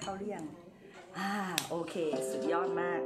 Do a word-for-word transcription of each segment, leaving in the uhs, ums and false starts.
เข้าหรือยังอ่าโอเคสุดยอดมาก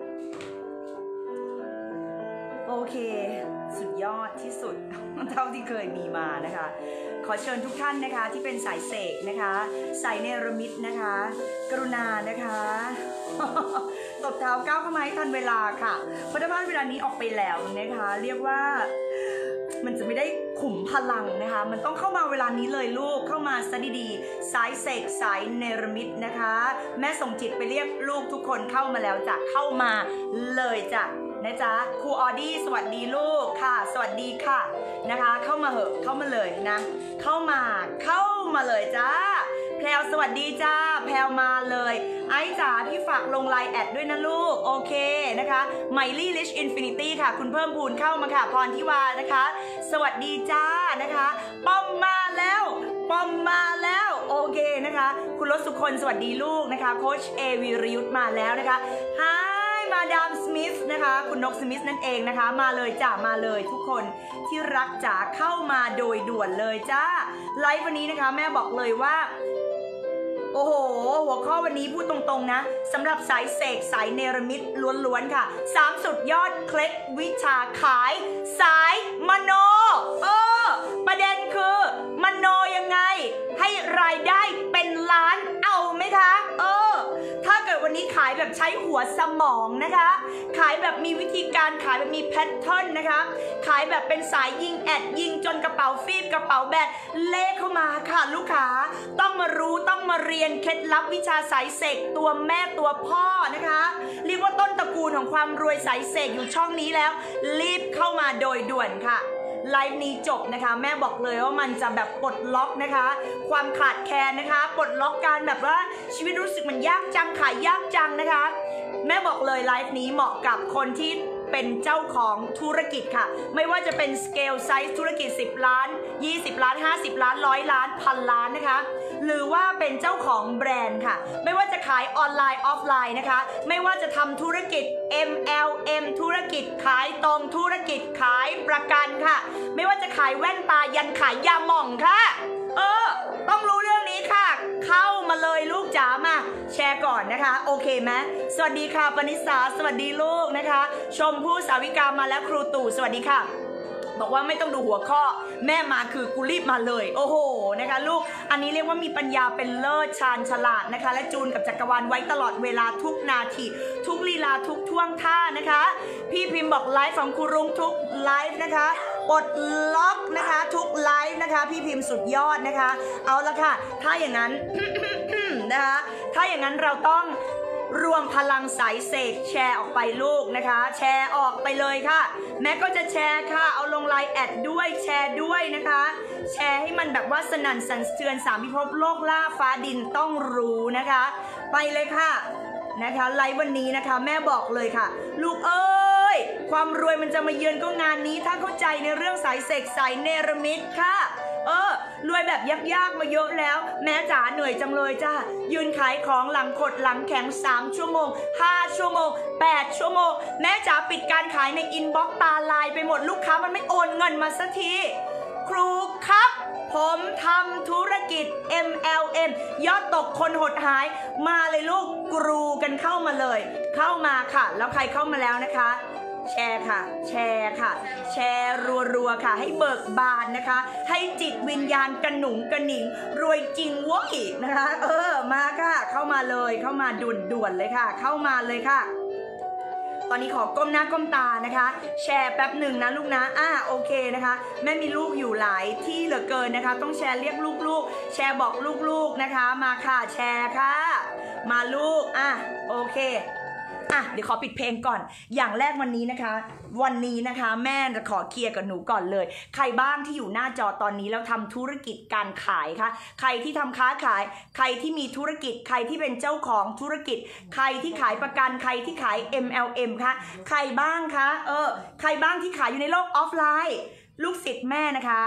โอเคสุดยอดที่สุดเท่าที่เคยมีมานะคะขอเชิญทุกท่านนะคะที่เป็นสายเสกนะคะสายเนรมิตนะคะกรุณานะคะตบเท้าก้าวเข้ามาให้ทันเวลาค่ะเพราะถ้าพลาดเวลานี้ออกไปแล้วนะคะเรียกว่ามันจะไม่ได้ขุมพลังนะคะมันต้องเข้ามาเวลานี้เลยลูกเข้ามาซะดีๆสายเสกสายเนรมิตนะคะแม่ส่งจิตไปเรียกลูกทุกคนเข้ามาแล้วจ้ะเข้ามาเลยจ้ะนะจ๊ะครูออดี้สวัสดีลูกค่ะสวัสดีค่ะนะคะเข้ามาเหอะเข้ามาเลยนะเข้ามาเข้ามาเลยจ้าแพรวสวัสดีจ้าแพรวมาเลยไอ้จ๋าพี่ฝากลงไลน์แอดด้วยนะลูกโอเคนะคะไมลี่ลิชอินฟินิตี้ค่ะคุณเพิ่มพูนเข้ามาค่ะพรทิวานะคะสวัสดีจ้านะคะป้อมมาแล้วป้อมมาแล้วโอเคนะคะคุณรสสุคนสวัสดีลูกนะคะโค้ชเอวีรยุทธมาแล้วนะคะฮายมาดามสมิธนะคะคุณนกสมิธนั่นเองนะคะมาเลยจ้ามาเลยทุกคนที่รักจ๋าเข้ามาโดยด่วนเลยจ้าไลฟ์วันนี้นะคะแม่บอกเลยว่าโอ้โหหัวข้อวันนี้พูดตรงๆนะสำหรับสายเสกสายเนรมิตล้วนๆค่ะสามสุดยอดเคล็ดวิชาขายสายมโนเออประเด็นคือมโนยังไงให้รายได้เป็นล้านเอาไหมคะเออถ้าเกิดวันนี้ขายแบบใช้หัวสมองนะคะขายแบบมีวิธีการขายแบบมีแพทเทิร์นนะคะขายแบบเป็นสายยิงแอดยิงจนกระเป๋าฟีบกระเป๋าแบนเลขเข้ามาค่ะลูกค้าต้องมารู้ต้องมาเรียนเคล็ดลับวิชาสายเสกตัวแม่ตัวพ่อนะคะเรียกว่าต้นตระกูลของความรวยสายเสกอยู่ช่องนี้แล้วรีบเข้ามาโดยด่วนค่ะไลฟ์นี้จบนะคะแม่บอกเลยว่ามันจะแบบปลดล็อกนะคะความขาดแคลนนะคะปลดล็อกการแบบว่าชีวิตรู้สึกมันยากจังขายยากจังนะคะแม่บอกเลยไลฟ์นี้เหมาะกับคนที่เป็นเจ้าของธุรกิจค่ะไม่ว่าจะเป็นสเกลไซส์ธุรกิจสิบล้านยี่สิบล้านห้าสิบล้านร้อยล้านพันล้านนะคะหรือว่าเป็นเจ้าของแบรนด์ค่ะไม่ว่าจะขายออนไลน์ออฟไลน์นะคะไม่ว่าจะทำธุรกิจ เอ็ม แอล เอ็ม ธุรกิจขายตรงธุรกิจขายประกันค่ะไม่ว่าจะขายแว่นตายันขายยาหม่องค่ะเออต้องรู้เรื่องนี้ค่ะเข้ามาเลยลูกจ๋ามาแชร์ก่อนนะคะโอเคไหมสวัสดีค่ะปณิสาสวัสดีลูกนะคะชมพู่สาวิกามาแล้วครูตู่สวัสดีค่ะบอกว่าไม่ต้องดูหัวข้อแม่มาคือกูรีบมาเลยโอ้โหนะคะลูกอันนี้เรียกว่ามีปัญญาเป็นเลิศชาญฉลาดนะคะและจูนกับจักรวาลไว้ตลอดเวลาทุกนาทีทุกลีลาทุกท่วงท่านะคะพี่พิมพ์บอกไลฟ์ของครูรุ้งทุกไลฟ์นะคะปลดล็อกนะคะทุกไลฟ์นะคะพี่พิมพ์สุดยอดนะคะเอาละค่ะถ้าอย่างนั้น นะคะถ้าอย่างนั้นเราต้องรวมพลังสายเสกแชร์ออกไปลูกนะคะแชร์ออกไปเลยค่ะแม่ก็จะแชร์ค่ะเอาลงไลน์แอดด้วยแชร์ด้วยนะคะแชร์ให้มันแบบว่าสนั่นสั่นสะเทือนสามพิภพโลกล่าฟ้าดินต้องรู้นะคะไปเลยค่ะนะคะไลฟ์วันนี้นะคะแม่บอกเลยค่ะลูกเอ้ยความรวยมันจะมาเยือนก็งานนี้ถ้าเข้าใจในเรื่องสายเสกสายเนรมิตค่ะเออรวยแบบยากๆมาเยอะแล้วแม่จ๋าเหนื่อยจังเลยจ้ายืนขายของหลังขดหลังแข็งสามชั่วโมงห้าชั่วโมงแปดชั่วโมงแม่จ๋าปิดการขายในอินบ็อกซ์ตาลายไปหมดลูกค้ามันไม่โอนเงินมาสักทีครูครับผมทำธุรกิจ เอ็ม แอล เอ็ม ยอดตกคนหดหายมาเลยลูกกรูกันเข้ามาเลยเข้ามาค่ะแล้วใครเข้ามาแล้วนะคะแชร์ค่ะแชร์ค่ะแชร์รัวๆค่ะให้เบิกบานนะคะให้จิตวิญญาณกระหนุงกระหนิงรวยจริงวะอีกนะคะเออมาค่ะเข้ามาเลยเข้ามาด่วนๆเลยค่ะเข้ามาเลยค่ะตอนนี้ขอก้มหน้าก้มตานะคะแชร์แป๊บหนึ่งนะลูกนะอ่าโอเคนะคะแม่มีลูกอยู่หลายที่เหลือเกินนะคะต้องแชร์เรียกลูกๆแชร์บอกลูกๆนะคะมาค่ะแชร์ค่ะมาลูกอ่ะโอเคอ่ะเดี๋ยวขอปิดเพลงก่อนอย่างแรกวันนี้นะคะวันนี้นะคะแม่จะขอเคลียร์กับหนูก่อนเลยใครบ้างที่อยู่หน้าจอตอนนี้แล้วทำธุรกิจการขายคะใครที่ทำค้าขายใครที่มีธุรกิจใครที่เป็นเจ้าของธุรกิจใครที่ขายประกันใครที่ขาย เอ็ม แอล เอ็ม คะใครบ้างคะเออใครบ้างที่ขายอยู่ในโลกออฟไลน์ลูกศิษย์แม่นะคะ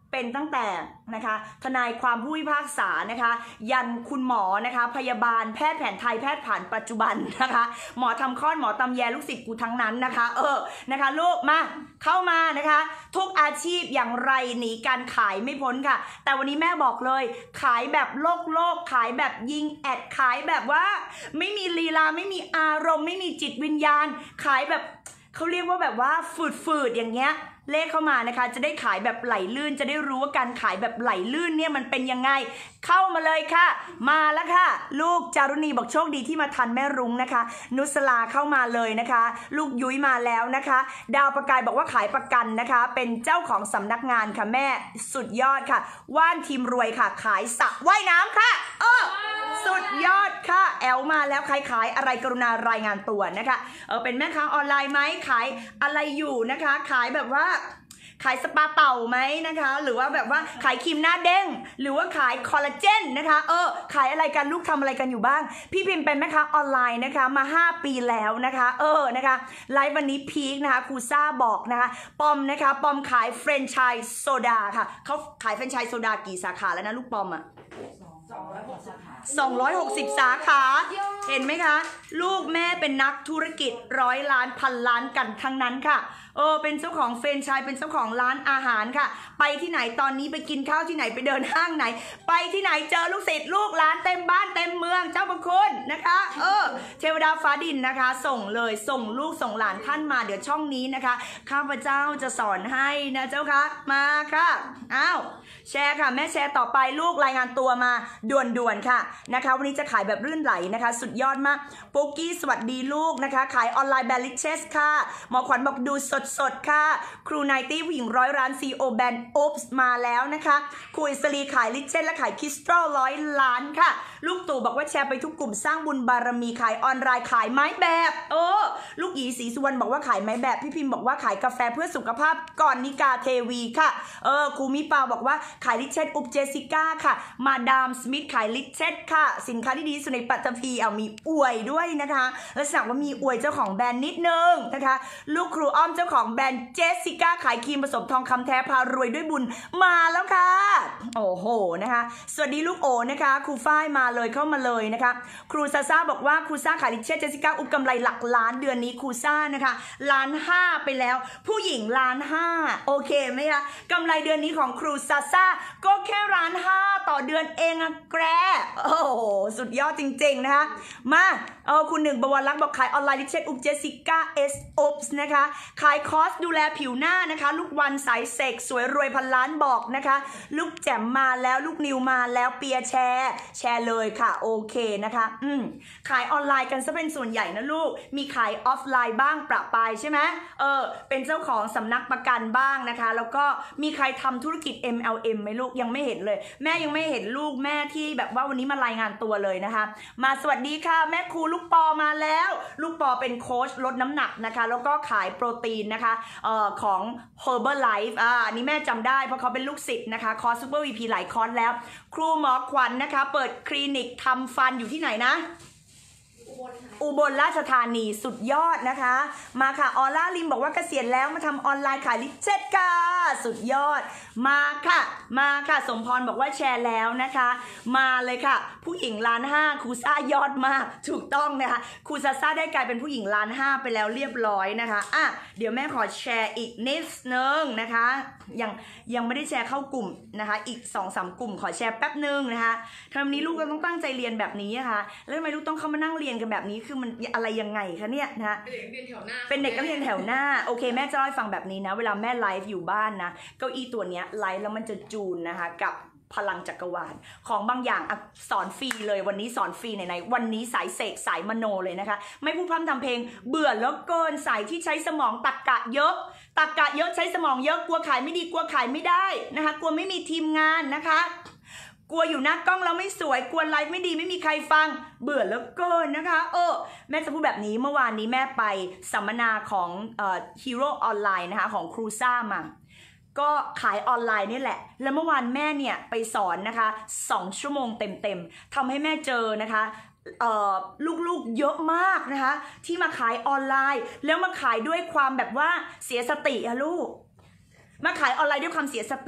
เป็นตั้งแต่นะคะทนายความผู้พิพากษานะคะยันคุณหมอนะคะพยาบาลแพทย์แผนไทยแพทย์ผ่านปัจจุบันนะคะหมอทำคลอดหมอตำแยลูกศิษย์กูทั้งนั้นนะคะเออนะคะลูกมาเข้ามานะคะทุกอาชีพอย่างไรหนีการขายไม่พ้นค่ะแต่วันนี้แม่บอกเลยขายแบบโลกโลกขายแบบยิงแอดขายแบบว่าไม่มีลีลาไม่มีอารมณ์ไม่มีจิตวิญญาณขายแบบเขาเรียกว่าแบบว่าฝืดๆอย่างเงี้ยเลขเข้ามานะคะจะได้ขายแบบไหลลื่นจะได้รู้ว่าการขายแบบไหลลื่นเนี่ยมันเป็นยังไงเข้ามาเลยค่ะมาแล้วค่ะลูกจารุณีบอกโชคดีที่มาทันแม่รุ้งนะคะนุสลาเข้ามาเลยนะคะลูกยุ้ยมาแล้วนะคะดาวประกายบอกว่าขายประกันนะคะเป็นเจ้าของสำนักงานค่ะแม่สุดยอดค่ะว่านทีมรวยค่ะขายสระว่ายน้ำค่ะเออสุดยอดค่ะแอลมาแล้วใครขายอะไรกรุณารายงานตัวนะคะเออเป็นแม่ค้าออนไลน์ไหมขายอะไรอยู่นะคะขายแบบว่าขายสปาเต่าไหมนะคะหรือว่าแบบว่าขายครีมหน้าเด้งหรือว่าขายคอลลาเจนนะคะเออขายอะไรกันลูกทำอะไรกันอยู่บ้างพี่พิมพ์เป็นแม่ค้าออนไลน์นะคะมาห้าปีแล้วนะคะเออนะคะไลฟ์วันนี้พีคนะคะครูซ่าบอกนะคะปอมนะคะปอมขายเฟรนช์ชายโซดาค่ะเขาขายเฟรนช์ชายโซดากี่สาขาแล้วนะลูกปอมอะสองร้อยหกสิบสาขาเห็นไหมคะลูกแม่เป็นนักธุรกิจร้อยล้านพันล้านกันทั้งนั้นค่ะเออเป็นเจ้าของเฟรนช์ชายเป็นเจ้าของร้านอาหารค่ะไปที่ไหนตอนนี้ไปกินข้าวที่ไหนไปเดินห้างไหนไปที่ไหนเจอลูกศิษย์ลูกหลานเต็มบ้านเต็มเมืองเจ้าพระคุณนะคะเออเทวดาฟ้าดินนะคะส่งเลยส่งลูกส่งหลานท่านมาเดี๋ยวช่องนี้นะคะข้าพเจ้าจะสอนให้นะเจ้าค่ะมาค่ะอ้าวแชร์ค่ะแม่แชร์ต่อไปลูกรายงานตัวมาด่วนๆค่ะนะคะวันนี้จะขายแบบรื่นไหลนะคะสุดยอดมากปุ๊กกี้สวัสดีลูกนะคะขายออนไลน์แบรนด์ลิเชสค่ะหมอขวัญบอกดูสดๆค่ะครูไนตี้ผู้หญิงร้อยร้านซีโอแบรนด์อุ๊บส์มาแล้วนะคะครูอิสรีขายลิเชสและขายคริสตัลร้อยล้านค่ะลูกตู่บอกว่าแชร์ไปทุกกลุ่มสร้างบุญบารมีขายออนไลน์ขายไม้แบบเออลูกหยีศรีสุวรรณบอกว่าขายไม้แบบพี่พิมพ์บอกว่าขายกาแฟเพื่อสุขภาพก่อนนิกาเทวีค่ะเออครูมิปาบอกว่าขายลิเชสอุ๊บเจสิก้าค่ะมาดามสมิธขายลิเชสค่ะสินค้าที่ดีสุดในปัตตภีเอามีอวยด้วยนะคะลักษณะว่ามีอวยเจ้าของแบรนด์นิดนึงนะคะลูกครูอ้อมเจ้าของแบรนด์เจสสิก้าขายครีมผสมทองคำแท้พารวยด้วยบุญมาแล้วค่ะโอ้โหนะคะสวัสดีลูกโอนะคะครูฝ้ายมาเลยเข้ามาเลยนะคะครูซาซ่าบอกว่าครูซ่าขายลิเชสเจสสิก้าอุบกำไรหลักล้านเดือนนี้ครูซ่านะคะล้านห้าไปแล้วผู้หญิงล้านห้าโอเคไหมคะกำไรเดือนนี้ของครูซาซ่าก็แค่ล้านห้าต่อเดือนเองอะแกรโอ้โหสุดยอดจริงๆนะคะมาเอาคุณหนึ่งบวรรักษ์บอกขายออนไลน์ลิเชสอุบเจสสิก้าเอสอุ๊บส์นะคะขายคอร์สดูแลผิวหน้านะคะลูกวันสายเสกสวยรวยพันล้านบอกนะคะลูกแจ่มมาแล้วลูกนิวมาแล้วเปียแชร์แชร์เลยค่ะโอเคนะคะอืมขายออนไลน์กันซะเป็นส่วนใหญ่นะลูกมีขายออฟไลน์บ้างประปายใช่ไหมเออเป็นเจ้าของสำนักประกันบ้างนะคะแล้วก็มีใครทำธุรกิจ เอ็ม แอล เอ็ม ไหมลูกยังไม่เห็นเลยแม่ยังไม่เห็นลูกแม่ที่แบบว่าวันนี้มารายงานตัวเลยนะคะมาสวัสดีค่ะแม่ครูลูกปอมาแล้วลูกปอเป็นโค้ชลดน้ำหนักนะคะแล้วก็ขายโปรตีนนะคะเอ่อของ Herbalife อ่าอันนี้แม่จำได้เพราะเขาเป็นลูกศิษย์นะคะคอร์สซูเปอร์วีพีหลายคอร์สแล้วครูหมอขวัญ น, นะคะเปิดคลินิกทำฟันอยู่ที่ไหนนะอุบลราชธานีสุดยอดนะคะมาค่ะออร่าลิมบอกว่าเกษียณแล้วมาทำออนไลน์ขายลิปเช็ดค่ะสุดยอดมาค่ะมาค่ะสมพรบอกว่าแชร์แล้วนะคะมาเลยค่ะผู้หญิงล้านห้าครูซ่ายอดมากถูกต้องนะคะครูซาซ่าได้กลายเป็นผู้หญิงล้านห้าไปแล้วเรียบร้อยนะคะอ่ะเดี๋ยวแม่ขอแชร์อีกนิดนึงนะคะยังยังไม่ได้แชร์เข้ากลุ่มนะคะอีก สองสาม กลุ่มขอแชร์แป๊บนึงนะคะทำนี้ลูกก็ต้องตั้งใจเรียนแบบนี้นะคะแล้วทำไมลูกต้องเข้ามานั่งเรียนกันแบบนี้คือมันอะไรยังไงคะเนี่ยนะคะเป็นเด็กนักเรียนแถวหน้าโอเคแม่จะเล่าให้ฟังแบบนี้นะเวลาแม่ไลฟ์อยู่บ้านนะเก้าอี้ตัวเนี้ยไลฟ์แล้วมันจะจูนนะคะกับพลังจักรวาลของบางอย่างสอนฟรีเลยวันนี้สอนฟรีไหนๆวันนี้สายเสกสายมโนเลยนะคะไม่พูดพร่ำทำเพลงเบื่อแล้วเกินสายที่ใช้สมองตักกะเยอะตักกะเยอะใช้สมองเยอะกลัวขายไม่ดีกลัวขายไม่ได้นะคะกลัวไม่มีทีมงานนะคะกลัวอยู่หน้ากล้องแล้วไม่สวยกลัวไลฟ์ไม่ดีไม่มีใครฟังเบื่อแล้วเกินนะคะเออแม่จะพูดแบบนี้เมื่อวานนี้แม่ไปสัมมนาของเอ่อฮีโร่ออนไลน์นะคะของครูซ่ามาก็ขายออนไลน์นี่แหละแล้วเมื่อวานแม่เนี่ยไปสอนนะคะสองชั่วโมงเต็มๆทำให้แม่เจอนะคะเอ่อลูกๆเยอะมากนะคะที่มาขายออนไลน์แล้วมาขายด้วยความแบบว่าเสียสติอะลูกมาขายออนไลน์ด้วยความเสียสติ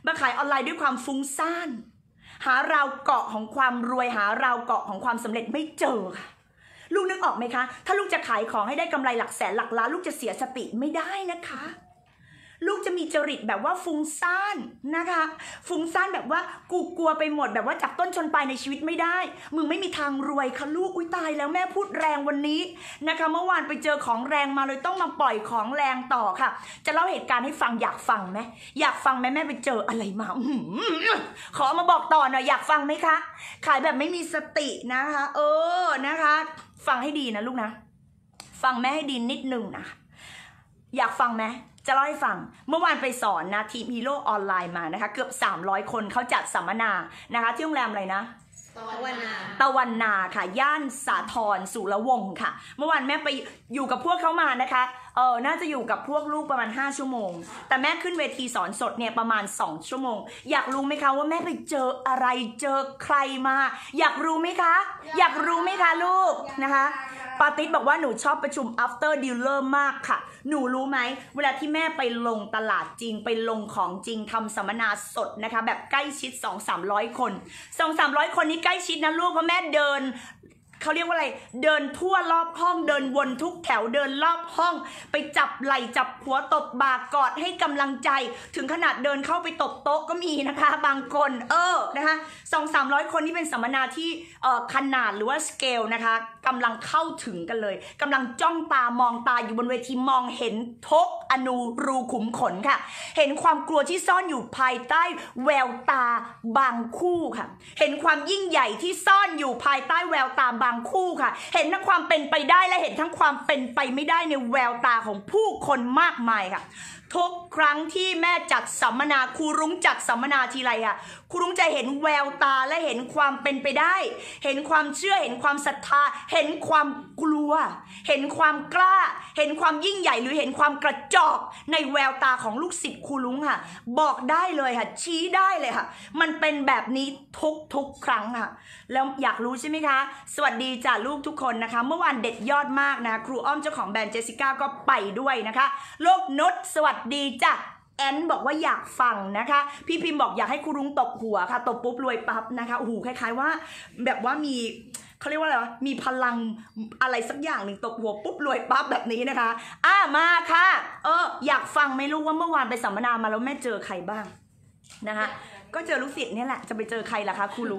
มาขายออนไลน์ด้วยความฟุ้งซ่านหาราวเกาะของความรวยหาราวเกาะของความสำเร็จไม่เจอค่ะลูกนึกออกไหมคะถ้าลูกจะขายของให้ได้กำไรหลักแสนหลักล้านลูกจะเสียสติไม่ได้นะคะลูกจะมีจริตแบบว่าฟุ้งซ่านนะคะฟุ้งซ่านแบบว่ากูกลัวไปหมดแบบว่าจับต้นชนปลายในชีวิตไม่ได้มึงไม่มีทางรวยค่ะลูกอุ้ยตายแล้วแม่พูดแรงวันนี้นะคะเมื่อวานไปเจอของแรงมาเลยต้องมาปล่อยของแรงต่อค่ะจะเล่าเหตุการณ์ให้ฟังอยากฟังไหมอยากฟังไหมแม่ไปเจออะไรมาขอมาบอกต่อหน่อยอยากฟังไหมคะขายแบบไม่มีสตินะคะเออนะคะฟังให้ดีนะลูกนะฟังแม่ให้ดีนิดนึงนะอยากฟังไหมจะเล่าให้ฟังเมื่อวานไปสอนนะทีมฮีโร่ออนไลน์มานะคะเกือบสามร้อยคนเขาจัดสัมมนานะคะที่โรงแรมอะไรนะตะวันนาตะวันนาค่ะย่านสาทรสุรวงศ์ค่ะเมื่อวานแม่ไปอยู่กับพวกเขามานะคะเออน่าจะอยู่กับพวกลูกประมาณห้าชั่วโมงแต่แม่ขึ้นเวทีสอนสดเนี่ยประมาณสองชั่วโมงอยากรู้ไหมคะว่าแม่ไปเจออะไรเจอใครมาอยากรู้ไหมคะอยากรู้ไหมคะลูกนะคะปาติ๊ดบอกว่าหนูชอบประชุม after dealer มากค่ะหนูรู้ไหมเวลาที่แม่ไปลงตลาดจริงไปลงของจริงทำสัมมนาสดนะคะแบบใกล้ชิด สองถึงสามร้อย คน สองถึงสามร้อย คนนี้ใกล้ชิดนะลูกเพราะแม่เดินเขาเรียกว่าอะไรเดินทั่วรอบห้องเดินวนทุกแถวเดินรอบห้องไปจับไหล่จับหัวตบบ่ากอดให้กำลังใจถึงขนาดเดินเข้าไปตบโต๊ะก็มีนะคะบางคนเออนะคะสองสามร้อยคนนี่เป็นสัมมนาที่เอ่อขนาดหรือว่าสเกลนะคะกำลังเข้าถึงกันเลยกำลังจ้องตามองตาอยู่บนเวทีมองเห็นทุกอนูรูขุมขนค่ะเห็นความกลัวที่ซ่อนอยู่ภายใต้แววตาบางคู่ค่ะเห็นความยิ่งใหญ่ที่ซ่อนอยู่ภายใต้แววตาบางคู่ค่ะเห็นทั้งความเป็นไปได้และเห็นทั้งความเป็นไปไม่ได้ในแววตาของผู้คนมากมายค่ะทุกครั้งที่แม่จัดสัมมนาครูรุ้งจัดสัมมนาทีไรอะครูรุ้งจะเห็นแววตาและเห็นความเป็นไปได้เห็นความเชื่อเห็นความศรัทธาเห็นความกลัวเห็นความกล้าเห็นความยิ่งใหญ่หรือเห็นความกระจอกในแววตาของลูกศิษย์ครูรุ้งค่ะบอกได้เลยค่ะชี้ได้เลยค่ะมันเป็นแบบนี้ทุกทุกครั้งค่ะแล้วอยากรู้ใช่ไหมคะสวัสดีจ้ะลูกทุกคนนะคะเมื่อวานเด็ดยอดมากนะครูอ้อมเจ้าของแบรนด์เจสสิก้าก็ไปด้วยนะคะโลกนุชสวัสดีจ้ะแอนบอกว่าอยากฟังนะคะพี่พิมพ์บอกอยากให้ครูรุ้งตบหัวค่ะตบปุ๊บรวยปั๊บนะคะโอ้โหคล้ายๆว่าแบบว่ามีเขาเรียกว่าอะไรวะมีพลังอะไรสักอย่างหนึ่งตบหัวปุ๊บรวยปั๊บแบบนี้นะคะอ่ะมาค่ะเอออยากฟังไหมลูกว่าเมื่อวานไปสัมมนามาแล้วแม่เจอใครบ้างนะคะก็เจอลูกศิษย์เนี่ยแหละจะไปเจอใครล่ะคะครูลุง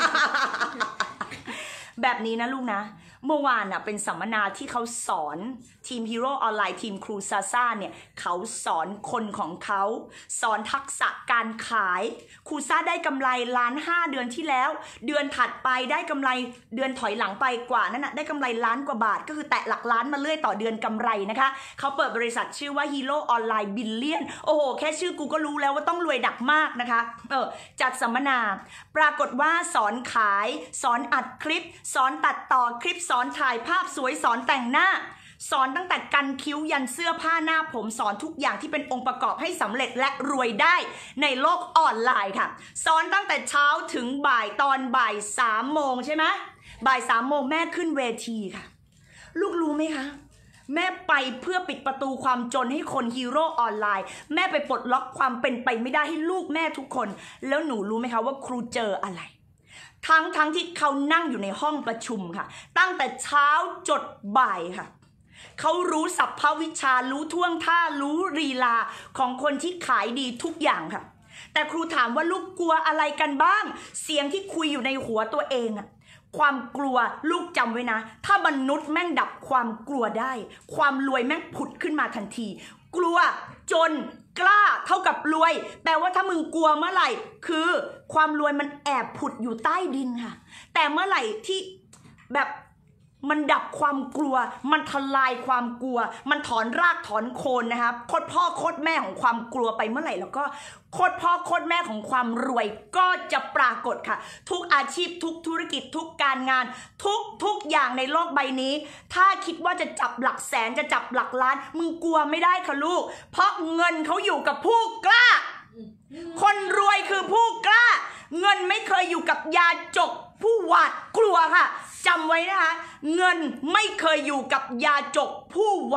แบบนี้นะลูกนะเมื่อวานน่ะเป็นสัมมนาที่เขาสอนทีมฮีโร่ออนไลน์ทีมครูซาซ่าเนี่ยเขาสอนคนของเขาสอนทักษะการขายครูซ่าได้กำไรล้านห้าเดือนที่แล้วเดือนถัดไปได้กำไรเดือนถอยหลังไปกว่านั้นนะได้กำไรล้านกว่าบาทก็คือแตะหลักล้านมาเรื่อยต่อเดือนกำไรนะคะเขาเปิดบริษัทชื่อว่าฮีโร่ออนไลน์บิลเลียนโอ้โหแค่ชื่อกูก็รู้แล้วว่าต้องรวยหนักมากนะคะเออจัดสัมมนาปรากฏว่าสอนขายสอนอัดคลิปสอนตัดต่อคลิปสอนถ่ายภาพสวยสอนแต่งหน้าสอนตั้งแต่กันคิ้วยันเสื้อผ้าหน้าผมสอนทุกอย่างที่เป็นองค์ประกอบให้สำเร็จและรวยได้ในโลกออนไลน์ค่ะสอนตั้งแต่เช้าถึงบ่ายตอนบ่ายสามโมงใช่ไหมบ่ายสามโมงแม่ขึ้นเวทีค่ะลูกรู้ไหมคะแม่ไปเพื่อปิดประตูความจนให้คนฮีโร่ออนไลน์แม่ไปปลดล็อกความเป็นไปไม่ได้ให้ลูกแม่ทุกคนแล้วหนูรู้ไหมคะว่าครูเจออะไรทั้งทั้งที่เขานั่งอยู่ในห้องประชุมค่ะตั้งแต่เช้าจดบ่ายค่ะเขารู้สัพพวิชารู้ท่วงท่ารู้ลีลาของคนที่ขายดีทุกอย่างค่ะแต่ครูถามว่าลูกกลัวอะไรกันบ้างเสียงที่คุยอยู่ในหัวตัวเองอะความกลัวลูกจำไว้นะถ้ามนุษย์แม่งดับความกลัวได้ความรวยแม่งผุดขึ้นมาทันทีกลัวจนกล้าเท่ากับรวยแปลว่าถ้ามึงกลัวเมื่อไหร่คือความรวยมันแอบผุดอยู่ใต้ดินค่ะแต่เมื่อไหร่ที่แบบมันดับความกลัวมันทลายความกลัวมันถอนรากถอนโคนนะคะโคตรพ่อโคตรแม่ของความกลัวไปเมื่อไหร่แล้วก็โคตรพ่อโคตรแม่ของความรวยก็จะปรากฏค่ะทุกอาชีพทุกธุรกิจทุกการงานทุกทุกอย่างในโลกใบนี้ถ้าคิดว่าจะจับหลักแสนจะจับหลักล้านมึงกลัวไม่ได้ค่ะลูกเพราะเงินเขาอยู่กับผู้กล้าคนรวยคือผู้กล้าเงินไม่เคยอยู่กับยาจกผู้หวาดกลัวค่ะจำไว้นะคะเงินไม่เคยอยู่กับยาจกผู้หวาด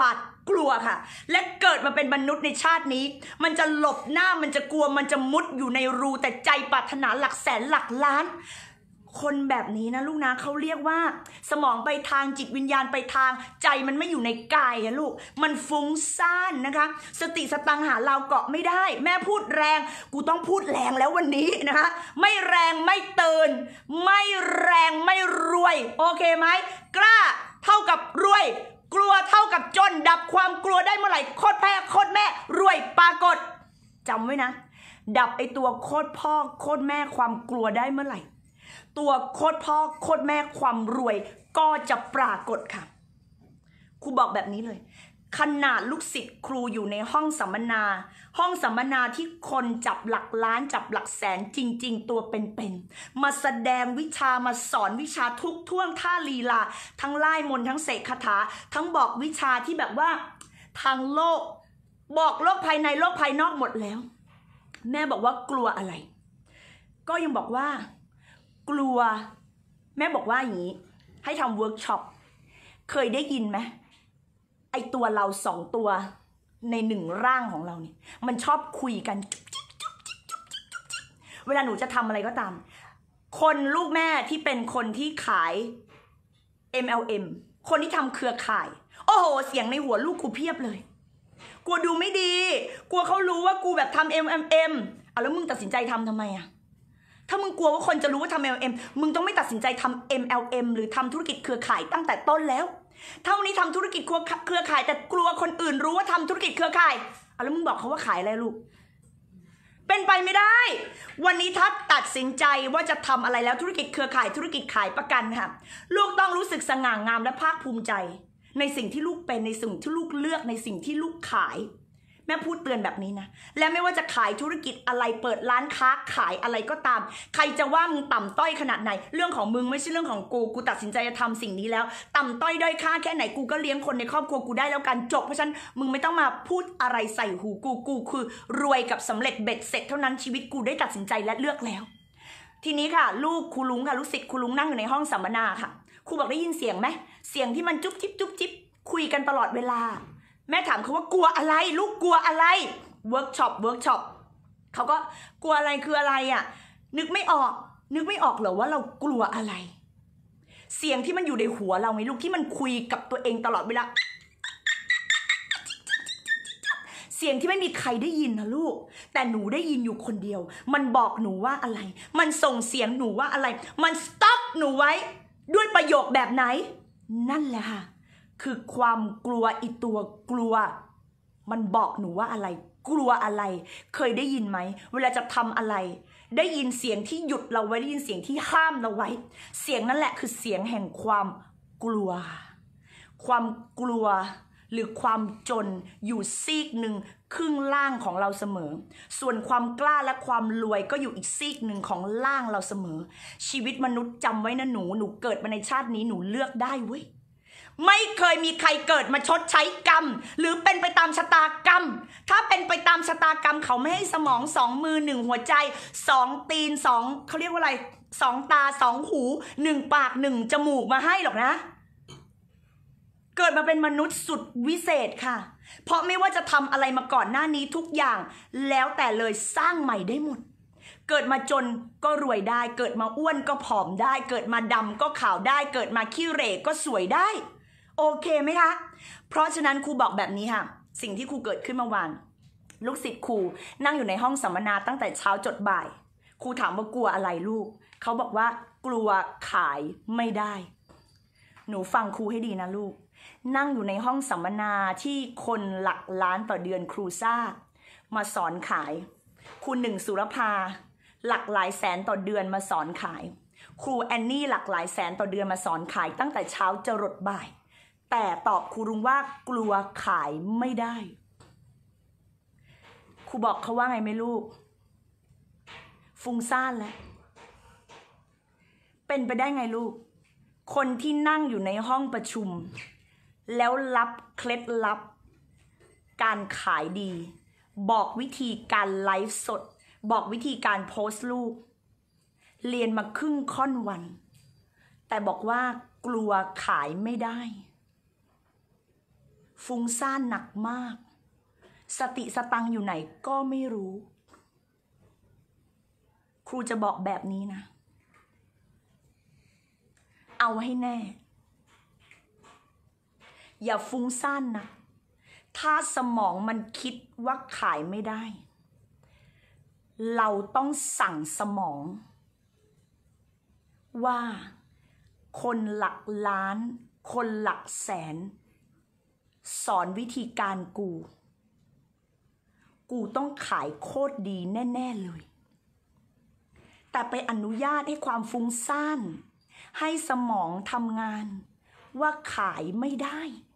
กลัวค่ะและเกิดมาเป็นมนุษย์ในชาตินี้มันจะหลบหน้ามันจะกลัวมันจะมุดอยู่ในรูแต่ใจปรารถนาหลักแสนหลักล้านคนแบบนี้นะลูกนะเขาเรียกว่าสมองไปทางจิตวิญญาณไปทางใจมันไม่อยู่ในกายอะลูกมันฟุ้งซ่านนะคะสติสตังหาเราเกาะไม่ได้แม่พูดแรงกูต้องพูดแรงแล้ววันนี้นะคะไม่แรงไม่เตือนไม่แรงไม่รวยโอเคไหมกล้าเท่ากับรวยกลัวเท่ากับจนดับความกลัวได้เมื่อไหร่โคตรแม่โคตรแม่รวยปรากฏจำไว้นะดับไอตัวโคตรพ่อโคตรแม่ความกลัวได้เมื่อไหร่ตัวโคตรพ่อโคตรแม่ความรวยก็จะปรากฏค่ะครูบอกแบบนี้เลยขนาดลูกศิษย์ครูอยู่ในห้องสัมมนาห้องสัมมนาที่คนจับหลักล้านจับหลักแสนจริงๆตัวเป็นๆมาแสดงวิชามาสอนวิชาทุกท่วงท่าลีลาทั้งไล่มนต์ทั้งเสกคาถาทั้งบอกวิชาที่แบบว่าทางโลกบอกโลกภายในโลกภายนอกหมดแล้วแม่บอกว่ากลัวอะไรก็ยังบอกว่ากลัวแม่บอกว่าอย่างนี้ให้ทำเวิร์กช็อปเคยได้ยินไหมไอตัวเราสองตัวในหนึ่งร่างของเราเนี่ยมันชอบคุยกันเวลาหนูจะทำอะไรก็ตามคนลูกแม่ที่เป็นคนที่ขาย เอ็ม แอล เอ็ม คนที่ทำเครือข่ายโอ้โหเสียงในหัวลูกกูเพียบเลยกลัวดูไม่ดีกลัวเขารู้ว่ากูแบบทำ เอ็ม แอล เอ็ม เอาแล้วมึงตัดสินใจทำทำไมอะถ้ามึงกลัวว่าคนจะรู้ว่าทำ เอ็ม แอล เอ็ม มึงต้องไม่ตัดสินใจทำ เอ็ม แอล เอ็ม หรือทำธุรกิจเครือข่ายตั้งแต่ต้นแล้วถ้าวันนี้ทำธุรกิจเครือข่ายแต่กลัวคนอื่นรู้ว่าทำธุรกิจเครือข่ายเอาแล้วมึงบอกเขาว่าขายอะไรลูกเป็นไปไม่ได้วันนี้ถ้าตัดสินใจว่าจะทำอะไรแล้วธุรกิจเครือข่ายธุรกิจขายประกันค่ะลูกต้องรู้สึกสง่างามและภาคภูมิใจในสิ่งที่ลูกเป็นในสิ่งที่ลูกเลือกในสิ่งที่ลูกขายแม่พูดเตือนแบบนี้นะและไม่ว่าจะขายธุรกิจอะไรเปิดร้านค้าขายอะไรก็ตามใครจะว่ามึงต่ำต้อยขนาดไหนเรื่องของมึงไม่ใช่เรื่องของกูกูตัดสินใจจะทำสิ่งนี้แล้วต่ำต้อยด้อยค่าแค่ไหนกูก็เลี้ยงคนในครอบครัวกูได้แล้วกันจบเพราะฉะนั้นมึงไม่ต้องมาพูดอะไรใส่หูกูกูคือรวยกับสำเร็จเบ็ดเสร็จเท่านั้นชีวิตกูได้ตัดสินใจและเลือกแล้วทีนี้ค่ะลูกครูลุงค่ะลูกศิษย์ครูลุงนั่งอยู่ในห้องสัมมนาค่ะครูบอกได้ยินเสียงไหมเสียงที่มันจุ๊บจิ๊บจุ๊บจิ๊บคุยกันตลอดเวลาแม่ถามเขาว่ากลัวอะไรลูกกลัวอะไรเวิร์กช็อปเวิร์กช็อปเขาก็กลัวอะไรคืออะไรอ่ะนึกไม่ออกนึกไม่ออกเหรอว่าเรากลัวอะไรเสียงที่มันอยู่ในหัวเราไงลูกที่มันคุยกับตัวเองตลอดเวลาเสียงที่ไม่มีใครได้ยินนะลูกแต่หนูได้ยินอยู่คนเดียวมันบอกหนูว่าอะไรมันส่งเสียงหนูว่าอะไรมันสต็อปหนูไว้ด้วยประโยคแบบไหนนั่นแหละค่ะคือความกลัวอีตัวกลัวมันบอกหนูว่าอะไรกลัวอะไรเคยได้ยินไหมเวลาจะทำอะไรได้ยินเสียงที่หยุดเราไว้ได้ยินเสียงที่ห้ามเราไว้เสียงนั่นแหละคือเสียงแห่งความกลัวความกลัวหรือความจนอยู่ซีกหนึ่งครึ่งล่างของเราเสมอส่วนความกล้าและความรวยก็อยู่อีกซีกหนึ่งของล่างเราเสมอชีวิตมนุษย์จำไว้นะหนูหนูเกิดมาในชาตินี้หนูเลือกได้เว้ยไม่เคยมีใครเกิดมาชดใช้กรรมหรือเป็นไปตามชะตากรรมถ้าเป็นไปตามชะตากรรมเขาไม่ให้สมองสองมือหนึ่งหัวใจสองตีนสองเขาเรียกว่าอะไรสองตาสองหูหนึ่งปากหนึ่งจมูกมาให้หรอกนะเกิดมาเป็นมนุษย์สุดวิเศษค่ะเพราะไม่ว่าจะทำอะไรมาก่อนหน้านี้ทุกอย่างแล้วแต่เลยสร้างใหม่ได้หมดเกิดมาจนก็รวยได้เกิดมาอ้วนก็ผอมได้เกิดมาดำก็ขาวได้เกิดมาขี้เหร่ก็สวยได้โอเคไหมคะเพราะฉะนั้นครูบอกแบบนี้ค่ะสิ่งที่ครูเกิดขึ้นเมื่อวานลูกศิษย์ครูนั่งอยู่ในห้องสัมมนาตั้งแต่เช้าจดบ่ายครูถามว่ากลัวอะไรลูกเขาบอกว่ากลัวขายไม่ได้หนูฟังครูให้ดีนะลูกนั่งอยู่ในห้องสัมมนาที่คนหลักล้านต่อเดือนครูซ่ามาสอนขายครูหนึ่งสุรภาหลักหลายแสนต่อเดือนมาสอนขายครูแอนนี่หลักหลายแสนต่อเดือนมาสอนขายตั้งแต่เช้าจรดบ่ายแต่ตอบครูลุงว่ากลัวขายไม่ได้ครูบอกเขาว่าไงไม่ลูกฟุ้งซ่านแล้วเป็นไปได้ไงลูกคนที่นั่งอยู่ในห้องประชุมแล้วรับเคล็ดลับการขายดีบอกวิธีการไลฟ์สดบอกวิธีการโพสต์รูปเรียนมาครึ่งค่อนวันแต่บอกว่ากลัวขายไม่ได้ฟุ้งซ่านหนักมากสติสตังอยู่ไหนก็ไม่รู้ครูจะบอกแบบนี้นะเอาให้แน่อย่าฟุ้งซ่านนะถ้าสมองมันคิดว่าขายไม่ได้เราต้องสั่งสมองว่าคนหลักล้านคนหลักแสนสอนวิธีการกูกูต้องขายโคตรดีแน่ๆเลยแต่ไปอนุญาตให้ความฟุ้งซ่านให้สมองทำงานว่าขายไม่ได้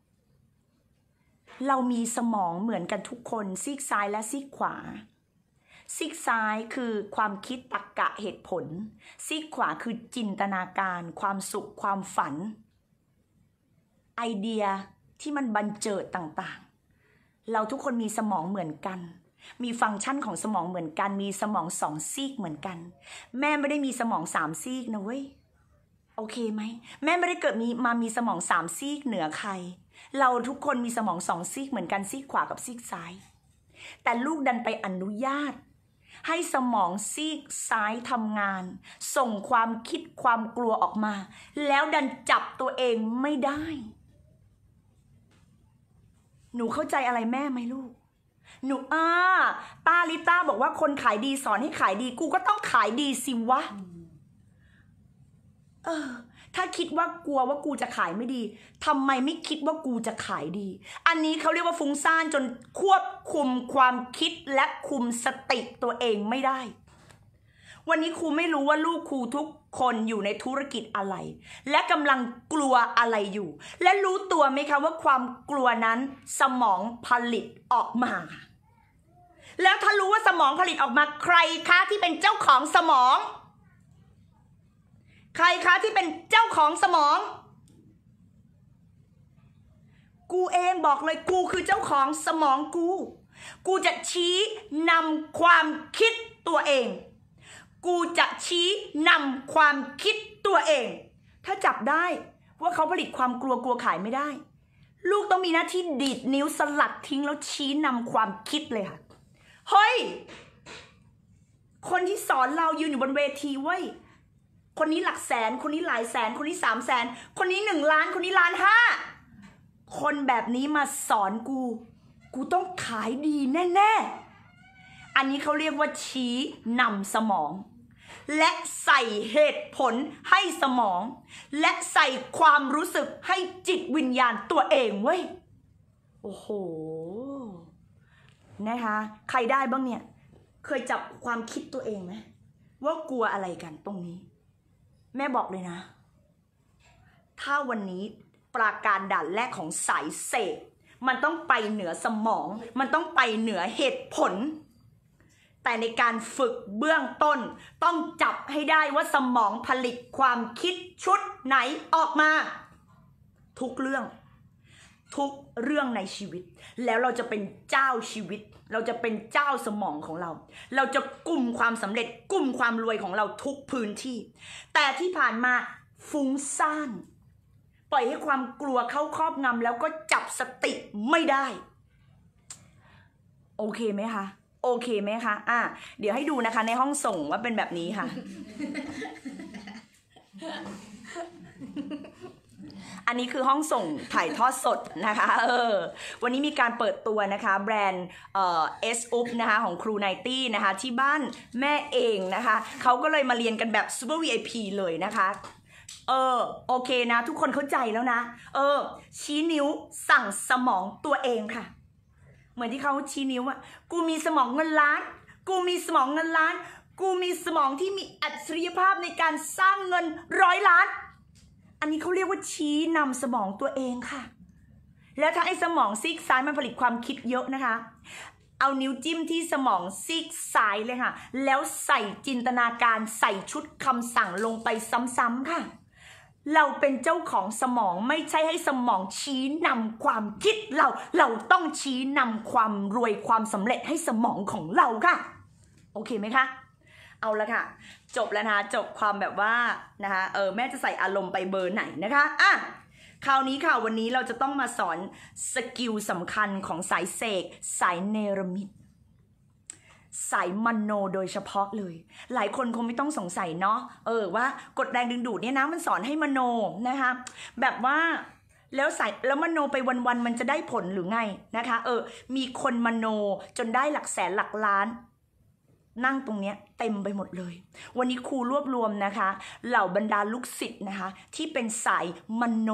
เรามีสมองเหมือนกันทุกคนซีกซ้ายและซีกขวาซีกซ้ายคือความคิดตรรกะเหตุผลซีกขวาคือจินตนาการความสุขความฝันไอเดียที่มันบันเจิดต่างๆเราทุกคนมีสมองเหมือนกันมีฟังก์ชันของสมองเหมือนกันมีสมองสองซีกเหมือนกันแม่ไม่ได้มีสมองสามซีกนะเว้ยโอเคไหมแม่ไม่ได้เกิดมีมามีสมองสามซีกเหนือใครเราทุกคนมีสมองสองซีกเหมือนกันซีกขวากับซีกซ้ายแต่ลูกดันไปอนุญาตให้สมองซีกซ้ายทำงานส่งความคิดความกลัวออกมาแล้วดันจับตัวเองไม่ได้หนูเข้าใจอะไรแม่ไหมลูกหนูอ่าตาลิต้าบอกว่าคนขายดีสอนให้ขายดีกูก็ต้องขายดีสิวะเออถ้าคิดว่ากลัวว่ากูจะขายไม่ดีทำไมไม่คิดว่ากูจะขายดีอันนี้เขาเรียกว่าฟุ้งซ่านจนควบคุมความคิดและคุมสติตัวเองไม่ได้วันนี้ครูไม่รู้ว่าลูกครูทุกคนอยู่ในธุรกิจอะไรและกำลังกลัวอะไรอยู่และรู้ตัวไหมคะว่าความกลัวนั้นสมองผลิตออกมาแล้วถ้ารู้ว่าสมองผลิตออกมาใครคะที่เป็นเจ้าของสมองใครคะที่เป็นเจ้าของสมองกูเองบอกเลยกูคือเจ้าของสมองกูกูจะชี้นำความคิดตัวเองกูจะชี้นำความคิดตัวเองถ้าจับได้ว่าเขาผลิตความกลัวกลัวขายไม่ได้ลูกต้องมีหน้าที่ดีดนิ้วสลัดทิ้งแล้วชี้นำความคิดเลยค่ะเฮ้ยคนที่สอนเรายืนอยู่บนเวทีเว้ยคนนี้หลักแสนคนนี้หลายแสนคนนี้สามแสนคนนี้หนึ่งล้านคนนี้ล้านห้าคนแบบนี้มาสอนกูกูต้องขายดีแน่ๆอันนี้เขาเรียกว่าชี้นำสมองและใส่เหตุผลให้สมองและใส่ความรู้สึกให้จิตวิญญาณตัวเองเว้ยโอ้โหนะคะใครได้บ้างเนี่ยเคยจับความคิดตัวเองไหมว่ากลัวอะไรกันตรงนี้แม่บอกเลยนะถ้าวันนี้ปราการด่านแรกของสายเสพมันต้องไปเหนือสมองมันต้องไปเหนือเหตุผลแต่ในการฝึกเบื้องต้นต้องจับให้ได้ว่าสมองผลิตความคิดชุดไหนออกมาทุกเรื่องทุกเรื่องในชีวิตแล้วเราจะเป็นเจ้าชีวิตเราจะเป็นเจ้าสมองของเราเราจะกุมความสำเร็จกุมความรวยของเราทุกพื้นที่แต่ที่ผ่านมาฟุ้งซ่านปล่อยให้ความกลัวเข้าครอบงำแล้วก็จับสติไม่ได้โอเคไหมคะโอเคไหมคะอ่ะเดี๋ยวให้ดูนะคะในห้องส่งว่าเป็นแบบนี้ค่ะ อันนี้คือห้องส่งถ่ายทอดสดนะคะเออวันนี้มีการเปิดตัวนะคะแบรนด์เอ่อ S อุ๊บนะคะของครูไนตี้นะคะที่บ้านแม่เองนะคะเขาก็เลยมาเรียนกันแบบ Super วี ไอ พี เลยนะคะเออโอเคนะทุกคนเข้าใจแล้วนะเออชี้นิ้วสั่งสมองตัวเองค่ะเหมือนที่เขาชี้นิ้วอ่ะกูมีสมองเงินล้านกูมีสมองเงินล้านกูมีสมองที่มีอัจฉริยภาพในการสร้างเงินร้อยล้านอันนี้เขาเรียกว่าชี้นำสมองตัวเองค่ะแล้วถ้าไอ้สมองซีกซ้ายมันผลิตความคิดเยอะนะคะเอานิ้วจิ้มที่สมองซีกซ้ายเลยค่ะแล้วใส่จินตนาการใส่ชุดคำสั่งลงไปซ้ำๆค่ะเราเป็นเจ้าของสมองไม่ใช่ให้สมองชี้นำความคิดเราเราต้องชี้นำความรวยความสำเร็จให้สมองของเราค่ะโอเคไหมคะเอาละค่ะจบแล้วนะจบความแบบว่านะคะเออแม่จะใส่อารมณ์ไปเบอร์ไหนนะคะอ่ะคราวนี้ค่ะวันนี้เราจะต้องมาสอนสกิลสำคัญของสายเสกสายเนรมิตสายมโนโดยเฉพาะเลยหลายคนคงไม่ต้องสงสัยเนาะเออว่ากฎแรงดึงดูดเนี่ยนะมันสอนให้มโนนะคะแบบว่าแล้วสายแล้วมโนไปวันๆมันจะได้ผลหรือไงนะคะเออมีคนมโนจนได้หลักแสนหลักล้านนั่งตรงเนี้ยเต็มไปหมดเลยวันนี้ครูรวบรวมนะคะเหล่าบรรดาลูกศิษย์นะคะที่เป็นสายมโน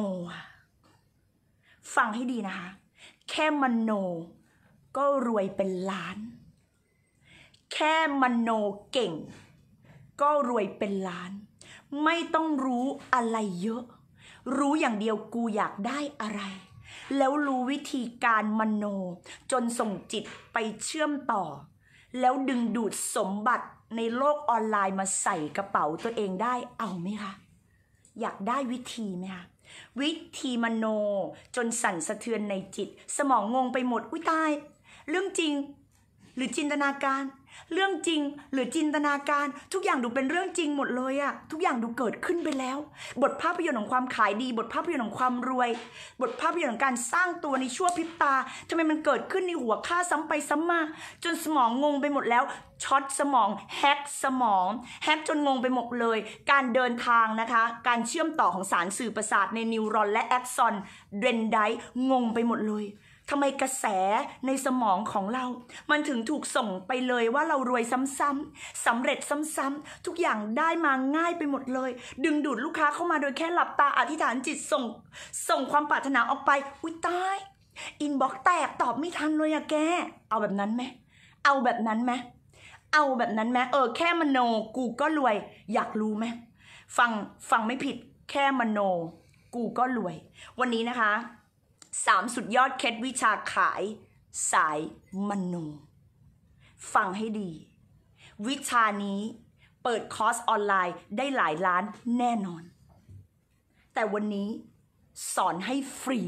ฟังให้ดีนะคะแค่มโนก็รวยเป็นล้านแค่มโนเก่งก็รวยเป็นล้านไม่ต้องรู้อะไรเยอะรู้อย่างเดียวกูอยากได้อะไรแล้วรู้วิธีการมโนจนส่งจิตไปเชื่อมต่อแล้วดึงดูดสมบัติในโลกออนไลน์มาใส่กระเป๋าตัวเองได้เอาไหมคะอยากได้วิธีไหมคะวิธีมโนจนสั่นสะเทือนในจิตสมองงงไปหมดอุ้ยตายเรื่องจริงหรือจินตนาการเรื่องจริงหรือจินตนาการทุกอย่างดูเป็นเรื่องจริงหมดเลยอะทุกอย่างดูเกิดขึ้นไปแล้วบทภาพยนตร์ของความขายดีบทภาพยนตร์ของความรวยบทภาพยนตร์ของการสร้างตัวในชั่วพริบตาทำไมมันเกิดขึ้นในหัวข้าซ้ำไปซ้ำมาจนสมองงงไปหมดแล้วช็อตสมองแฮกสมองแฮกจนงงไปหมดเลยการเดินทางนะคะการเชื่อมต่อของสารสื่อประสาทในนิวรอนและแอ็กซอนเดนไดงงไปหมดเลยทำไมกระแสในสมองของเรามันถึงถูกส่งไปเลยว่าเรารวยซ้ำๆสำเร็จซ้ำๆทุกอย่างได้มาง่ายไปหมดเลยดึงดูดลูกค้าเข้ามาโดยแค่หลับตาอธิษฐานจิตส่งส่งความปรารถนาออกไปอุ้ยตายอินบ็อกซ์แตกตอบไม่ทันเลยอะแกเอาแบบนั้นไหมเอาแบบนั้นไหมเอาแบบนั้นไหมเออแค่มโนกูก็รวยอยากรู้ไหมฟังฟังไม่ผิดแค่มโนกูก็รวยวันนี้นะคะสามสุดยอดเคล็ดวิชาขายสายมโนฟังให้ดีวิชานี้เปิดคอร์สออนไลน์ได้หลายล้านแน่นอนแต่วันนี้สอนให้ฟรี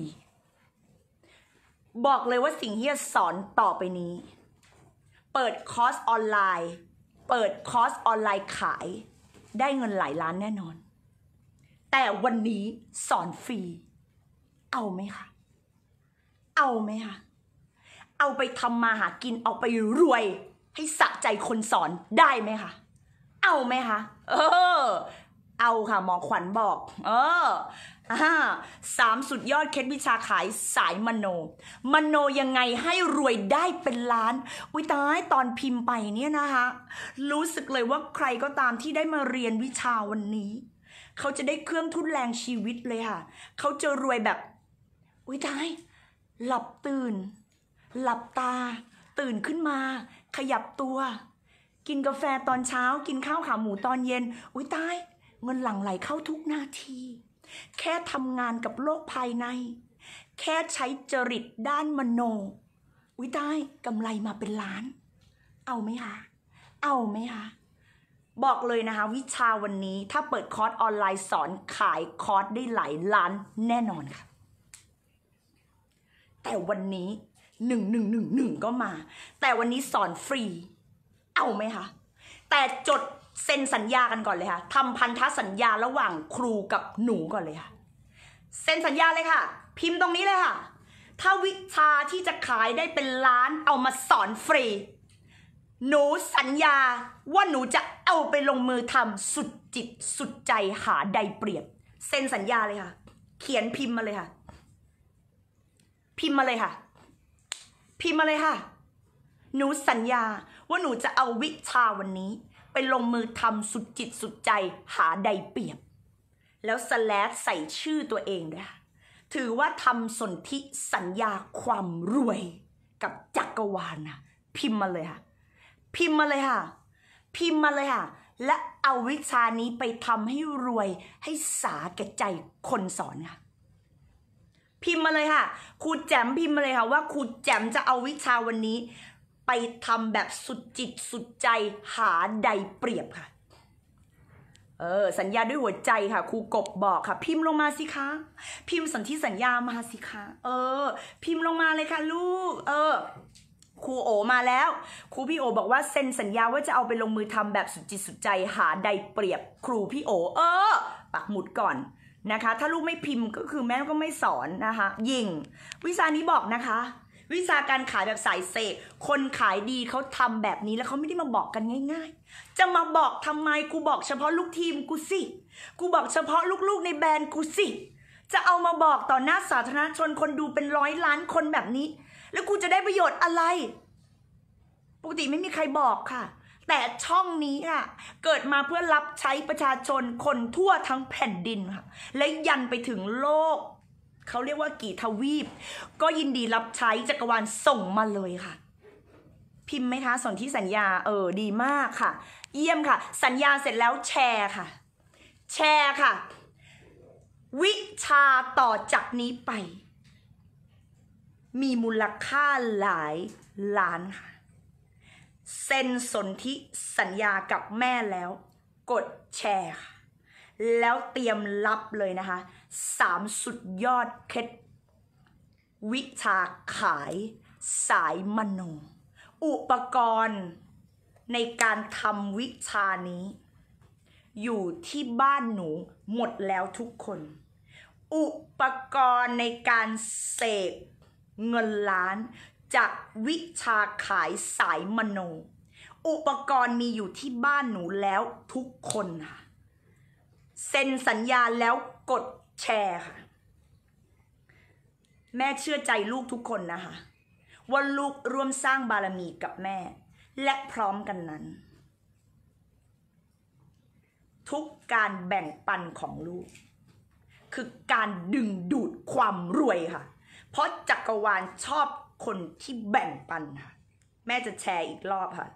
บอกเลยว่าสิ่งที่จะสอนต่อไปนี้เปิดคอร์สออนไลน์เปิดคอร์สออนไลน์ขายได้เงินหลายล้านแน่นอนแต่วันนี้สอนฟรีเอาไหมคะเอาไหมคะเอาไปทำมาหากินเอาไปรวยให้สะใจคนสอนได้ไหมคะเอาไหมคะเออเอาค่ะหมอขวัญบอกเอออ่าสามสุดยอดเคล็ดวิชาขายสายมโนมโนยังไงให้รวยได้เป็นล้านอุ้ยตายตอนพิมพ์ไปเนี่ยนะคะรู้สึกเลยว่าใครก็ตามที่ได้มาเรียนวิชาวันนี้เขาจะได้เครื่องทุนแรงชีวิตเลยค่ะเขาจะรวยแบบอุ้ยตายหลับตื่นหลับตาตื่นขึ้นมาขยับตัวกินกาแฟตอนเช้ากินข้าวขาหมูตอนเย็นอุ้ยตายเงินหลั่งไหลเข้าทุกนาทีแค่ทำงานกับโลกภายในแค่ใช้จริตด้านมโนอุ้ยตายกำไรมาเป็นล้านเอาไหมคะเอาไหมคะบอกเลยนะคะวิชาวันนี้ถ้าเปิดคอร์สออนไลน์สอนขายคอร์สได้หลายล้านแน่นอนค่ะแต่วันนี้หนึ่งหนึ่งหนึ่งหนึ่งก็มาแต่วันนี้สอนฟรีเอาไหมคะแต่จดเซ็นสัญญากันก่อนเลยค่ะทำพันธสัญญาระหว่างครูกับหนูก่อนเลยค่ะเซ็นสัญญาเลยค่ะพิมพ์ตรงนี้เลยค่ะถ้าวิชาที่จะขายได้เป็นล้านเอามาสอนฟรีหนูสัญญาว่าหนูจะเอาไปลงมือทำสุดจิตสุดใจหาใดเปรียบเซ็นสัญญาเลยค่ะเขียนพิมพ์มาเลยค่ะพิมพ์มาเลยค่ะพิมพ์มาเลยค่ะหนูสัญญาว่าหนูจะเอาวิชาวันนี้ไปลงมือทำสุดจิตสุดใจหาใดเปรียบแล้วสแลชใส่ชื่อตัวเองด้วยค่ะถือว่าทำสนธิสัญญาความรวยกับจักรวาลนะพิมพ์มาเลยค่ะพิมพ์มาเลยค่ะพิมพ์มาเลยค่ะและเอาวิชานี้ไปทำให้รวยให้สาแก่ใจคนสอนค่ะพิมพ์มาเลยค่ะครูแจ่มพิมพ์มาเลยค่ะว่าครูแจ่มจะเอาวิชาวันนี้ไปทำแบบสุดจิตสุดใจหาใดเปรียบค่ะเออสัญญาด้วยหัวใจค่ะครูกบบอกค่ะพิมพ์ลงมาสิคะพิมพ์สนธิสัญญามาสิคะเออพิมพ์ลงมาเลยค่ะลูกเออครูโอมาแล้วครูพี่โอบอกว่าเซ็นสัญญาว่าจะเอาไปลงมือทำแบบสุดจิตสุดใจหาใดเปรียบครูพี่โอเออปักหมุดก่อนนะคะถ้าลูกไม่พิมพ์ก็คือแม่ก็ไม่สอนนะคะยิงวิชานี้บอกนะคะวิชาการขายแบบสายเสกคนขายดีเขาทำแบบนี้แล้วเขาไม่ได้มาบอกกันง่ายๆจะมาบอกทำไมกูบอกเฉพาะลูกทีมกูสิกูบอกเฉพาะลูกๆในแบรนด์กูสิจะเอามาบอกต่อหน้าสาธารณชนคนดูเป็นร้อยล้านคนแบบนี้แล้วกูจะได้ประโยชน์อะไรปกติไม่มีใครบอกค่ะแต่ช่องนี้ค่ะเกิดมาเพื่อรับใช้ประชาชนคนทั่วทั้งแผ่นดินค่ะและยันไปถึงโลกเขาเรียกว่ากี่ทวีปก็ยินดีรับใช้จักรวาลส่งมาเลยค่ะพิมพ์ไหมคะสนธิสัญญาเออดีมากค่ะเยี่ยมค่ะสัญญาเสร็จแล้วแชร์ค่ะแชร์ค่ะวิชาต่อจากนี้ไปมีมูลค่าหลายล้านค่ะเซ็นสนธิสัญญากับแม่แล้วกดแชร์ค่ะแล้วเตรียมรับเลยนะคะสามสุดยอดเคล็ดวิชาขายสายมโนอุปกรณ์ในการทำวิชานี้อยู่ที่บ้านหนูหมดแล้วทุกคนอุปกรณ์ในการเสกเงินล้านจากวิชาขายสายมโนอุปกรณ์มีอยู่ที่บ้านหนูแล้วทุกคนค่ะเซ็นสัญญาแล้วกดแชร์ค่ะแม่เชื่อใจลูกทุกคนนะคะว่าลูกร่วมสร้างบารมีกับแม่และพร้อมกันนั้นทุกการแบ่งปันของลูกคือการดึงดูดความรวยค่ะเพราะจักรวาลชอบคนที่แบ่งปันค่ะแม่จะแชร์อีกรอบค่ะ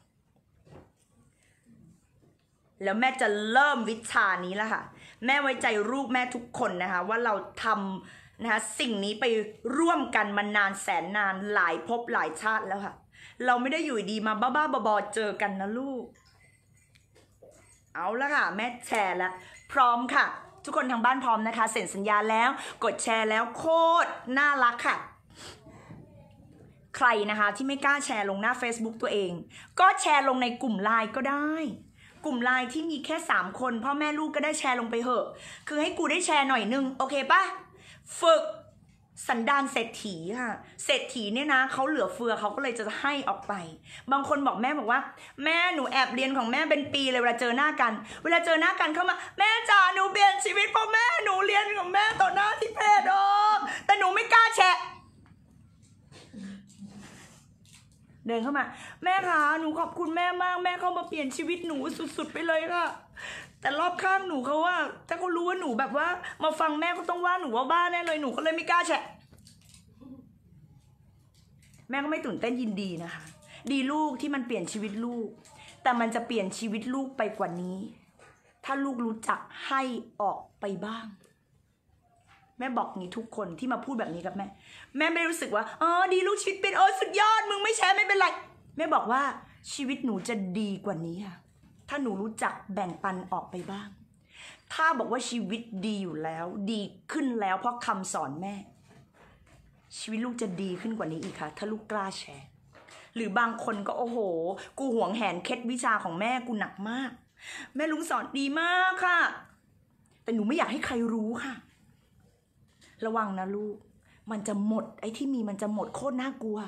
แล้วแม่จะเริ่มวิชานี้แล้วค่ะแม่ไว้ใจลูกแม่ทุกคนนะคะว่าเราทำนะคะสิ่งนี้ไปร่วมกันมานานแสนนานหลายภพหลายชาติแล้วค่ะเราไม่ได้อยู่ดีมาบ้าๆบอๆเจอกันนะลูกเอาละค่ะแม่แชร์แล้วพร้อมค่ะทุกคนทางบ้านพร้อมนะคะเซ็นสัญญาแล้วกดแชร์แล้วโคตรน่ารักค่ะใครนะคะที่ไม่กล้าแชร์ลงหน้า Facebook ตัวเองก็แชร์ลงในกลุ่มไลน์ก็ได้กลุ่มไลน์ที่มีแค่สามคนพ่อแม่ลูกก็ได้แชร์ลงไปเหอะคือให้กูได้แชร์หน่อยนึงโอเคปะฝึกสันดานเศรษฐีค่ะเศรษฐีเนี่ยนะเขาเหลือเฟือเขาก็เลยจะให้ออกไปบางคนบอกแม่บอกว่าแม่หนูแอบเรียนของแม่เป็นปีเลยเวลาเจอหน้ากันเวลาเจอหน้ากันเข้ามาแม่จ๋าหนูเปลี่ยนชีวิตเพราะแม่หนูเรียนของแม่ต่อหน้าที่เพจอ๋อแต่หนูไม่กล้าแชร์เดินเข้ามาแม่คะหนูขอบคุณแม่มากแม่เข้ามาเปลี่ยนชีวิตหนูสุดๆไปเลยค่ะแต่รอบข้างหนูเขาว่าถ้าเขารู้ว่าหนูแบบว่ามาฟังแม่ก็ต้องว่าหนูว่าบ้าแน่เลยหนูก็เลยไม่กล้าแชร์แม่ก็ไม่ตื่นเต้นยินดีนะคะดีลูกที่มันเปลี่ยนชีวิตลูกแต่มันจะเปลี่ยนชีวิตลูกไปกว่านี้ถ้าลูกรู้จักให้ออกไปบ้างแม่บอกงี้ทุกคนที่มาพูดแบบนี้กับแม่แม่ไม่รู้สึกว่าอ๋อดีลูกชีวิตเป็นโอ้สุดยอดมึงไม่แชร์ไม่เป็นไรแม่บอกว่าชีวิตหนูจะดีกว่านี้ค่ะถ้าหนูรู้จักแบ่งปันออกไปบ้างถ้าบอกว่าชีวิตดีอยู่แล้วดีขึ้นแล้วเพราะคำสอนแม่ชีวิตลูกจะดีขึ้นกว่านี้อีกค่ะถ้าลูกกล้าแชร์หรือบางคนก็โอ้โหกูหวงแหนเคล็ดวิชาของแม่กูหนักมากแม่ลุงสอนดีมากค่ะแต่หนูไม่อยากให้ใครรู้ค่ะระวังนะลูกมันจะหมดไอ้ที่มีมันจะหมดโคตรน่ากลัว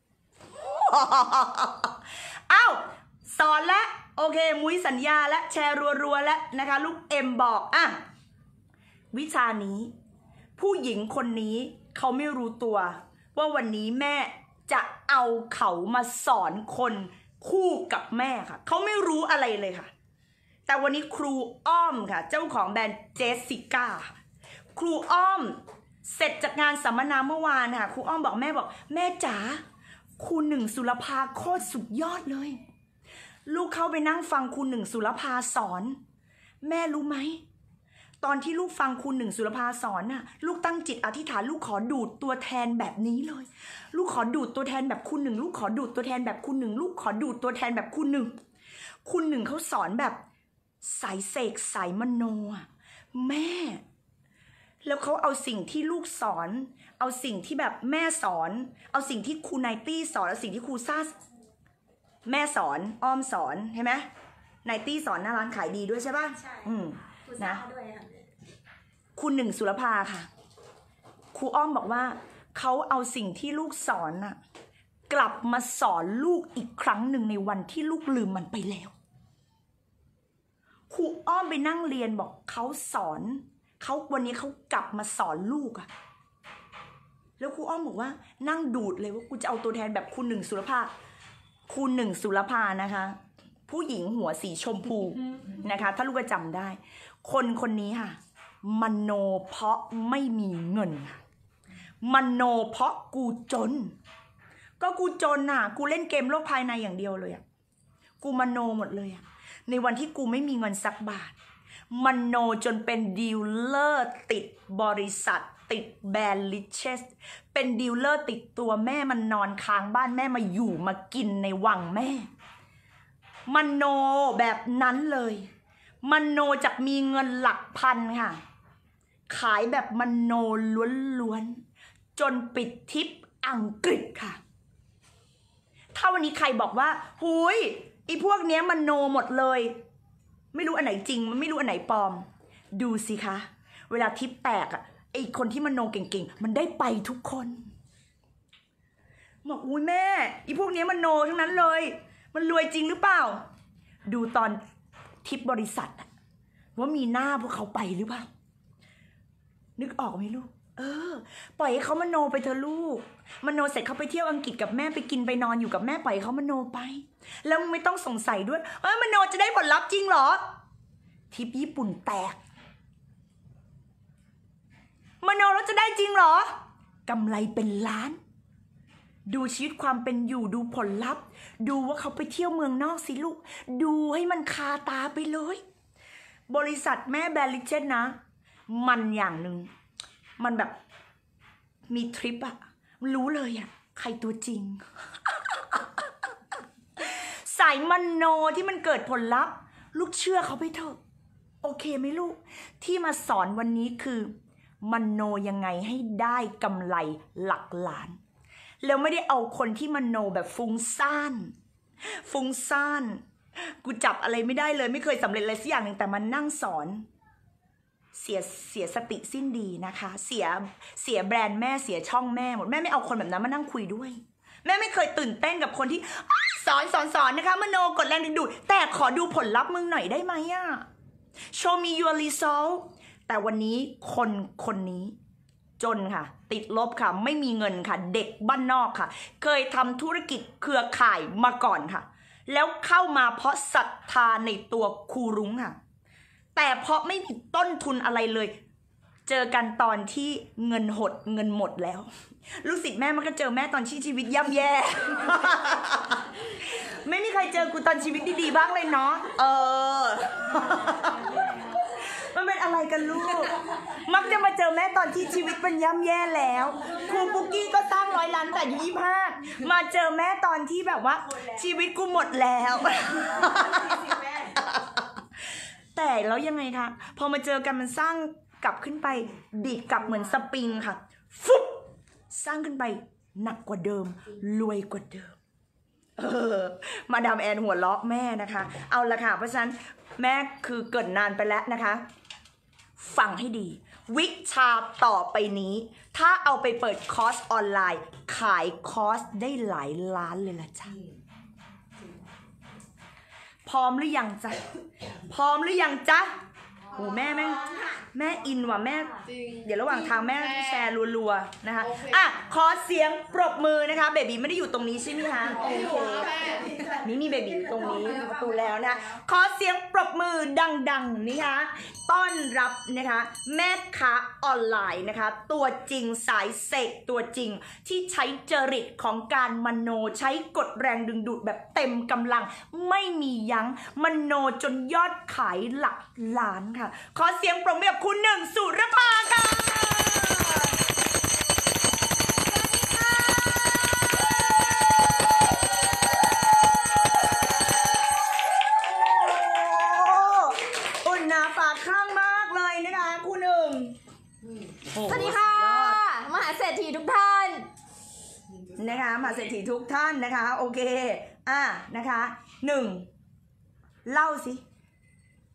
อ้าวสอนแล้วโอเคมุ้ยสัญญาและแชร์รัวๆแล้วนะคะลูกเอ็มบอกอ่ะวิชานี้ผู้หญิงคนนี้เขาไม่รู้ตัวว่าวันนี้แม่จะเอาเขามาสอนคนคู่กับแม่ค่ะเขาไม่รู้อะไรเลยค่ะแต่วันนี้ครูอ้อมค่ะเจ้าของแบรนด์เจสสิก้าค่ะครูอ้อมเสร็จจากงานสัมมนาเมื่อวานค่ะครูอ้อมบอกแม่บอกแม่จ๋าครูหนึ่งสุรภาโคตรสุดยอดเลยลูกเข้าไปนั่งฟังครูหนึ่งสุรภาสอนแม่รู้ไหมตอนที่ลูกฟังครูหนึ่งสุรภาสอนน่ะลูกตั้งจิตอธิษฐานลูกขอดูดตัวแทนแบบนี้เลยลูกขอดูดตัวแทนแบบครูหนึ่งลูกขอดูดตัวแทนแบบครูหนึ่งลูกขอดูดตัวแทนแบบครูหนึ่งครูหนึ่งเขาสอนแบบสายเสกสายมโนอ่ะแม่แล้วเขาเอาสิ่งที่ลูกสอนเอาสิ่งที่แบบแม่สอนเอาสิ่งที่ครูไนตี้สอนเอาสิ่งที่ครูซ่าแม่สอนอ้อมสอนใช่ไหมไนตี้สอนหน้าร้านขายดีด้วยใช่ป่ะใช่อืมนะคุณหนึ่งสุรภาค่ะครูอ้อมบอกว่าเขาเอาสิ่งที่ลูกสอนน่ะกลับมาสอนลูกอีกครั้งหนึ่งในวันที่ลูกลืมมันไปแล้วครูอ้อมไปนั่งเรียนบอกเขาสอนเขาวันนี้เขากลับมาสอนลูกอะแล้วครูอ้อมบอกว่านั่งดูดเลยว่ากูจะเอาตัวแทนแบบคุณหนึ่งสุรภาคุณหนึ่งสุรภานะคะผู้หญิงหัวสีชมพูนะคะถ้าลูกก็จำได้คนคนนี้ค่ะมโนเพราะไม่มีเงินมโนเพราะกูจนก็กูจนน่ะกูเล่นเกมโลกภายในอย่างเดียวเลยอ่ะกูมโนหมดเลยอ่ะในวันที่กูไม่มีเงินสักบาทมโนจนเป็นดีลเลอร์ติดบริษัทติดแบรนด์ลิเชสเป็นดีลเลอร์ติดตัวแม่มันนอนค้างบ้านแม่มาอยู่มากินในวังแม่มโนแบบนั้นเลยมโนจากมีเงินหลักพันค่ะขายแบบมโนล้วนๆจนปิดทิปอังกฤษค่ะถ้าวันนี้ใครบอกว่าหุยไอ้พวกเนี้ยมโนหมดเลยไม่รู้อันไหนจริงมันไม่รู้อันไหนปลอมดูสิคะเวลาทิปแตกอ่ะไอ้คนที่มโนเก่งๆมันได้ไปทุกคนบอกอุ้ยแม่ไอ้พวกเนี้ยมโนทั้งนั้นเลยมันรวยจริงหรือเปล่าดูตอนทิปบริษัทว่ามีหน้าพวกเขาไปหรือเปล่านึกออกไหมลูกเออปล่อยให้เขามโนไปเถอะลูกมโนเสร็จเขาไปเที่ยวอังกฤษกับแม่ไปกินไปนอนอยู่กับแม่ปล่อยเขามโนไปแล้วมึงไม่ต้องสงสัยด้วยเออมโนจะได้ผลลัพธ์จริงเหรอทิปญี่ปุ่นแตกมโนแล้วจะได้จริงเหรอกำไรเป็นล้านดูชีวิตความเป็นอยู่ดูผลลัพธ์ดูว่าเขาไปเที่ยวเมืองนอกสิลูกดูให้มันคาตาไปเลยบริษัทแม่แบรนด์ลิเชนนะมันอย่างหนึ่งมันแบบมีทริปอะรู้เลยอะใครตัวจริง สายมโนที่มันเกิดผลลัพธ์ลูกเชื่อเขาไปเถอะโอเคไหมลูกที่มาสอนวันนี้คือมโนยังไงให้ได้กำไรหลักล้านแล้วไม่ได้เอาคนที่มโนแบบฟุ้งซ่านฟุ้งซ่านกูจับอะไรไม่ได้เลยไม่เคยสำเร็จอะไรสักอย่างหนึ่งแต่มันนั่งสอนเสียเสียสติสิ้นดีนะคะเสียเสียแบรนด์แม่เสียช่องแม่หมดแม่ไม่เอาคนแบบนั้นมานั่งคุยด้วยแม่ไม่เคยตื่นเต้นกับคนที่สอนสอนสอนนะคะมโนกดแรงดึงดูดแต่ขอดูผลลัพธ์มึงหน่อยได้ไหมอะ show me your result แต่วันนี้คนคนนี้จนค่ะติดลบค่ะไม่มีเงินค่ะเด็กบ้านนอกค่ะเคยทำธุรกิจเครือข่ายมาก่อนค่ะแล้วเข้ามาเพราะศรัทธาในตัวครูรุ้งค่ะแต่เพราะไม่มีต้นทุนอะไรเลยเจอกันตอนที่เงินหดเงินหมดแล้วลูกศิษย์แม่มันก็เจอแม่ตอนที่ชีวิตย่ำแย่ ไม่มีใครเจอกูตอนชีวิตดีๆบ้างเลยเนาะเออ มันเป็นอะไรกันลูกมักจะมาเจอแม่ตอนที่ชีวิตมันย่ำแย่แล้วครูปุ๊กกี้ก็สร้างร้อยล้านแต่อายุยี่สิบห้ามาเจอแม่ตอนที่แบบว่าชีวิตกูหมดแล้ว แต่แล้วยังไงคะพอมาเจอกันมันสร้างกลับขึ้นไปดีดกลับเหมือนสปริงค่ะฟุ๊บสร้างขึ้นไปหนักกว่าเดิมรวยกว่าเดิมเออมาดามแอนหัวเราะแม่นะคะเอาละค่ะเพราะฉะนั้นแม่คือเกิดนานไปแล้วนะคะฟังให้ดีวิชาต่อไปนี้ถ้าเอาไปเปิดคอร์สออนไลน์ขายคอร์สได้หลายล้านเลยล่ะจ้ะพร้อมหรือยังจ๊ะพร้อมหรือยังจ๊ะโอ้แม่แม่แม่อินว่ะแม่เดี๋ยวระหว่างทางแม่แชร์รัวๆนะคะอ่ะขอเสียงปรบมือนะคะเบบีไม่ได้อยู่ตรงนี้ใช่ไหมคะโอเคนี่มีเบบีอยู่ตรงนี้ประตูแล้วนะขอเสียงปรบมือดังๆนะคะต้อนรับนะคะแม่ค้าออนไลน์นะคะตัวจริงสายเสกตัวจริงที่ใช้จริตของการมโนใช้กดแรงดึงดูดแบบเต็มกำลังไม่มียั้งมโนจนยอดขายหลักล้านค่ะขอเสียงปรบมือกับคุณหนึ่งสุรภาค่ะสวัสดีค่ะมหาเศรษฐีทุกท่านนะคะมหาเศรษฐีทุกท่านนะคะโอเคอ่ะนะคะหนึ่งเล่าสิ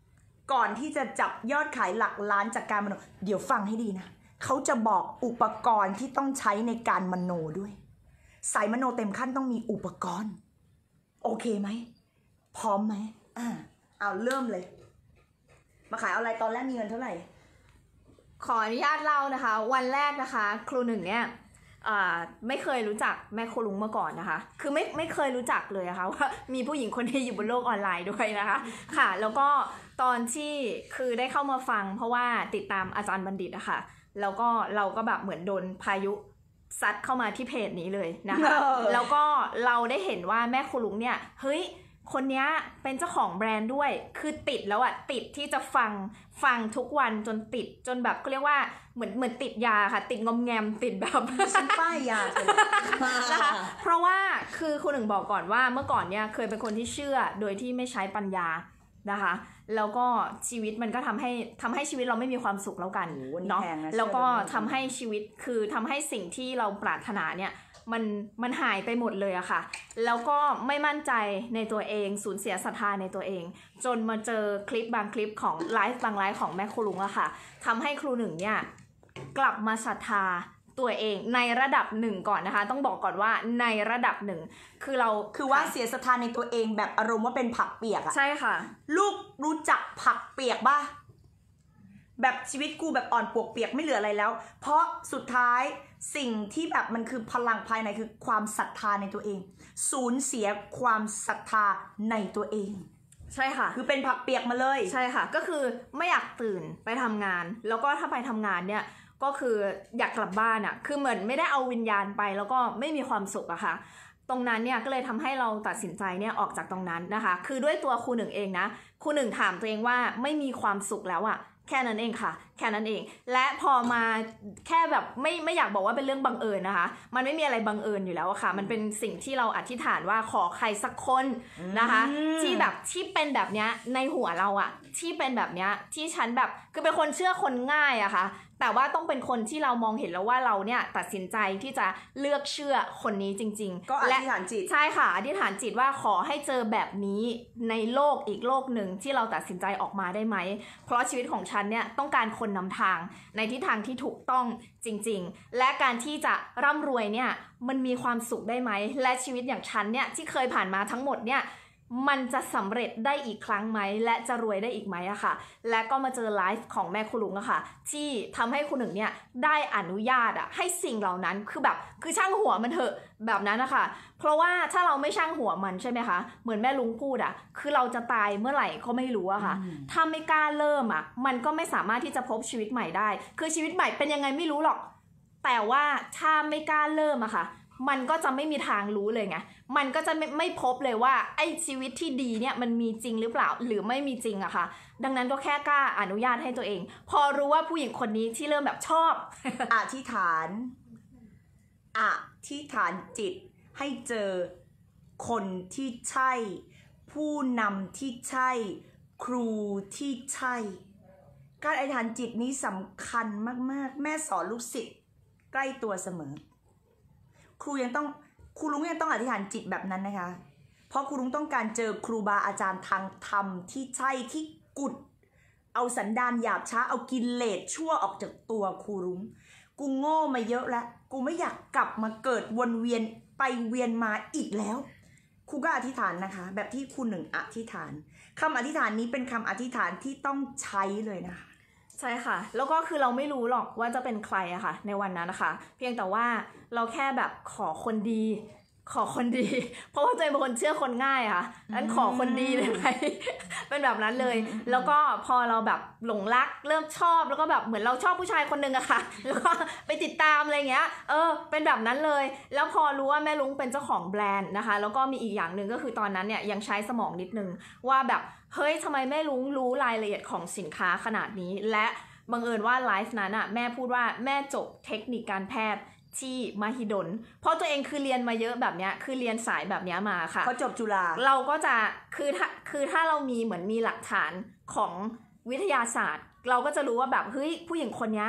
ก่อนที่จะจับยอดขายหลักล้านจากการมโนเดี๋ยวฟังให้ดีนะเขาจะบอกอุปกรณ์ที่ต้องใช้ในการมโนด้วยสายมโนเต็มขั้นต้องมีอุปกรณ์โอเคไหมพร้อมไหมอ่าเอาเริ่มเลยมาขายออนไลน์ตอนแรกมีเงินเท่าไหร่ขออนุญาตเล่านะคะวันแรกนะคะครูหนึ่งเนี่ยไม่เคยรู้จักแม่ครูลุงมาก่อนนะคะคือไม่ไม่เคยรู้จักเลยนะคะว่ามีผู้หญิงคนนี้อยู่บนโลกออนไลน์ด้วยนะคะค่ะแล้วก็ตอนที่คือได้เข้ามาฟังเพราะว่าติดตามอาจารย์บัณฑิตอะค่ะแล้วก็เราก็แบบเหมือนโดนพายุซัดเข้ามาที่เพจนี้เลยนะคะ แล้วก็เราได้เห็นว่าแม่ครูลุงเนี่ยเฮ้ยคนนี้เป็นเจ้าของแบรนด์ด้วยคือติดแล้วอะติดที่จะฟังฟังทุกวันจนติดจนแบบเขาเรียกว่าเหมือนเหมือนติดยาค่ะติดงอมแงมติดแบบฉันป้ายยานะคะเพราะว่าคือคุณหนึ่งบอกก่อนว่าเมื่อก่อนเนี่ยเคยเป็นคนที่เชื่อโดยที่ไม่ใช้ปัญญานะคะแล้วก็ชีวิตมันก็ทำให้ทำให้ชีวิตเราไม่มีความสุขแล้วกันเนาะแล้วก็ทำให้ชีวิตคือทำให้สิ่งที่เราปรารถนาเนี่ยมันมันหายไปหมดเลยอะค่ะแล้วก็ไม่มั่นใจในตัวเองสูญเสียศรัทธาในตัวเองจนมาเจอคลิปบางคลิปของไลฟ์บางไลฟ์ของแม่ครูลุงอะค่ะทำให้ครูหนึ่งเนี่ยกลับมาศรัทธาตัวเองในระดับหนึ่งก่อนนะคะต้องบอกก่อนว่าในระดับหนึ่งคือเราคือว่าเสียศรัทธาในตัวเองแบบอารมณ์ว่าเป็นผักเปียกอะใช่ค่ะลูกรู้จักผักเปียกป่ะแบบชีวิตกูแบบอ่อนปวกเปียกไม่เหลืออะไรแล้วเพราะสุดท้ายสิ่งที่แบบมันคือพลังภายในคือความศรัทธาในตัวเองสูญเสียความศรัทธาในตัวเองใช่ค่ะคือเป็นผักเปียกมาเลยใช่ค่ะก็คือไม่อยากตื่นไปทำงานแล้วก็ถ้าไปทำงานเนี่ยก็คืออยากกลับบ้านอะคือเหมือนไม่ได้เอาวิญญาณไปแล้วก็ไม่มีความสุขอะค่ะตรงนั้นเนี่ยก็เลยทำให้เราตัดสินใจเนี่ยออกจากตรงนั้นนะคะคือด้วยตัวครูหนึ่งเองนะครูหนึ่งถามตัวเองว่าไม่มีความสุขแล้วอะแค่นั้นเองค่ะแค่นั้นเองและพอมาแค่แบบไม่ไม่อยากบอกว่าเป็นเรื่องบังเอิญนะคะมันไม่มีอะไรบังเอิญอยู่แล้วอะค่ะมันเป็นสิ่งที่เราอธิษฐานว่าขอใครสักคนนะคะที่แบบที่เป็นแบบเนี้ยในหัวเราอะที่เป็นแบบเนี้ยที่ฉันแบบคือเป็นคนเชื่อคนง่ายอะค่ะแต่ว่าต้องเป็นคนที่เรามองเห็นแล้วว่าเราเนี่ยตัดสินใจที่จะเลือกเชื่อคนนี้จริงๆก็อธิษฐานจิตใช่ค่ะอธิษฐานจิตว่าขอให้เจอแบบนี้ในโลกอีกโลกหนึ่งที่เราตัดสินใจออกมาได้ไหมเพราะชีวิตของฉันเนี่ยต้องการคนนำทางในทิศทางที่ถูกต้องจริงๆและการที่จะร่ำรวยเนี่ยมันมีความสุขได้ไหมและชีวิตอย่างฉันเนี่ยที่เคยผ่านมาทั้งหมดเนี่ยมันจะสำเร็จได้อีกครั้งไหมและจะรวยได้อีกไหมอะค่ะและก็มาเจอไลฟ์ของแม่ครูลุงอะค่ะที่ทำให้ครูหนึ่งเนี่ยได้อนุญาตอะให้สิ่งเหล่านั้นคือแบบคือช่างหัวมันเถอะแบบนั้นนะคะเพราะว่าถ้าเราไม่ช่างหัวมันใช่ไหมคะเหมือนแม่ลุงพูดอะคือเราจะตายเมื่อไหร่ก็ไม่รู้อะค่ะถ้าไม่กล้าเริ่มอะมันก็ไม่สามารถที่จะพบชีวิตใหม่ได้คือชีวิตใหม่เป็นยังไงไม่รู้หรอกแต่ว่าถ้าไม่กล้าเริ่มอะค่ะมันก็จะไม่มีทางรู้เลยไงมันก็จะไม่ไม่พบเลยว่าไอ้ชีวิตที่ดีเนี่ยมันมีจริงหรือเปล่าหรือไม่มีจริงอะค่ะดังนั้นก็แค่กล้าอนุญาตให้ตัวเองพอรู้ว่าผู้หญิงคนนี้ที่เริ่มแบบชอบอธิษฐานอธิษฐานจิตให้เจอคนที่ใช่ผู้นำที่ใช่ครูที่ใช่การอธิษฐานจิตนี้สำคัญมากๆแม่สอนลูกศิษย์ใกล้ตัวเสมอครูยังต้องครูลุงยังต้องอธิษฐานจิตแบบนั้นนะคะเพราะครูลุงต้องการเจอครูบาอาจารย์ทางธรรมที่ใช่ที่กุดเอาสันดานหยาบช้าเอากิเลสชั่วออกจากตัวครูลุงกูโง่มาเยอะแล้วกูไม่อยากกลับมาเกิดวนเวียนไปเวียนมาอีกแล้วครูก็อธิษฐานนะคะแบบที่ครูหนึ่งอธิษฐานคำอธิษฐานนี้เป็นคำอธิษฐานที่ต้องใช้เลยนะคะใช่ค่ะแล้วก็คือเราไม่รู้หรอกว่าจะเป็นใครอะค่ะในวันนั้นนะคะเพียงแต่ว่าเราแค่แบบขอคนดีขอคนดีเพราะว่าตัวเองเป็นคนเชื่อคนง่ายค่ะนั้นขอคนดีเลยไหม เป็นแบบนั้นเลยแล้วก็พอเราแบบหลงรักเริ่มชอบแล้วก็แบบเหมือนเราชอบผู้ชายคนนึงอะค่ะแล้วก็ไปติดตามอะไรเงี้ยเออเป็นแบบนั้นเลยแล้วพอรู้ว่าแม่ลุงเป็นเจ้าของแบรนด์นะคะแล้วก็มีอีกอย่างหนึ่งก็คือตอนนั้นเนี่ยยังใช้สมองนิดนึงว่าแบบเฮ้ยทำไมแม่ลุงรู้รายละเอียดของสินค้าขนาดนี้และบังเอิญว่าไลฟ์นั้นอะแม่พูดว่าแม่จบเทคนิคการแพทย์ที่มหิดลเพราะตัวเองคือเรียนมาเยอะแบบเนี้ยคือเรียนสายแบบเนี้ยมาค่ะเขาจบจุฬาเราก็จะคือถ้าคือถ้าเรามีเหมือนมีหลักฐานของวิทยาศาสตร์เราก็จะรู้ว่าแบบเฮ้ยผู้หญิงคนนี้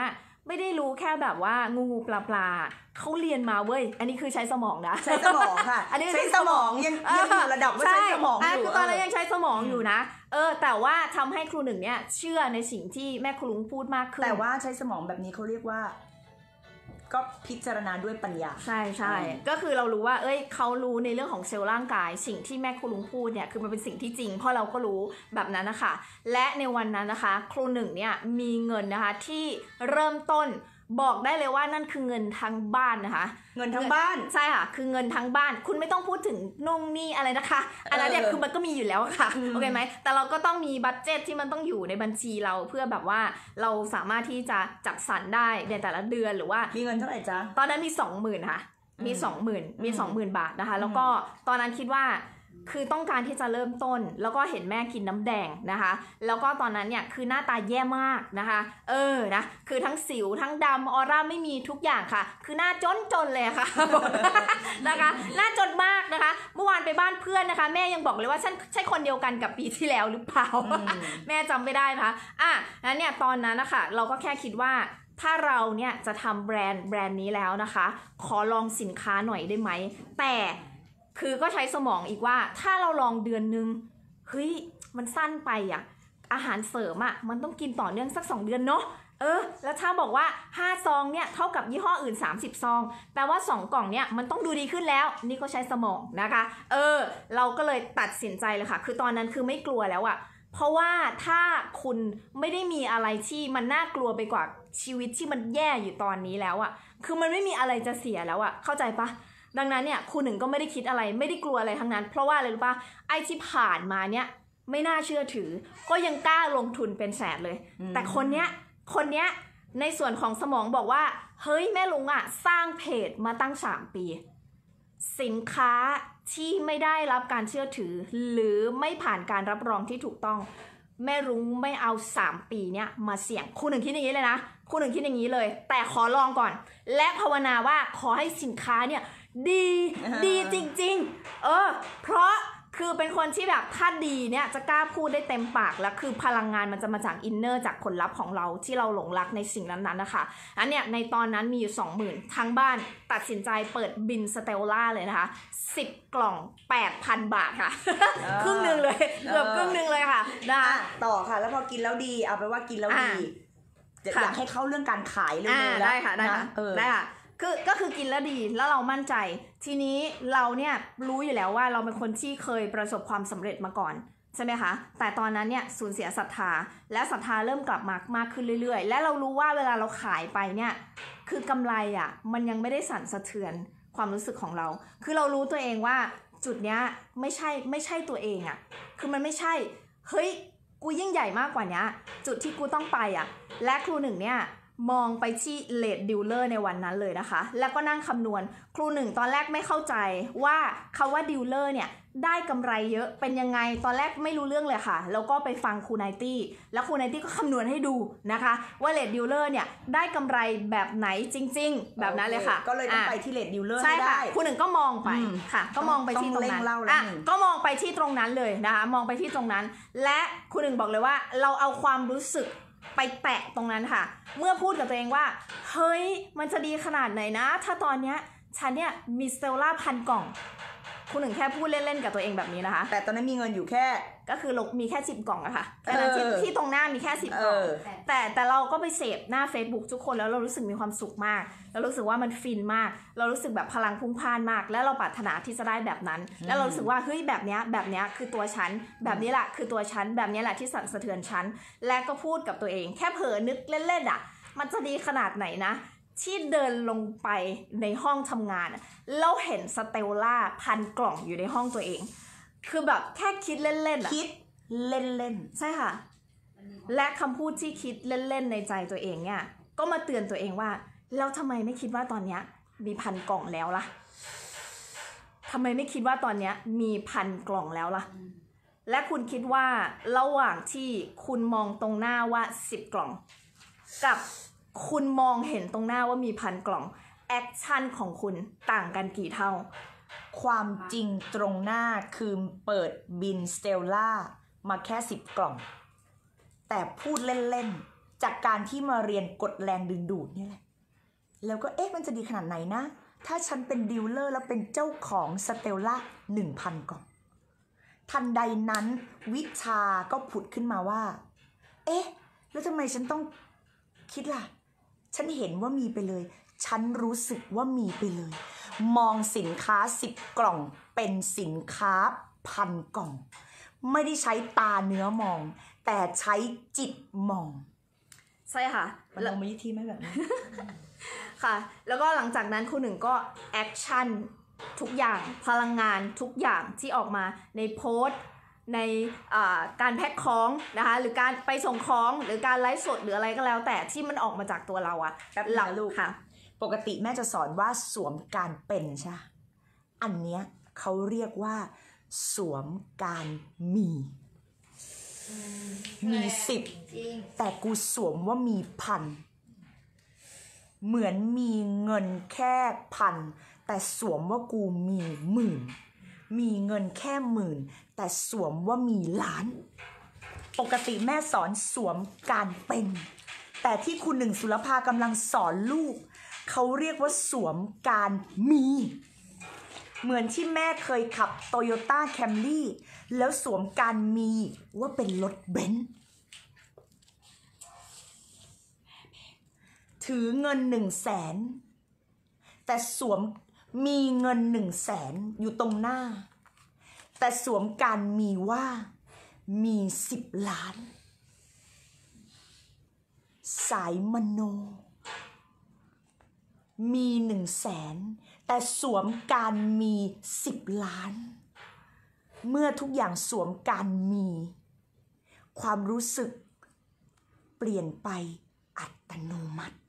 ไม่ได้รู้แค่แบบว่างูงูปลาปลาเขาเรียนมาเว้ยอันนี้คือใช้สมองนะใช้สมองค่ะอันนี้ใช้สมองยังยังอยู่ระดับว่าใช้สมองอยู่ตอนนั้นยังใช้สมองอยู่นะเออแต่ว่าทำให้ครูหนึ่งเนี่ยเชื่อในสิ่งที่แม่ครูลุงพูดมากขึ้นแต่ว่าใช้สมองแบบนี้เขาเรียกว่าก็พิจารณาด้วยปัญญาใช่ใช่ก็คือเรารู้ว่าเอ้ยเขารู้ในเรื่องของเซลล์ร่างกายสิ่งที่แม่ครูลุงพูดเนี่ยคือมันเป็นสิ่งที่จริงเพราะเราก็รู้แบบนั้นนะคะและในวันนั้นนะคะครูหนึ่งเนี่ยมีเงินนะคะที่เริ่มต้นบอกได้เลยว่านั่นคือเงินทั้งบ้านนะคะเงินทั้งบ้านใช่ค่ะคือเงินทั้งบ้านคุณไม่ต้องพูดถึงนงนี่อะไรนะคะอันนั้นเนี่ยคือมันก็มีอยู่แล้วค่ะโอเคไหมแต่เราก็ต้องมีบัดเจ็ตที่มันต้องอยู่ในบัญชีเราเพื่อแบบว่าเราสามารถที่จะจัดสรรได้ในแต่ละเดือนหรือว่ามีเงินเท่าไหร่จ๊ะตอนนั้นมีสองหมื่นค่ะมีสองหมื่นมีสองหมื่นบาทนะคะแล้วก็ตอนนั้นคิดว่าคือต้องการที่จะเริ่มต้นแล้วก็เห็นแม่กินน้ำแดงนะคะแล้วก็ตอนนั้นเนี่ยคือหน้าตาแย่มากนะคะเออนะคือทั้งสิวทั้งดำออร่าไม่มีทุกอย่างค่ะคือหน้าจนจนเลยค่ะนะคะหน้าจนมากนะคะเมื่อวานไปบ้านเพื่อนนะคะแม่ยังบอกเลยว่าฉันใช่คนเดียวกันกับปีที่แล้วหรือเปล่า แม่จำไม่ได้นะคะอ่ะนั้นเนี่ยตอนนั้นนะคะเราก็แค่คิดว่าถ้าเราเนี่ยจะทำแบรนด์แบรนด์นี้แล้วนะคะขอลองสินค้าหน่อยได้ไหมแต่คือก็ใช้สมองอีกว่าถ้าเราลองเดือนนึงเฮ้ยมันสั้นไปอ่ะอาหารเสริมอ่ะมันต้องกินต่อเนื่องสักสองเดือนเนาะเออแล้วถ้าบอกว่าห้าซองเนี่ยเท่ากับยี่ห้ออื่นสามสิบซองแปลว่าสองกล่องเนี่ยมันต้องดูดีขึ้นแล้วนี่ก็ใช้สมองนะคะเออเราก็เลยตัดสินใจเลยค่ะคือตอนนั้นคือไม่กลัวแล้วอ่ะเพราะว่าถ้าคุณไม่ได้มีอะไรที่มันน่ากลัวไปกว่าชีวิตที่มันแย่อยู่ตอนนี้แล้วอ่ะคือมันไม่มีอะไรจะเสียแล้วอ่ะเข้าใจปะดังนั้นเนี่ยครูหนึ่งก็ไม่ได้คิดอะไรไม่ได้กลัวอะไรทั้งนั้นเพราะว่าอะไรรู้ปะไอ้ที่ผ่านมาเนี่ยไม่น่าเชื่อถือก็ยังกล้าลงทุนเป็นแสนเลยแต่คนเนี้ยคนเนี้ยในส่วนของสมองบอกว่าเฮ้ยแม่ลุงอ่ะสร้างเพจมาตั้งสามปีสินค้าที่ไม่ได้รับการเชื่อถือหรือไม่ผ่านการรับรองที่ถูกต้องแม่ลุงไม่เอาสามปีเนี้ยมาเสี่ยงครูหนึ่งคิดอย่างนี้เลยนะครูหนึ่งคิดอย่างนี้เลยแต่ขอลองก่อนและภาวนาว่าขอให้สินค้าเนี่ยดีดีจริงๆเออเพราะคือเป็นคนที่แบบถ้าดีเนี่ยจะกล้าพูดได้เต็มปากแล้วคือพลังงานมันจะมาจากอินเนอร์จากผลลัพธ์ของเราที่เราหลงรักในสิ่งนั้นๆนะคะอันเนี้ยในตอนนั้นมีอยู่ สองหมื่น ทั้งบ้านตัดสินใจเปิดบินสเตลล่าเลยนะคะสิบกล่อง แปดพัน บาทค่ะ ครึ่งนึงเลยเกือบครึ่งนึงเลยค่ะนะคะต่อค่ะแล้วพอกินแล้วดีเอาไปว่ากินแล้วดีอยากให้เข้าเรื่องการขายเร็วๆแล้วได้ค่ะได้ค่ะได้ค่ะคือก็คือกินแล้วดีแล้วเรามั่นใจทีนี้เราเนี่ยรู้อยู่แล้วว่าเราเป็นคนที่เคยประสบความสำเร็จมาก่อนใช่ไหมคะแต่ตอนนั้นเนี่ยสูญเสียศรัทธาและศรัทธาเริ่มกลับมามากขึ้นเรื่อยๆและเรารู้ว่าเวลาเราขายไปเนี่ยคือกำไรอ่ะมันยังไม่ได้สั่นสะเทือนความรู้สึกของเราคือเรารู้ตัวเองว่าจุดเนี้ยไม่ใช่ไม่ใช่ตัวเองอ่ะคือมันไม่ใช่เฮ้ยกูยิ่งใหญ่มากกว่านี้จุดที่กูต้องไปอ่ะและครูหนึ่งเนี่ยมองไปที่เลทดิวเลอร์ในวันนั้นเลยนะคะแล้วก็นั่งคำนวณครูหนึ่งตอนแรกไม่เข้าใจว่าคำว่าดิวเลอร์เนี่ยได้กำไรเยอะเป็นยังไงตอนแรกไม่รู้เรื่องเลยค่ะแล้วก็ไปฟังครูไนตี้แล้วครูไนตี้ก็คำนวณให้ดูนะคะว่าเลทดิวเลอร์เนี่ยได้กำไรแบบไหนจริงๆแบบนั้นเลยค่ะก็เลยต้องไปที่เลทดิวเลอร์ใช่ค่ะครูหนึ่งก็มองไปค่ะก็มองไปที่ตรงนั้นอ่ะก็มองไปที่ตรงนั้นเลยนะคะมองไปที่ตรงนั้นและครูหนึ่งบอกเลยว่าเราเอาความรู้สึกไปแตะตรงนั้นค่ะเมื่อพูดกับตัวเองว่าเฮ้ยมันจะดีขนาดไหนนะถ้าตอนเนี้ยฉันเนี่ยมีสเตลล่าพันกล่องคุณหนึ่งแค่พูดเล่นๆกับตัวเองแบบนี้นะคะแต่ตอนนั้นมีเงินอยู่แค่ก็คือลงมีแค่สิบกล่องอะค่ะแต่ที่ที่ตรงหน้ามีแค่สิบกล่องแต่แต่เราก็ไปเสพหน้า Facebook ทุกคนแล้วเรารู้สึกมีความสุขมากเรารู้สึกว่ามันฟินมากเรารู้สึกแบบพลังพุ่งพ่านมากแล้วเราปรารถนาที่จะได้แบบนั้นแล้วเรารู้สึกว่าเฮ้ยแบบเนี้ยแบบเนี้ยคือตัวฉันแบบนี้แหละคือตัวฉันแบบนี้แหละที่สั่นสะเทือนฉันและก็พูดกับตัวเองแค่เผลอนึกเล่นๆอะมันจะดีขนาดไหนนะที่เดินลงไปในห้องทำงานแล้วเห็นสเตลล่าพันกล่องอยู่ในห้องตัวเองคือแบบแค่คิดเล่นๆอะคิดเล่นๆใช่ค่ะและคำพูดที่คิดเล่นๆในใจตัวเองเนี่ยก็มาเตือนตัวเองว่าแล้วทำไมไม่คิดว่าตอนนี้มีพันกล่องแล้วล่ะทำไมไม่คิดว่าตอนนี้มีพันกล่องแล้วล่ะและคุณคิดว่าระหว่างที่คุณมองตรงหน้าว่าสิบกล่องกับคุณมองเห็นตรงหน้าว่ามีพันกล่องแอคชั่นของคุณต่างกันกี่เท่าความจริงตรงหน้าคือเปิดบินสเตลล่ามาแค่สิบกล่องแต่พูดเล่นจากการที่มาเรียนกฎแรงดึงดูดนี่แหละแล้วก็เอ๊ะมันจะดีขนาดไหนนะถ้าฉันเป็นดีลเลอร์แล้วเป็นเจ้าของสเตลล่าหนึ่งพันกล่องทันใดนั้นวิชาก็ผุดขึ้นมาว่าเอ๊ะแล้วทำไมฉันต้องคิดล่ะฉันเห็นว่ามีไปเลยฉันรู้สึกว่ามีไปเลยมองสินค้าสิบกล่องเป็นสินค้าพันกล่องไม่ได้ใช้ตาเนื้อมองแต่ใช้จิตมองใช่ค่ะมันลงมาวิธีไหมแบบนี้ค่ะแล้วก็หลังจากนั้นครูหนึ่งก็แอคชั่นทุกอย่างพลังงานทุกอย่างที่ออกมาในโพสต์ในการแพ็คของนะคะหรือการไปส่งของหรือการไลฟ์สดหรืออะไรก็แล้วแต่ที่มันออกมาจากตัวเราอะเราลูกค่ะปกติแม่จะสอนว่าสวมการเป็นใช่อันเนี้ยเขาเรียกว่าสวมการมีมีสิบแต่กูสวมว่ามีพันเหมือนมีเงินแค่พันแต่สวมว่ากูมีหมื่นมีเงินแค่หมื่นแต่สวมว่ามีล้านปกติแม่สอนสวมการเป็นแต่ที่คุณหนึ่งสุรภากำลังสอนลูกเขาเรียกว่าสวมการมีเหมือนที่แม่เคยขับ Toyota Camry แล้วสวมการมีว่าเป็นรถเบนซ์ถือเงินหนึ่งแสนแต่สวมมีเงินหนึ่งแสนอยู่ตรงหน้าแต่สวมการมีว่ามีสิบล้านสายมโนมีหนึ่งแสนแต่สวมการมีสิบล้านเมื่อทุกอย่างสวมการมีความรู้สึกเปลี่ยนไปอัตโนมัติ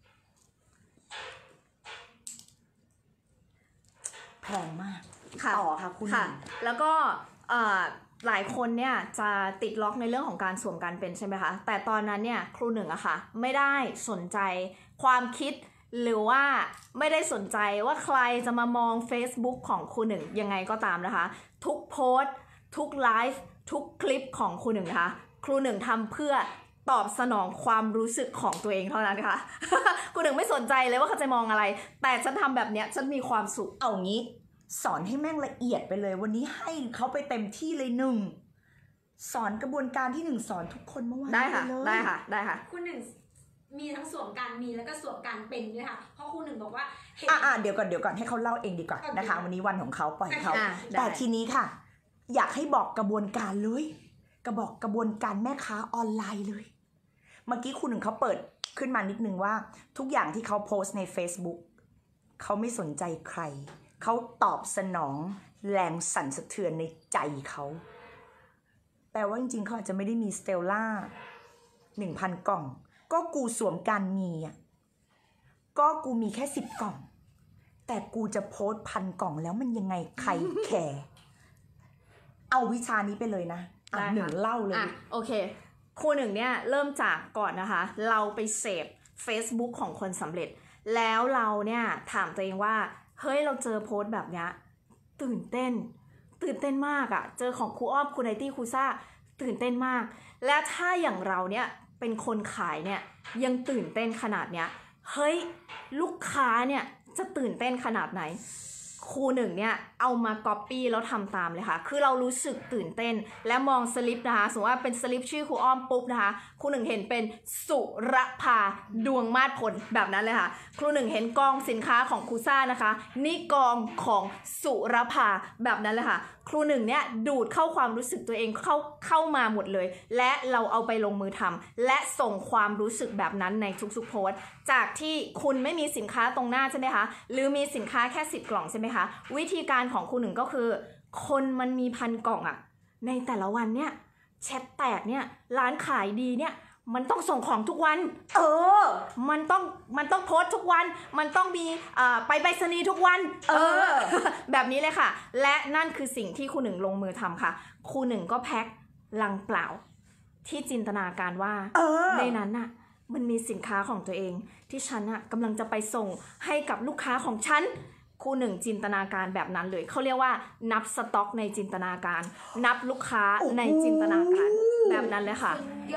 แพงมากต่อค่ะคุณค่ะแล้วก็หลายคนเนี่ยจะติดล็อกในเรื่องของการสวมการเป็นใช่ไหมคะแต่ตอนนั้นเนี่ยครูหนึ่งอะค่ะไม่ได้สนใจความคิดหรือว่าไม่ได้สนใจว่าใครจะมามอง Facebook ของครูหนึ่งยังไงก็ตามนะคะทุกโพสต์ทุกไลฟ์ทุกคลิปของครูหนึ่งนะคะครูหนึ่งทำเพื่อตอบสนองความรู้สึกของตัวเองเท่านั้นค่ะ ครูหนึ่งไม่สนใจเลยว่าเขาจะมองอะไรแต่ฉันทำแบบเนี้ยฉันมีความสุขเอางี้สอนให้แม่งละเอียดไปเลยวันนี้ให้เขาไปเต็มที่เลยหนึ่งสอนกระบวนการที่หนึ่งสอนทุกคนเมื่อวานได้ค่ะได้ค่ะได้ค่ะคุณหนึ่งมีทั้งสวมการมีแล้วก็สวมการเป็นด้วยค่ะเพราะครูหนึ่งบอกว่าอ่าเดี๋ยวก่อนเดี๋ยวก่อนให้เขาเล่าเองดีกว่านะคะวันนี้วันของเขาปล่อยเขาแต่ทีนี้ค่ะอยากให้บอกกระบวนการเลยกระบอกกระบวนการแม่ค้าออนไลน์เลยเมื่อกี้คุณหนึ่งเขาเปิดขึ้นมานิดนึงว่าทุกอย่างที่เขาโพสต์ใน Facebook เขาไม่สนใจใครเขาตอบสนองแรงสั่นสะเทือนในใจเขาแปลว่าจริงๆเขาอาจจะไม่ได้มีสเตลล่าหนึ่งพันกล่องก็กูสวมการมีอ่ะก็กูมีแค่สิบกล่องแต่กูจะโพสต์พันกล่องแล้วมันยังไงใครแคร์เอาวิชานี้ไปเลยนะอ่ะหนึ่งเล่าเลยอ่ะโอเคครูหนึ่งเนี่ยเริ่มจากก่อนนะคะเราไปเสพ Facebook ของคนสำเร็จแล้วเราเนี่ยถามตัวเองว่าเฮ้ยเราเจอโพสต์แบบนี้ตื่นเต้นตื่นเต้นมากอะเจอของครูอ้อมครูไนตี้ครูซ่าตื่นเต้นมากและถ้าอย่างเราเนี่ยเป็นคนขายเนี่ยยังตื่นเต้นขนาดเนี้ยเฮ้ยลูกค้าเนี่ยจะตื่นเต้นขนาดไหนครูหนึ่งเนี่ยเอามาก๊อปปี้แล้วทำตามเลยค่ะคือเรารู้สึกตื่นเต้นและมองสลิปนะคะสมมติว่าเป็นสลิปชื่อครูอ้อมปุ๊บนะคะครูหนึ่งเห็นเป็นสุรภาดวงมาศผลแบบนั้นเลยค่ะครูหนึ่งเห็นกองสินค้าของครูซ่านะคะนี่กองของสุรภาแบบนั้นเลยค่ะครูหนึ่งเนี่ยดูดเข้าความรู้สึกตัวเองเข้าเข้ามาหมดเลยและเราเอาไปลงมือทำและส่งความรู้สึกแบบนั้นในทุกๆโพสต์จากที่คุณไม่มีสินค้าตรงหน้าใช่ไหมคะหรือมีสินค้าแค่สิบกล่องใช่ไหมคะวิธีการของครูหนึ่งก็คือคนมันมีพันกล่องอะในแต่ละวันเนี่ยแชทแตกเนี่ยร้านขายดีเนี่ยมันต้องส่งของทุกวันเออมันต้องมันต้องโพสต์ทุกวันมันต้องมีอ่าไปไปรษณีย์ทุกวันเออ แบบนี้เลยค่ะและนั่นคือสิ่งที่ครูหนึ่งลงมือทำค่ะครูหนึ่งก็แพ็คลังเปล่าที่จินตนาการว่าในนั้นน่ะมันมีสินค้าของตัวเองที่ฉันน่ะกำลังจะไปส่งให้กับลูกค้าของฉันครูหนึ่งจินตนาการแบบนั้นเลยเขาเรียกว่านับสต็อกในจินตนาการนับลูกค้าในจินตนาการแบบนั้นเลยค่ะยอดนะ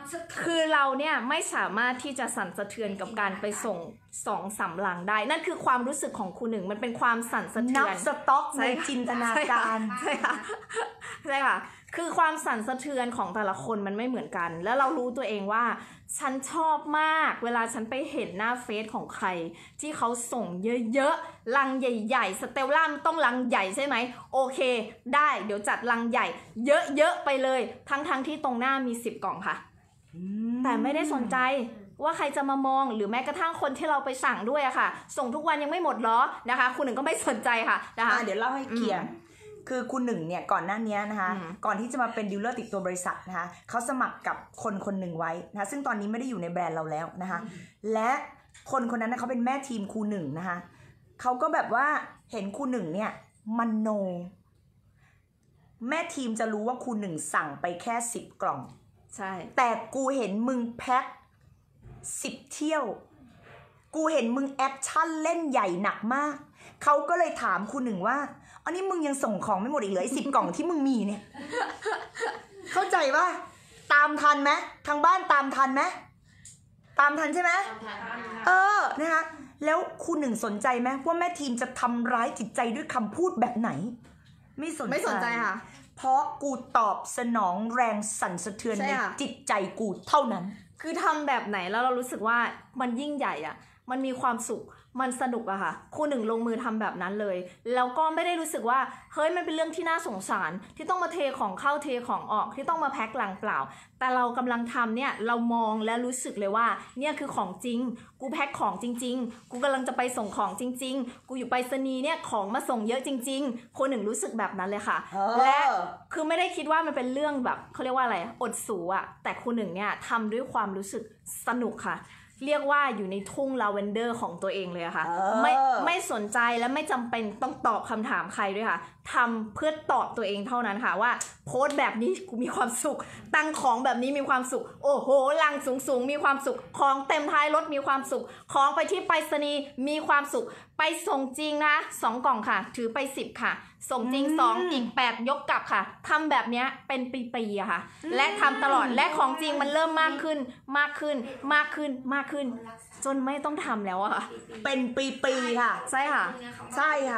สะเทือนคือเราเนี่ยไม่สามารถที่จะสั่นสะเทือนกับการไปส่งสองสามหลังได้ นั่นคือความรู้สึกของครูหนึ่งมันเป็นความสั่นสะเทืนัอบ นสต็อกใช่ในค่ะจินตนาการใช่ค่ะใช่ค่ะคือความสั่นสะเทือนของแต่ละคนมันไม่เหมือนกัน แล้วเรารู้ตัวเองว่าฉันชอบมากเวลาฉันไปเห็นหน้าเฟซของใครที่เขาส่งเยอะๆลังใหญ่ๆสเตลล่ามต้องลังใหญ่ใช่ไหมโอเคได้เดี๋ยวจัดลังใหญ่ เยอะๆไปเลยทั้งๆที่ตรงหน้ามีสิบกล่องค่ะแต่ไม่ได้สนใจว่าใครจะมามองหรือแม้กระทั่งคนที่เราไปสั่งด้วยอะค่ะส่งทุกวันยังไม่หมดหรอนะคะคุณหนึ่งก็ไม่สนใจค่ะนะคะอ่ะเดี๋ยวเล่าให้เคลียร์คือคุณหนึ่งเนี่ยก่อนหน้านี้นะคะอืมก่อนที่จะมาเป็นดีลเลอร์ติดตัวบริษัทนะคะเขาสมัครกับคนคนหนึ่งไว้นะคะซึ่งตอนนี้ไม่ได้อยู่ในแบรนด์เราแล้วนะคะและคนคนนั้นนะเขาเป็นแม่ทีมครูหนึ่งนะคะเขาก็แบบว่าเห็นครูหนึ่งเนี่ยมันโน แม่ทีมจะรู้ว่าครูหนึ่งสั่งไปแค่สิบกล่องใช่แต่กูเห็นมึงแพ็คสิบเที่ยว กูเห็นมึงแอคชั่นเล่นใหญ่หนักมาก เขาก็เลยถามครูหนึ่งว่าอันนี้มึงยังส่งของไม่หมดอีกเหรอไอ้สิบกล่องที่มึงมีเนี่ย เข้าใจว่าตามทันไหมทางบ้านตามทันไหมตามทันใช่ไหมเออนะคะแล้วครูหนึ่งสนใจไหมว่าแม่ทีมจะทำร้ายจิตใจด้วยคำพูดแบบไหน ไม่สนใจไม่สนใจค่ะเพราะกูตอบสนองแรงสั่นสะเทือนใช่ในค่ะจิตใจกูเท่านั้นคือทำแบบไหนแล้วเรารู้สึกว่ามันยิ่งใหญ่อะมันมีความสุขมันสนุกอะค่ะครูหนึ่งลงมือทำแบบนั้นเลยแล้วก็ไม่ได้รู้สึกว่าเฮ้ยมันเป็นเรื่องที่น่าสงสารที่ต้องมาเทของเข้าเทของออกที่ต้องมาแพ็คลังเปล่า แต่เรากำลังทำเนี่ยเรามองและรู้สึกเลยว่าเนี่ยคือของจริงกูแพ็คของจริงๆกูกำลังจะไปส่งของจริงๆกูอยู่ไปรษณีย์เนี่ยของมาส่งเยอะจริงๆครูหนึ่งรู้สึกแบบนั้นเลยค่ะเออและคือไม่ได้คิดว่ามันเป็นเรื่องแบบเขาเรียกว่าอะไรอดสูอะแต่ครูหนึ่งเนี่ยทำด้วยความรู้สึกสนุกค่ะ เรียกว่าอยู่ในทุ่งลาเวนเดอร์ของตัวเองเลยอะค่ะเออไม่ไม่สนใจและไม่จำเป็นต้องตอบคำถามใครด้วยค่ะทำเพื่อตอบตัวเองเท่านั้นค่ะว่าโพสต์แบบนี้กูมีความสุข ตั้งของแบบนี้มีความสุข โอ้โหลังสูงสูงๆมีความสุข ของเต็มท้ายรถมีความสุข ของไปที่ไปรษณีย์มีความสุข ไปส่งจริงนะสองกล่องค่ะ ถือไปสิบค่ะ ส่งจริงสองอีกแปดยกกลับค่ะทำแบบเนี้ยเป็นปีๆอะค่ะ และทำตลอดและของจริงมันเริ่มมากขึ้น มากขึ้น มากขึ้นมากขึ้น จนไม่ต้องทำแล้วอะค่ะเป็นปีๆค่ะใช่ค่ะใช่ค่ะ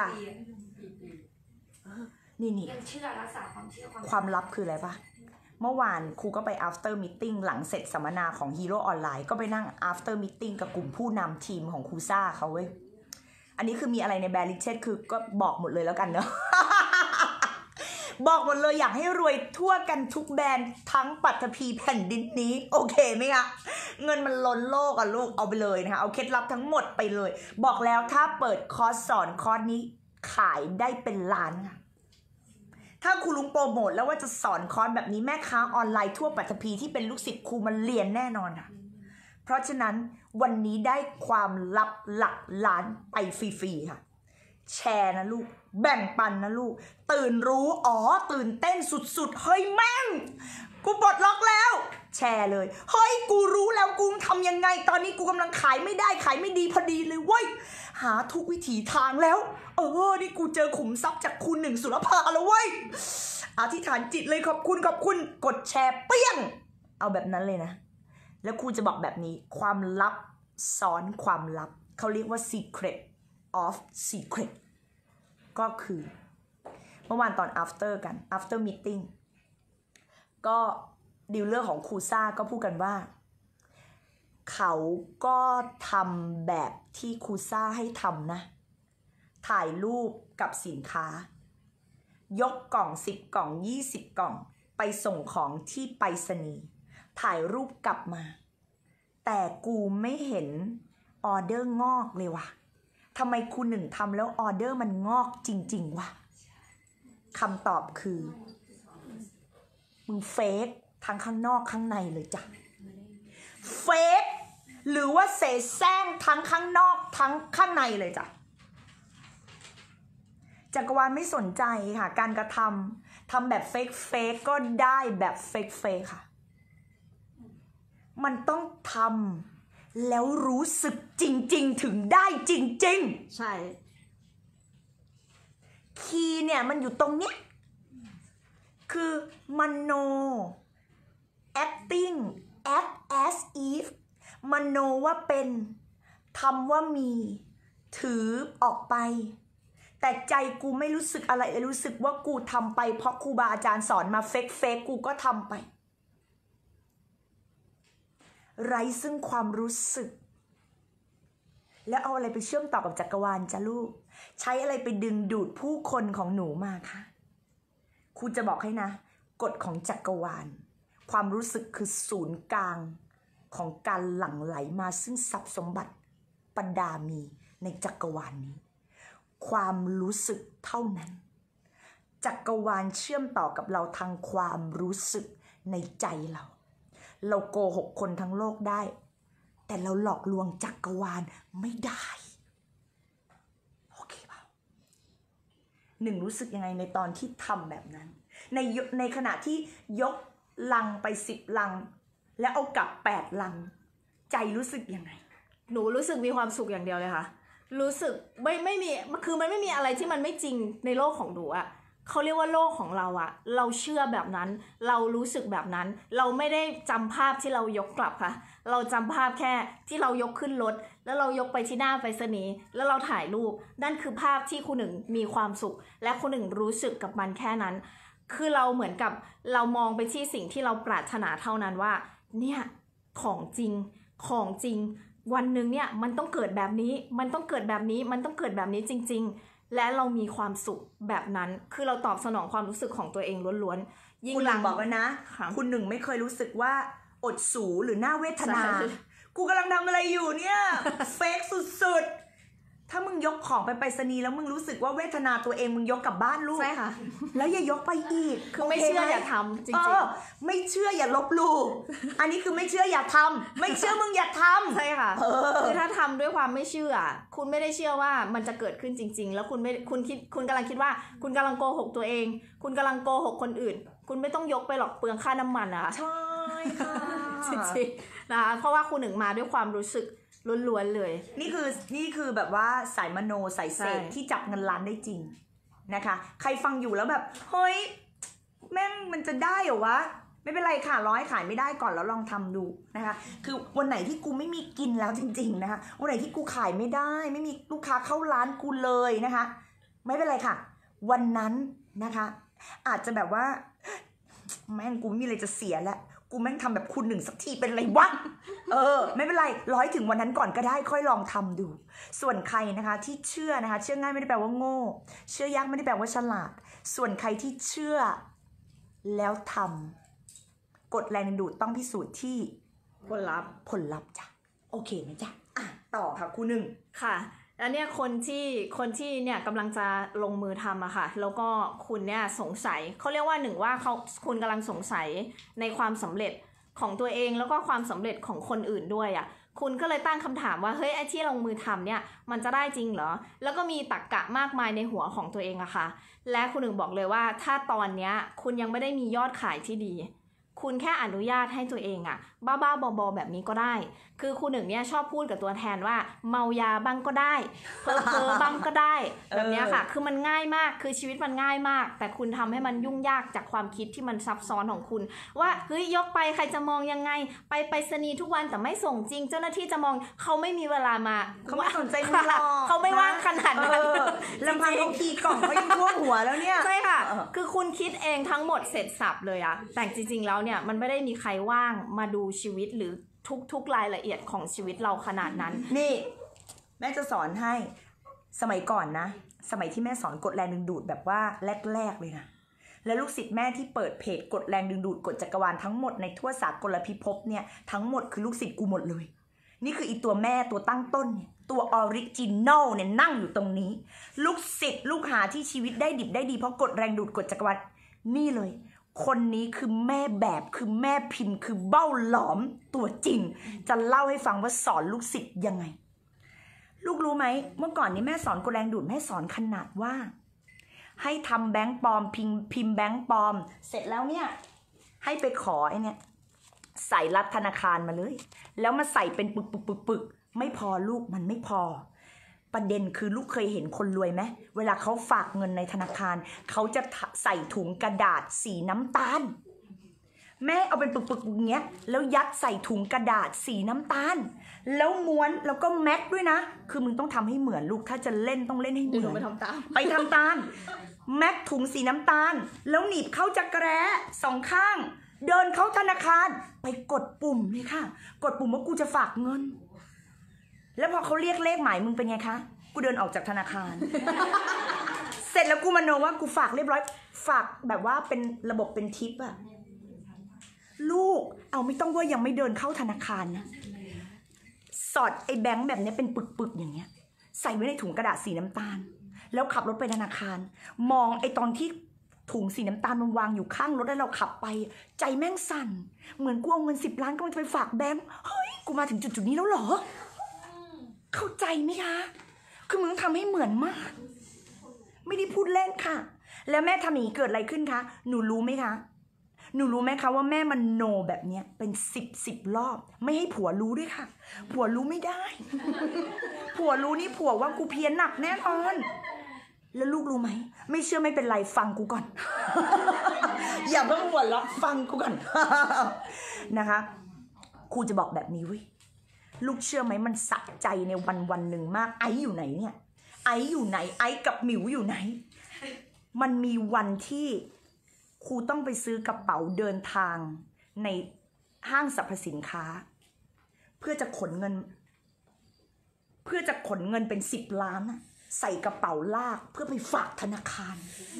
นี่นี่ยังเชื่อรักษาความเชื่อความความลับคืออะไรปะเมื่อวานครูก็ไป after meeting หลังเสร็จสัมมนาของ Hero Online ก็ไปนั่ง after meeting กับกลุ่มผู้นำทีมของครูซ่าเขาเว้ย อันนี้คือมีอะไรในแบรนด์ลิเชตคือก็บอกหมดเลยแล้วกันเนอะ บอกหมดเลยอยากให้รวยทั่วกันทุกแบรนด์ทั้งปัตภีแผ่นดินนี้ โอเคไหมคะเงินมันล้นโลกอะลูกเอาไปเลยนะคะเอาเคล็ดลับทั้งหมดไปเลย บอกแล้วถ้าเปิดคอร์สสอนคอร์สนี้ขายได้เป็นล้านค่ะถ้าครูลุงโปรโมทแล้วว่าจะสอนคอร์สแบบนี้แม่ค้าออนไลน์ทั่วปัตภีที่เป็นลูกศิษย์ครูมันเรียนแน่นอนค่ะเพราะฉะนั้นวันนี้ได้ความลับหลักล้านไปฟรีๆค่ะแชร์นะลูกแบ่งปันนะลูกตื่นรู้อ๋อตื่นเต้นสุดๆเฮ้ยแม่งกูปลดล็อกแล้วแชร์เลยเฮ้ยกูรู้แล้วกูทำยังไงตอนนี้กูกำลังขายไม่ได้ขายไม่ดีพอดีเลยเว้ยหาทุกวิถีทางแล้วเออนี่กูเจอขุมทรัพย์จากคุณหนึ่งสุรภาแล้วเว้ยอธิษฐานจิตเลยขอบคุณขอบคุณกดแชร์เปี้ยงเอาแบบนั้นเลยนะแล้วครูจะบอกแบบนี้ความลับซ้อนความลับเขาเรียกว่า secret of secret ก็คือเมื่อวานตอน after กัน after meeting ก็ดีลเลอร์ของครูซ่าก็พูดกันว่าเขาก็ทำแบบที่ครูซ่าให้ทำนะถ่ายรูปกับสินค้ายกกล่องสิบกล่องยี่สิบกล่องไปส่งของที่ไปรษณีย์ถ่ายรูปกลับมาแต่กูไม่เห็นออเดอร์งอกเลยว่ะทำไมครูหนึ่งทำแล้วออเดอร์มันงอกจริงๆวะคำตอบคือมึงเฟกทั้งข้างนอกข้างในเลยจ้ะเฟกหรือว่าเสแสร้งทั้งข้างนอกทั้งข้างในเลยจ้ะจักรวาลไม่สนใจค่ะการกระทำทำแบบเฟกเฟกก็ได้แบบเฟกเฟกค่ะมันต้องทำแล้วรู้สึกจริงๆถึงได้จริงๆใช่คีย์เนี่ยมันอยู่ตรงเนี้ยคือมโน acting act as if มโนว่าเป็นทำว่ามีถือออกไปแต่ใจกูไม่รู้สึกอะไรเลยรู้สึกว่ากูทำไปเพราะครูบาอาจารย์สอนมาเฟกเฟกกูก็ทำไปไร้ซึ่งความรู้สึกแล้วเอาอะไรไปเชื่อมต่อกับจักรวาลจ้ะลูกใช้อะไรไปดึงดูดผู้คนของหนูมาคะครูจะบอกให้นะกฎของจักรวาลความรู้สึกคือศูนย์กลางของการหลั่งไหลมาซึ่งทรัพย์สมบัติปดามีในจักรวาลนี้ความรู้สึกเท่านั้นจักรวาลเชื่อมต่อกับเราทางความรู้สึกในใจเราเราโกหกคนทั้งโลกได้แต่เราหลอกลวงจักรวาลไม่ได้โอเคเปล่าหนึ่งรู้สึกยังไงในตอนที่ทำแบบนั้นในในขณะที่ยกลังไปสิบลังแล้วเอากลับแปดลังใจรู้สึกยังไงหนูรู้สึกมีความสุขอย่างเดียวเลยค่ะรู้สึกไม่ไม่มีคือมันไม่มีอะไรที่มันไม่จริงในโลกของหนูอะเขาเรียกว่าโลกของเราอะเราเชื่อแบบนั้นเรารู้สึกแบบนั้นเราไม่ได้จำภาพที่เรายกกลับค่ะเราจำภาพแค่ที่เรายกขึ้นรถแล้วเรายกไปที่หน้าไปรษณีย์แล้วเราถ่ายรูปนั่นคือภาพที่คุณหนึ่งมีความสุขและคุณหนึ่งรู้สึกกับมันแค่นั้นคือเราเหมือนกับเรามองไปที่สิ่งที่เราปรารถนาเท่านั้นว่าเนี่ยของจริงของจริงวันหนึ่งเนี่ยมันต้องเกิดแบบนี้มันต้องเกิดแบบนี้มันต้องเกิดแบบนี้จริงๆและเรามีความสุขแบบนั้นคือเราตอบสนองความรู้สึกของตัวเองล้วนๆยิ่งหลังบอกว่านะคุณหนึ่งไม่เคยรู้สึกว่าอดสูหรือหน้าเวทนากูกำลังทำอะไรอยู่เนี่ยเฟกสุดๆถ้ามึงยกของไปไปรษณีย์แล้วมึงรู้สึกว่าเวทนาตัวเองมึงยกกลับบ้านลูกใช่ค่ะแล้วอย่ายกไปอีกคือไม่เชื่ออย่าทำจริงๆไม่เชื่ออย่าลบหลู่อันนี้คือไม่เชื่ออย่าทำไม่เชื่อมึงอย่าทำใช่ค่ะคือถ้าทำด้วยความไม่เชื่อคุณไม่ได้เชื่อว่ามันจะเกิดขึ้นจริงๆแล้วคุณไม่คุณคิดคุณกำลังคิดว่าคุณกำลังโกหกตัวเองคุณกำลังโกหกคนอื่นคุณไม่ต้องยกไปหรอกเปลืองค่าน้ำมันนะคะใช่ค่ะจริงๆนะคะเพราะว่าคุณหนึ่งมาด้วยความรู้สึกล้วนๆเลยนี่คือนี่คือแบบว่าสายมโนสายเสกที่จับเงินล้านได้จริงนะคะใครฟังอยู่แล้วแบบเฮ้ยแม่งมันจะได้เหรอวะไม่เป็นไรค่ะร้อยขายไม่ได้ก่อนแล้วลองทำดูนะคะคือวันไหนที่กูไม่มีกินแล้วจริงๆนะคะวันไหนที่กูขายไม่ได้ไม่มีลูกค้าเข้าร้านกูเลยนะคะไม่เป็นไรค่ะวันนั้นนะคะอาจจะแบบว่าแม่งกูไม่มีอะไรจะเสียแล้วกูแม่งทำแบบคุณหนึ่งสักทีเป็นไรวะเออไม่เป็นไรร้อยถึงวันนั้นก่อนก็ได้ค่อยลองทำดูส่วนใครนะคะที่เชื่อนะคะเชื่อง่ายไม่ได้แปลว่าโง่เชื่อยากไม่ได้แปลว่าฉลาดส่วนใครที่เชื่อแล้วทำกฎแรงดึงดูดต้องพิสูจน์ที่ผลลัพธ์ผลลัพธ์จ้ะโอเคไหมจ๊ะอ่ะต่อค่ะคุณหนึ่งค่ะแล้วเนี่ยคนที่คนที่เนี่ยกำลังจะลงมือทำอะค่ะแล้วก็คุณเนี่ยสงสัยเขาเรียกว่าหนึ่งว่าเขาคุณกำลังสงสัยในความสำเร็จของตัวเองแล้วก็ความสำเร็จของคนอื่นด้วยอะคุณก็เลยตั้งคำถามว่าเฮ้ยไอ้ที่ลงมือทำเนี่ยมันจะได้จริงเหรอแล้วก็มีตรรกะมากมายในหัวของตัวเองอะค่ะและคุณหนึ่งบอกเลยว่าถ้าตอนเนี้ยคุณยังไม่ได้มียอดขายที่ดีคุณแค่อนุญาตให้ตัวเองอะบ้าๆบอๆแบบนี้ก็ได้คือคุณหนึ่งเนี่ยชอบพูดกับตัวแทนว่าเมายาบ้างก็ได้เพ้อเพ้อบ้างก็ได้แบบนี้ค่ะคือมันง่ายมากคือชีวิตมันง่ายมากแต่คุณทำให้มันยุ่งยากจากความคิดที่มันซับซ้อนของคุณว่าเฮ้ยยกไปใครจะมองยังไงไปไปรษณีย์ทุกวันแต่ไม่ส่งจริงเจ้าหน้าที่จะมองเขาไม่มีเวลามาเขาไม่สนใจมึงหรอกเขาไม่ว่างขนาดนั้นลำพังเขาขี่กล่องเขายังท่วมหัวแล้วเนี่ยใช่ค่ะคือคุณคิดเองทั้งหมดเสร็จสับเลยอะแต่จริงๆแล้วเนี่ยมันไม่ได้มีใครว่างมาดูชีวิตหรือทุกๆรายละเอียดของชีวิตเราขนาดนั้นนี่แม่จะสอนให้สมัยก่อนนะสมัยที่แม่สอนกฎแรงดึงดูดแบบว่าแรกๆเลยนะแล้วลูกศิษย์แม่ที่เปิดเพจกฎแรงดึงดูดกฎจักรวาลทั้งหมดในทั่วสากลพิภพเนี่ยทั้งหมดคือลูกศิษย์กูหมดเลยนี่คืออีตัวแม่ตัวตั้งต้นเนี่ยตัวออริจินอลเนี่ยนั่งอยู่ตรงนี้ลูกศิษย์ลูกหาที่ชีวิตได้ดิบได้ดีเพราะกฎแรงดูดกฎจักรวาลนี่เลยคนนี้คือแม่แบบคือแม่พิมพ์คือเบ้าหลอมตัวจริงจะเล่าให้ฟังว่าสอนลูกศิษย์ยังไงลูกรู้ไหมเมื่อก่อนนี้แม่สอนกฎแรงดูดแม่สอนขนาดว่าให้ทำแบงค์ปลอมพิมพ์พิมพ์แบงค์ปลอมเสร็จแล้วเนี่ยให้ไปขอไอ้เนี่ยใส่รัฐธนาคารมาเลยแล้วมาใส่เป็นปึกปึกปึกปึกไม่พอลูกมันไม่พอประเด็นคือลูกเคยเห็นคนรวยไหมเวลาเขาฝากเงินในธนาคารเขาจะใส่ถุงกระดาษสีน้ำตาลแม่เอาเป็นปึกๆอย่างเงี้ยแล้วยัดใส่ถุงกระดาษสีน้ำตาลแล้วม้วนแล้วก็แม็กด้วยนะคือมึงต้องทำให้เหมือนลูกถ้าจะเล่นต้องเล่นให้เหมืเดี๋ยวหอนนูไปทำตามไปทำตามแม็กถุงสีน้ำตาลแล้วหนีบเข้าจักรแร้สองข้างเดินเข้าธนาคารไปกดปุ่มเลยค่ะกดปุ่มว่ากูจะฝากเงินแล้วพอเขาเรียกเลขหมายมึงเป็นไงคะกูเดินออกจากธนาคาร เสร็จแล้วกูมโนว่ากูฝากเรียบร้อยฝากแบบว่าเป็นระบบเป็นทิปอะลูกเอาไม่ต้องว่ายังไม่เดินเข้าธนาคารนะสอดไอ้แบงค์แบบนี้เป็นปึกๆอย่างเงี้ยใส่ไว้ในถุงกระดาษสีน้ำตาลแล้วขับรถไปธนาคารมองไอ้ตอนที่ถุงสีน้ำตาลมันวางอยู่ข้างรถแล้วเราขับไปใจแม่งสั่นเหมือนกูเอาเงินสิบล้านก็มันจะไปฝากแบงค์เฮ้ยกูมาถึงจุดๆนี้แล้วเหรอเข้าใจไหมคะคือมึงทำให้เหมือนมากไม่ได้พูดเล่นค่ะแล้วแม่ทำอย่างนี้เกิดอะไรขึ้นคะหนูรู้ไหมคะหนูรู้ไหมคะว่าแม่มันโนแบบเนี้ยเป็นสิบสิบรอบไม่ให้ผัวรู้ด้วยค่ะผัวรู้ไม่ได้ ผัวรู้นี่ผัวว่ากูเพี้ยนหนักแน่นอนแล้วลูกรู้ไหมไม่เชื่อไม่เป็นไรฟังกูก่อน อย่าเพิ่งหัวเราะฟังกูก่อน นะคะครูจะบอกแบบนี้เว้ยลูกเชื่อไหมมันสะใจในวันวันหนึ่งมากไอ้อยู่ไหนเนี่ยไอ้อยู่ไหนไอ้กับหมิวอยู่ไหนมันมีวันที่ครูต้องไปซื้อกระเป๋าเดินทางในห้างสรรพสินค้าเพื่อจะขนเงินเพื่อจะขนเงินเป็นสิบล้านใส่กระเป๋าลากเพื่อไปฝากธนาคาร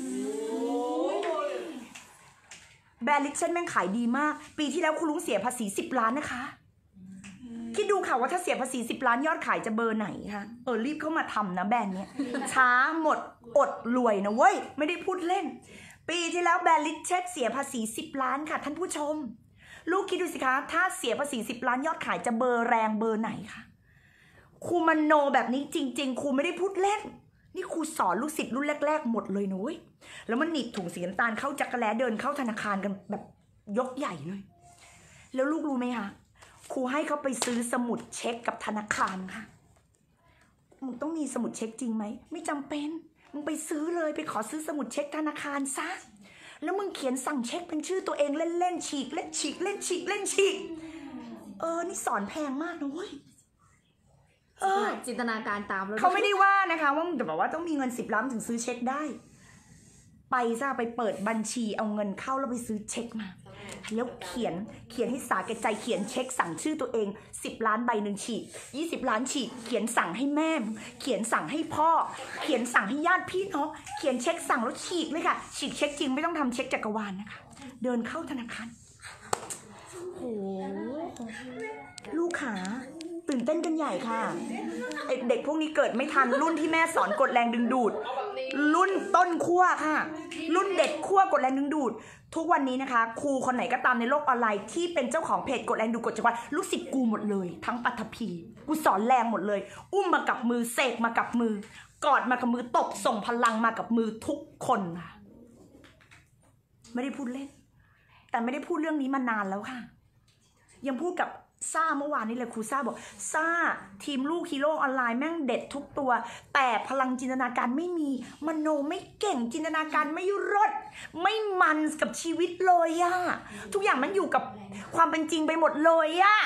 แบรนด์ลิเชนแม่งขายดีมากปีที่แล้วครูลุงเสียภาษีสิบล้านนะคะคิดดูค่ะว่าถ้าเสียภาษีสิบล้านยอดขายจะเบอร์ไหนคะเออรีบเข้ามาทำนะแบรนด์เนี้ยช้าหมดอดรวยนะเว้ยไม่ได้พูดเล่นปีที่แล้วแบรนด์ลิเชนเสียภาษีสิบล้านค่ะท่านผู้ชมลูกคิดดูสิคะถ้าเสียภาษีสิบล้านยอดขายจะเบอร์แรงเบอร์ไหนคะครูมันโนแบบนี้จริงๆครูไม่ได้พูดเล่นนี่ครูสอนลูกศิษย์รุ่นแรกๆหมดเลยนุ้ยแล้วมันหนีบถุงสีน้ำตาลเข้าจักรแล้เดินเข้าธนาคารกันแบบยกใหญ่เลยแล้วลูกรู้ไหมคะครูให้เขาไปซื้อสมุดเช็คกับธนาคารค่ะมึงต้องมีสมุดเช็คจริงไหมไม่จำเป็นมึงไปซื้อเลยไปขอซื้อสมุดเช็คธนาคารซะแล้วมึงเขียนสั่งเช็คเป็นชื่อตัวเองเล่นเล่นฉีกเล่นฉีกเล่นฉีกเล่นฉีกเออนี่สอนแพงมากนะเว้ยเออจินตนาการตามแล้วเขาไม่ได้ว่านะคะว่าแต่บอกว่าต้องมีเงินสิบล้านถึงซื้อเช็คได้ไปซะไปเปิดบัญชีเอาเงินเข้าแล้วไปซื้อเช็คมาแล้วเขียนเขียนให้สาแก่ใจเขียนเช็คสั่งชื่อตัวเองสิบล้านใบหนึ่งฉีกยี่สิบล้านฉีกเขียนสั่งให้แม่เขียนสั่งให้พ่อเขียนสั่งให้ญาติพี่น้องเขียนเช็คสั่งแล้วฉีกเลยค่ะฉีกเช็คจริงไม่ต้องทำเช็คจักรวาลนะคะเดินเข้าธนาคารโหลูกขาตื่นเต้นกันใหญ่ค่ะเด็กพวกนี้เกิดไม่ทันรุ่นที่แม่สอนกดแรงดึงดูดรุ่นต้นขั้วค่ะรุ่นเด็กขั้วกดแรงดึงดูดทุกวันนี้นะคะครูคนไหนก็ตามในโลกออนไลน์ที่เป็นเจ้าของเพจกดแรงดูดกดจักรวาลลูกศิษย์กูหมดเลยทั้งปัทภีกูสอนแรงหมดเลยอุ้มมากับมือเสกมากับมือกอดมากับมือตบส่งพลังมากับมือทุกคนค่ะไม่ได้พูดเล่นแต่ไม่ได้พูดเรื่องนี้มานานแล้วค่ะยังพูดกับซ่าเมื่อวานนี้เลยครูซ่าบอกซ่าทีมลูกฮีโร่ออนไลน์แม่งเด็ดทุกตัวแต่พลังจินตนาการไม่มีมโนไม่เก่งจินตนาการไม่รสไม่มันกับชีวิตเลยอะทุกอย่างมันอยู่กับความเป็นจริงไปหมดเลยอะ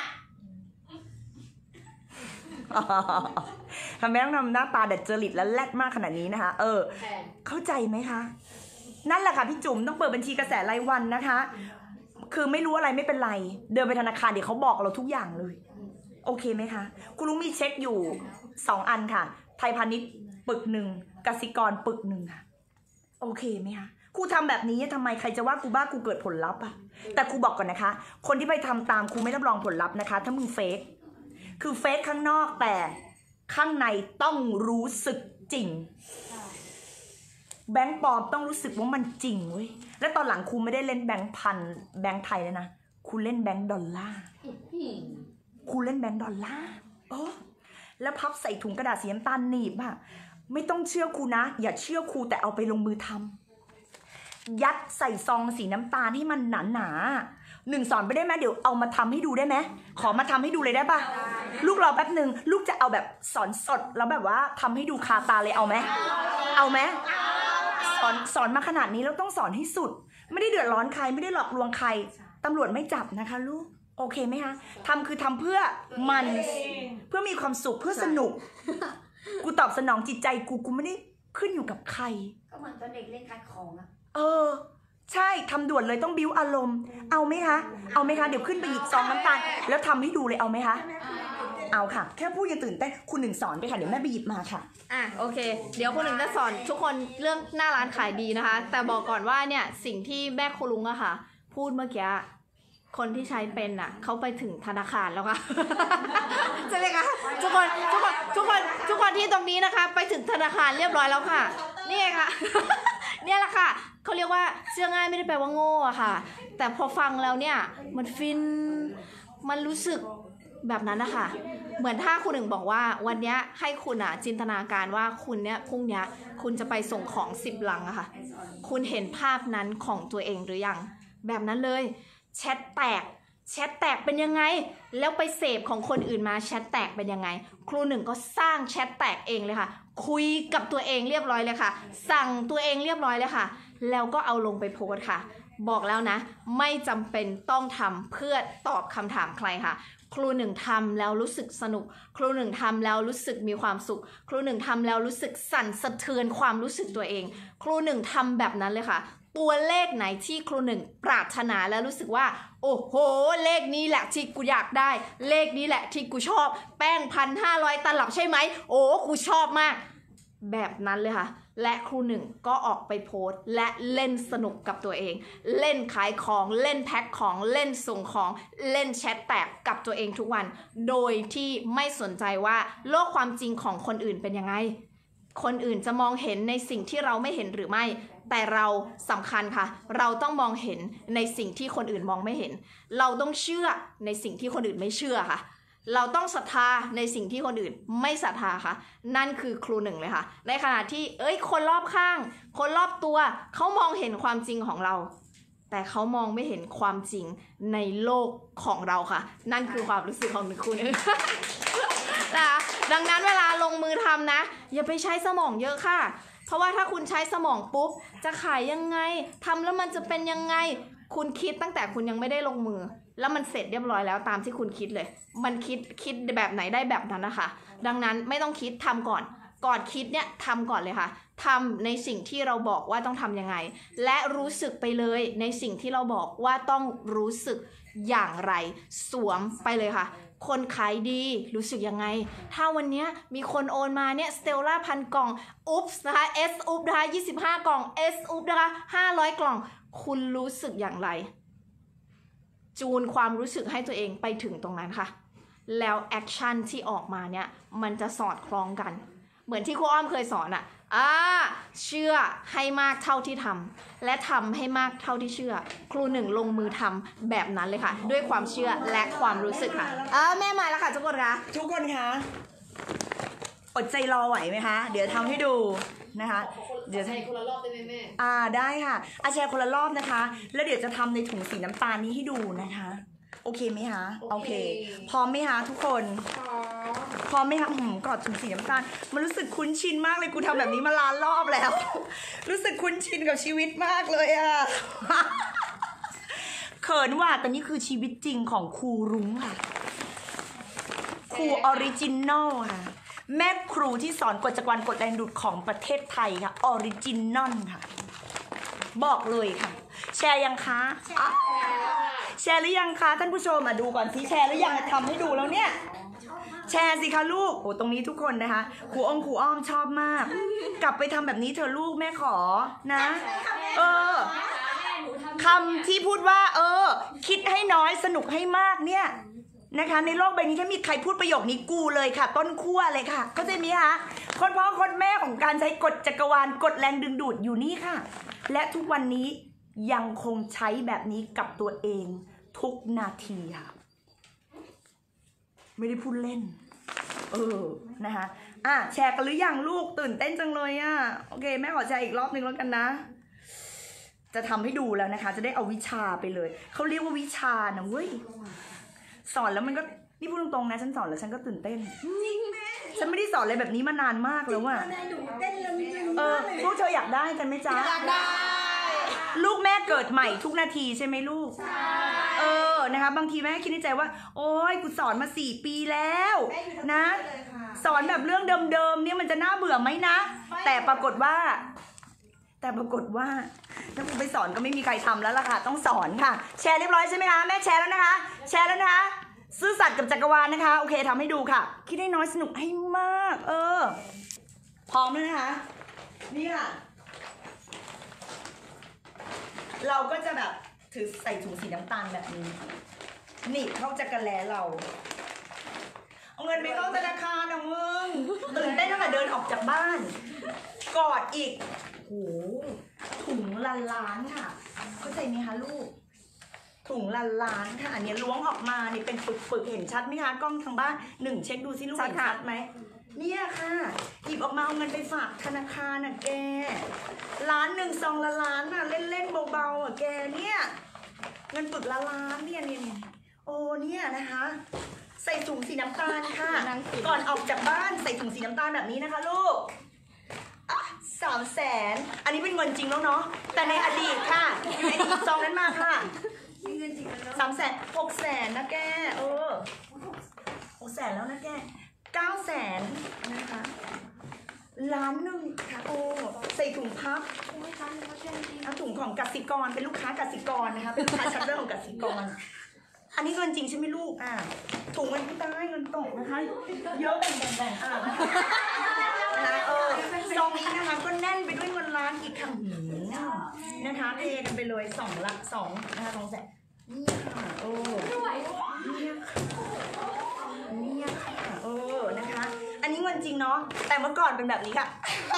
ทำไมต้องทำหน้าตาเด็ดจริตและแรดมากขนาดนี้นะคะเออเข้าใจไหมคะนั่นแหละค่ะพี่จุ๋มต้องเปิดบัญชีกระแสรายวันนะคะคือไม่รู้อะไรไม่เป็นไรเดินไปธนาคารเดี๋ยวเขาบอกเราทุกอย่างเลยโอเคไหมคะคุณลุงมีเช็คอยู่สองอันค่ะไทยพาณิชย์ปึกหนึ่งกสิกรปึกหนึ่งค่ะโอเคไหมคะครูทำแบบนี้ทำไมใครจะว่ากูบ้ากูเกิดผลลัพธ์อะแต่ครูบอกก่อนนะคะคนที่ไปทำตามครูไม่รับรองผลลัพธ์นะคะถ้ามึงเฟกคือเฟกข้างนอกแต่ข้างในต้องรู้สึกจริงแบงค์ปลอมต้องรู้สึกว่ามันจริงเว้ยและตอนหลังครูไม่ได้เล่นแบงค์พันแบงค์ไทยแล้วนะครูเล่นแบงค์ดอลลาร์ครูเล่นแบงค์ดอลลาร์โอ้แล้วพับใส่ถุงกระดาษสีน้ำตาลหนีบอะไม่ต้องเชื่อครูนะอย่าเชื่อครูแต่เอาไปลงมือทำยัดใส่ซองสีน้ำตาลให้มันหนาหนาหนึ่งสอนไปได้ไหมเดี๋ยวเอามาทำให้ดูได้ไหมขอมาทำให้ดูเลยได้ปะลูกรอแป๊บหนึ่งลูกจะเอาแบบสอนสดแล้วแบบว่าทำให้ดูคาตาเลยเอาไหมเอาไหมสอนสอนมาขนาดนี้แล้วต้องสอนให้สุดไม่ได้เดือดร้อนใครไม่ได้หลอกลวงใครตำรวจไม่จับนะคะลูกโอเคไหมคะทำคือทำเพื่อมันเพื่อมีความสุขเพื่อสนุกกูตอบสนองจิตใจกูกูไม่ได้ขึ้นอยู่กับใครก็เหมือนตอนเด็กเล่นขายของอะเออใช่ทำด่วนเลยต้องบิ้วอารมณ์เอาไหมคะเอาไหมคะเดี๋ยวขึ้นไปหยิบซองน้ำตาลแล้วทำให้ดูเลยเอาไหมคะเอาค่ะแค่พูดอย่าตื่นเต้นคุณหนึ่งสอนไปค่ะเดี๋ยวแม่ไปหยิบมาค่ะอ่ะโอเคเดี๋ยวคุณหนึ่งจะสอนทุกคนเรื่องหน้าร้านขายดีนะคะแต่บอกก่อนว่าเนี่ยสิ่งที่แม่ครูลุงอะค่ะพูดเมื่อกี้คนที่ใช้เป็นอะเขาไปถึงธนาคารแล้วค่ะใช่ไหมคะทุกคนทุกคนทุกคนทุกคนที่ตรงนี้นะคะไปถึงธนาคารเรียบร้อยแล้วค่ะนี่ไงค่ะ เนี่ยแหละค่ะเขาเรียกว่าเชื่อง่ายไม่ได้แปลว่าโง่อะค่ะแต่พอฟังแล้วเนี่ยมันฟินมันรู้สึกแบบนั้นนะคะเหมือนถ้าคุณหนึ่งบอกว่าวันนี้ให้คุณอะจินตนาการว่าคุณเนี่ยพรุ่งนี้คุณจะไปส่งของสิบลังอะค่ะคุณเห็นภาพนั้นของตัวเองหรือยังแบบนั้นเลยแชทแตกแชทแตกเป็นยังไงแล้วไปเสพของคนอื่นมาแชทแตกเป็นยังไงครูหนึ่งก็สร้างแชทแตกเองเลยค่ะคุยกับตัวเองเรียบร้อยเลยค่ะสั่งตัวเองเรียบร้อยเลยค่ะแล้วก็เอาลงไปโพสต์ค่ะบอกแล้วนะไม่จำเป็นต้องทำเพื่อตอบคำถามใครค่ะครูหนึ่งทำแล้วรู้สึกสนุกครูหนึ่งทำแล้วรู้สึกมีความสุขครูหนึ่งทำแล้วรู้สึกสั่นสะเทือนความรู้สึกตัวเองครูหนึ่งทำแบบนั้นเลยค่ะตัวเลขไหนที่ครูหนึ่งปรารถนาแล้วรู้สึกว่าโอ้โหเลขนี้แหละที่กูอยากได้เลขนี้แหละที่กูชอบแป้งพันห้าร้อยตลับใช่ไหมโอ้กูชอบมากแบบนั้นเลยค่ะและครูหนึ่งก็ออกไปโพสต์และเล่นสนุกกับตัวเองเล่นขายของเล่นแพ็คของเล่นส่งของเล่นแชทแตกกับตัวเองทุกวันโดยที่ไม่สนใจว่าโลกความจริงของคนอื่นเป็นยังไงคนอื่นจะมองเห็นในสิ่งที่เราไม่เห็นหรือไม่แต่เราสำคัญค่ะเราต้องมองเห็นในสิ่งที่คนอื่นมองไม่เห็นเราต้องเชื่อในสิ่งที่คนอื่นไม่เชื่อค่ะเราต้องศรัทธาในสิ่งที่คนอื่นไม่ศรัทธาค่ะนั่นคือครูหนึ่งเลยค่ะในขณะที่เอ้ยคนรอบข้างคนรอบตัวเขามองเห็นความจริงของเราแต่เขามองไม่เห็นความจริงในโลกของเราค่ะนั่นคือความรู้สึกของหนึ่งครูหนึ่งนะคะดังนั้นเวลาลงมือทำนะอย่าไปใช้สมองเยอะค่ะเพราะว่าถ้าคุณใช้สมองปุ๊บจะขายยังไงทำแล้วมันจะเป็นยังไงคุณคิดตั้งแต่คุณยังไม่ได้ลงมือแล้วมันเสร็จเรียบร้อยแล้วตามที่คุณคิดเลยมันคิดคิดแบบไหนได้แบบนั้นนะคะดังนั้นไม่ต้องคิดทำก่อนก่อนคิดเนี่ยทำก่อนเลยค่ะทำในสิ่งที่เราบอกว่าต้องทำยังไงและรู้สึกไปเลยในสิ่งที่เราบอกว่าต้องรู้สึกอย่างไรสวมไปเลยค่ะคนขายดีรู้สึกยังไงถ้าวันนี้มีคนโอนมาเนี่ยสเตลล่าพันกล่องอุ๊บนะคะ S อุ๊บนะคะยี่สิบห้ากล่อง S อุ๊บนะคะห้าร้อยกล่องคุณรู้สึกอย่างไรจูนความรู้สึกให้ตัวเองไปถึงตรงนั้นค่ะแล้วแอคชั่นที่ออกมาเนี่ยมันจะสอดคล้องกันเหมือนที่ครูอ้อมเคยสอนอ่ะอ่าเชื่อให้มากเท่าที่ทำและทำให้มากเท่าที่เชื่อครูหนึ่งลงมือทำแบบนั้นเลยค่ะด้วยความเชื่อและความรู้สึกค่ะเออแม่มาแล้วค่ะทุกคนคะทุกคนคะอดใจรอไหวไหมคะเดี๋ยวทำให้ดูนะคะเดี๋ยวแชร์คนละรอบได้ไหมแม่อ่าได้ค่ะอาแชร์คนละรอบนะคะแล้วเดี๋ยวจะทำในถุงสีน้ำตาลนี้ให้ดูนะคะโอเคไหมคะโอเคพร้อมไหมคะทุกคนพร้อมไหมคะอืมกอดถุงสีน้ำตาลมันรู้สึกคุ้นชินมากเลยกูทำแบบนี้มาล้านรอบแล้วรู้สึกคุ้นชินกับชีวิตมากเลยอะเขินว่าแต่นี่คือชีวิตจริงของครูรุ้งค่ะครูออริจินอลค่ะแม่ครูที่สอนกฎจักรวาลกฎแรงดูดของประเทศไทยค่ะออริจินอลค่ะบอกเลยค่ะแชร์ยังคะแชร์หรือยังคะท่านผู้ชมมาดูก่อนสิแชร์หรือยังทำให้ดูแล้วเนี่ยแชร์สิคะลูกโอ้ตรงนี้ทุกคนนะคะครูอ้อมครูอ้อมชอบมากกลับไปทำแบบนี้เธอลูกแม่ขอนะเออคำที่พูดว่าเออคิดให้น้อยสนุกให้มากเนี่ยนะคะในโลกใบนี้ถ้ามีใครพูดประโยคนี้กูเลยค่ะต้นขั้วเลยค่ะเข้าใจไหมคะคนพ่อคนแม่ของการใช้กฎจักรวาลกฎแรงดึงดูดอยู่นี่ค่ะและทุกวันนี้ยังคงใช้แบบนี้กับตัวเองทุกนาทีค่ะไม่ได้พูดเล่นเออนะคะอ่ะแชร์กันหรือยังลูกตื่นเต้นจังเลยอ่ะโอเคแม่ขอแชร์อีกรอบนึงแล้วกันนะจะทำให้ดูแล้วนะคะจะได้เอาวิชาไปเลยเขาเรียกว่าวิชานะเว้ยสอนแล้วมันก็นี่พูดตรงๆนะฉันสอนแล้วฉันก็ตื่นเต้นจริงแม่ฉันไม่ได้สอนอะไรแบบนี้มานานมากแล้วอ่ะเออพวกเธออยากได้กันไหมจ๊ะอยากได้ลูกแม่เกิดใหม่ทุกนาทีใช่ไหมลูกเออนะคะบางทีแม่คิดในใจว่าโอ๊ยกูสอนมาสี่ปีแล้วนะสอนแบบเรื่องเดิมๆเนี่ยมันจะน่าเบื่อไหมนะแต่ปรากฏว่า แต่ปรากฏว่าถ้ากูไปสอนก็ไม่มีใครทำแล้วล่ะค่ะต้องสอนค่ะแชร์เรียบร้อยใช่ไหมคะแม่แชร์แล้วนะคะแชร์แล้วนะคะซื่อสัตย์กับจักรวาลนะคะโอเคทำให้ดูค่ะคิดได้น้อยสนุกให้มากเออพร้อมแล้วนะคะนี่ค่ะเราก็จะแบบถือใส่ถุงสีน้ำตาลแบบนี้หนีบเข้าจักรแลเราเอาเงินไปเข้าธนาคารนะมึงตื่นเต้นตั้งแต่เดินออกจากบ้านกอดอีกโอ้โหถุงละล้านค่ะเข้าใจไหมคะลูกถุงละล้านค่ะอันนี้ล้วงออกมานี่เป็นปึกๆเห็นชัดไหมคะกล้องทางบ้านหนึ่งเช็คดูสิลูกเห็นชัดไหมเนี่ยค่ะหยิบออกมาเอาเงินไปฝากธนาคารน่ะแกล้านหนึ่งซองละล้านน่ะเล่นๆเบาๆอ่ะแกเนี่ยเงินปึกละล้านเนี่ยเนี่ยโอ้เนี่ยนะคะใส่ถุงสีน้ำตาลค่ะก่อนออกจากบ้านใส่ถุงสีน้ำตาลแบบนี้นะคะลูกสามแสนอันนี้เป็นเงินจริงแล้วเนาะแต่ในอดีตค่ะอยู่ในถุงซองนั้นมาค่ะสามแสนหกแสนนะแกเออหกแสนแล้วนะแกเก้าแสนนะคะล้านหนึ่งค่ะโอ้ใส่ถุงพับเอาถุงของกสิกรเป็นลูกค้ากสิกรนะคะเป็นลูกค้าชัตเตอร์ของกสิกรอันนี้เงินจริงใช่ไหมลูกอ่ะถุงเงินที่ใต้เงินตกนะคะเยอะแบ่งแบ่งแบ่งอ่ะนะเออซองนี้นะคะก็แน่นไปด้วยเงินล้านอีกค่ะนะคะเทกันไปเลยสองละสองนะคะสองแสนนี่ค่ะโอ้เนี่ยเนี่ยค่ะเออนะคะอันนี้เงินจริงเนาะแต่เมื่อก่อนเป็นแบบนี้ค่ะ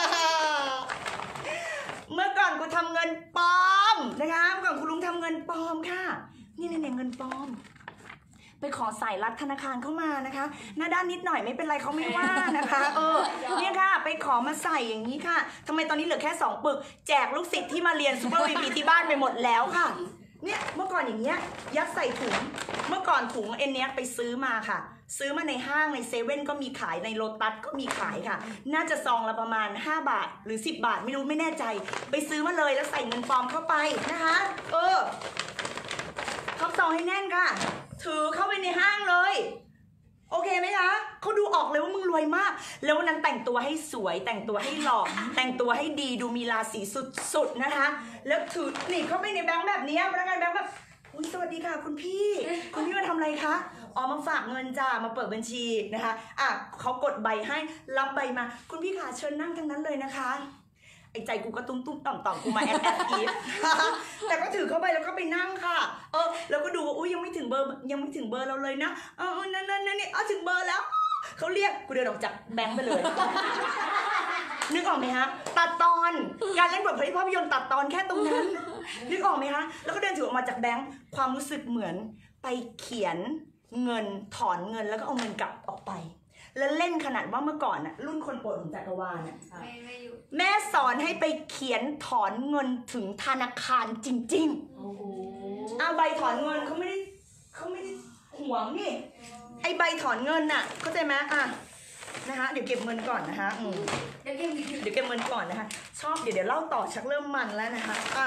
เมื่อก่อนกูทำเงินปลอมนะคะเมื่อก่อนคุณลุงทำเงินปลอมค่ะนี่เนี่ยเงินปลอมไปขอสายรัดธนาคารเข้ามานะคะหน้าด้านนิดหน่อยไม่เป็นไรเขาไม่ว่านะคะเออเนี่ยค่ะไปขอมาใส่อย่างนี้ค่ะทำไมตอนนี้เหลือแค่สองปึกแจกลูกศิษย์ที่มาเรียนซูเปอร์วีพีที่บ้านไปหมดแล้วค่ะเนี่ยเมื่อก่อนอย่างเงี้ยยัดใส่ถุงเมื่อก่อนถุงเอ็นเนี้ยไปซื้อมาค่ะซื้อมาในห้างในเซเว่นก็มีขายในโลตัสก็มีขายค่ะน่าจะซองละประมาณห้าบาทหรือสิบบาทไม่รู้ไม่แน่ใจไปซื้อมาเลยแล้วใส่เงินปลอมเข้าไปนะคะเออเขาซองให้แน่นค่ะถือเข้าไปในห้างเลยโอเคไหมคะเขาดูออกเลยว่ามึงรวยมากแล้ววันนั้นแต่งตัวให้สวยแต่งตัวให้หล่อแต่งตัวให้ดีดูมีราศีสุดๆนะคะแล้วถือหนีเข้าไปในแบงค์แบบนี้พนักงานแบงค์แบบอุ้ยสวัสดีค่ะคุณพี่คุณพี่มาทำอะไรคะอ๋อมาฝากเงินจ้ามาเปิดบัญชีนะคะอ่ะเขากดใบให้รับใบมาคุณพี่ค่ะเชิญนั่งทั้งนั้นเลยนะคะไอ้ใจกูก็ตุ้มตุ้มต่อมต่อมกูมาแอดแอดอีฟแต่ก็ถือเข้าไปแล้วก็ไปนั่งค่ะเออแล้วก็ดูว่าอุ้ยยังไม่ถึงเบอร์ยังไม่ถึงเบอร์เราเลยนะเออนั่นนั่นนี่เอาถึงเบอร์แล้วเขาเรียกกูเดินออกจากแบงค์ไปเลยนึกออกไหมฮะตัดตอนการเล่นบทภาพยนตร์ตัดตอนแค่ตรงนั้นนึกออกไหมฮะแล้วก็เดินถือออกมาจากแบงค์ความรู้สึกเหมือนไปเขียนเงินถอนเงินแล้วก็เอาเงินกลับออกไปแล้วเล่นขนาดว่าเมื่อก่อนน่ะรุ่นคนโปรดของจักรวาลน่ะแม่สอนให้ไปเขียนถอนเงินถึงธนาคารจริงๆเอาใบถอนเงินเขาไม่ได้เขาไม่ได้หวงนี่ไอใบถอนเงินน่ะเข้าใจไหมอ่ะนะคะเดี๋ยวเก็บเงินก่อนนะคะอืมเดี๋ยวเก็บเดี๋ยวเก็บเงินก่อนนะคะชอบเดี๋ยวเดี๋ยวเล่าต่อชักเริ่มมันแล้วนะคะอ่ะ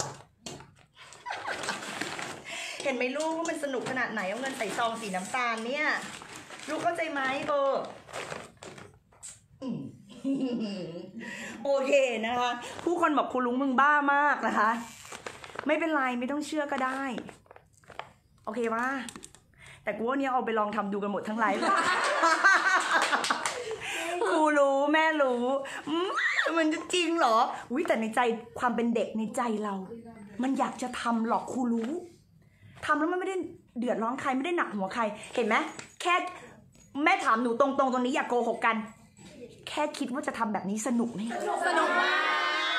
เห็นไหมลูกว่ามันสนุกขนาดไหนเอาเงินใส่ซองสีน้ำตาลเนี่ยลูกเข้าใจไหมเออโอเคนะคะผู้คนบอกคุณลุงมึงบ้ามากนะคะไม่เป็นไรไม่ต้องเชื่อก็ได้โอเคป่ะแต่กูว่าเนี้ยเอาไปลองทำดูกันหมดทั้งไลฟ์ครูรู้แม่รู้มันจะจริงเหรออุ้ยแต่ในใจความเป็นเด็กในใจเรามันอยากจะทำหรอกครูรู้ทำแล้วมันไม่ได้เดือดร้อนใครไม่ได้หนักหัวใครเห็นไหมแค่แม่ถามหนูตรงๆตรงนี้อย่าโกหกกันแค่คิดว่าจะทำแบบนี้สนุกไหมสนุกมาก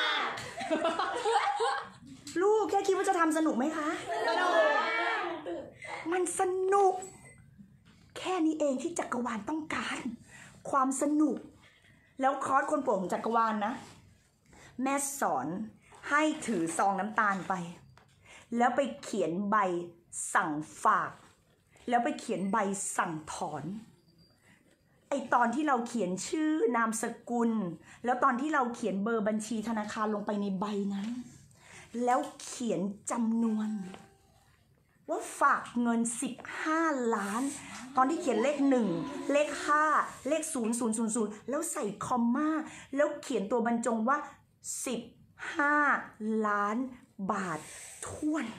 ลูกแค่คิดว่าจะทำสนุกไหมคะสนุกมันสนุกแค่นี้เองที่จักรวาลต้องการความสนุกแล้วคอร์สคนโปรดของจักรวาลนะแม่สอนให้ถือซองน้ำตาลไปแล้วไปเขียนใบสั่งฝากแล้วไปเขียนใบสั่งถอนไอตอนที่เราเขียนชื่อนามสกุลแล้วตอนที่เราเขียนเบอร์บัญชีธนาคารลงไปในใบนั้นแล้วเขียนจำนวนว่าฝากเงินสิบห้าล้านตอนที่เขียนเลขหนึ่งเลขห้าเลขศูนย์ศูนย์ศูนย์ศูนย์แล้วใส่คอมมาแล้วเขียนตัวบรรจงว่าสิบห้าล้านบาทถ้วน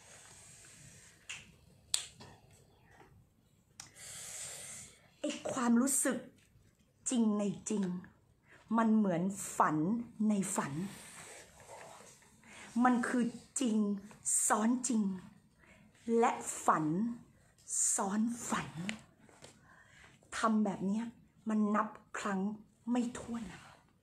ไอ้ความรู้สึกจริงในจริงมันเหมือนฝันในฝันมันคือจริงซ้อนจริงและฝันซ้อนฝันทำแบบนี้มันนับครั้งไม่ถ้วน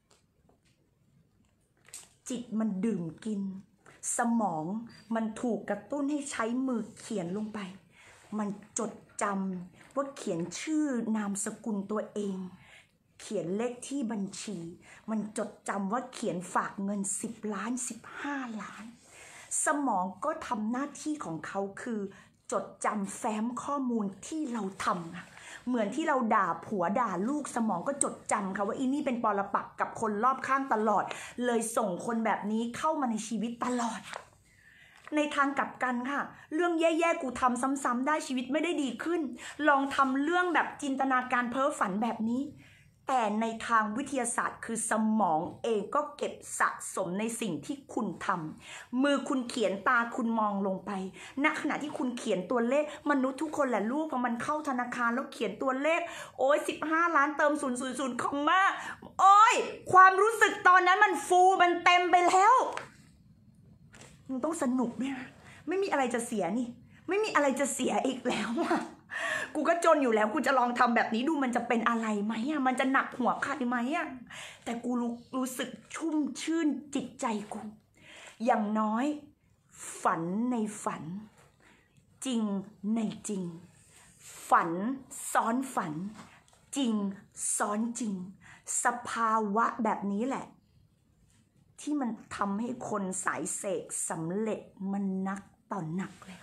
จิตมันดื่มกินสมองมันถูกกระตุ้นให้ใช้มือเขียนลงไปมันจดจำว่าเขียนชื่อนามสกุลตัวเองเขียนเลขที่บัญชีมันจดจำว่าเขียนฝากเงินสิบล้านสิบห้าล้านสมองก็ทำหน้าที่ของเขาคือจดจำแฟ้มข้อมูลที่เราทำค่ะเหมือนที่เราด่าผัวด่าลูกสมองก็จดจำค่ะว่าอีนี่เป็นปรปักษ์กับคนรอบข้างตลอดเลยส่งคนแบบนี้เข้ามาในชีวิตตลอดในทางกลับกันค่ะเรื่องแย่ๆกูทำซ้ำๆได้ชีวิตไม่ได้ดีขึ้นลองทำเรื่องแบบจินตนาการเพ้อฝันแบบนี้แต่ในทางวิทยาศาสตร์คือสมองเองก็เก็บสะสมในสิ่งที่คุณทำมือคุณเขียนตาคุณมองลงไปณขณะที่คุณเขียนตัวเลขมนุษย์ทุกคนแหละลูกพอมันเข้าธนาคารแล้วเขียนตัวเลขโอ้ยสิบห้าล้านเติมศูนย์ศูนย์ศูนย์คอมมาโอ้ยความรู้สึกตอนนั้นมันฟูมันเต็มไปแล้วมึงต้องสนุกด้วยนะไม่มีอะไรจะเสียนี่ไม่มีอะไรจะเสียอีกแล้วอะกูก็จนอยู่แล้วกูจะลองทำแบบนี้ดูมันจะเป็นอะไรไหมอะมันจะหนักหัวใครไหมอะแต่กูรู้รู้สึกชุ่มชื่นจิตใจกูอย่างน้อยฝันในฝันจริงในจริงฝันซ้อนฝันจริงซ้อนจริงสภาวะแบบนี้แหละที่มันทำให้คนสายเสกสำเร็จมันนักต่อหนักแล้ว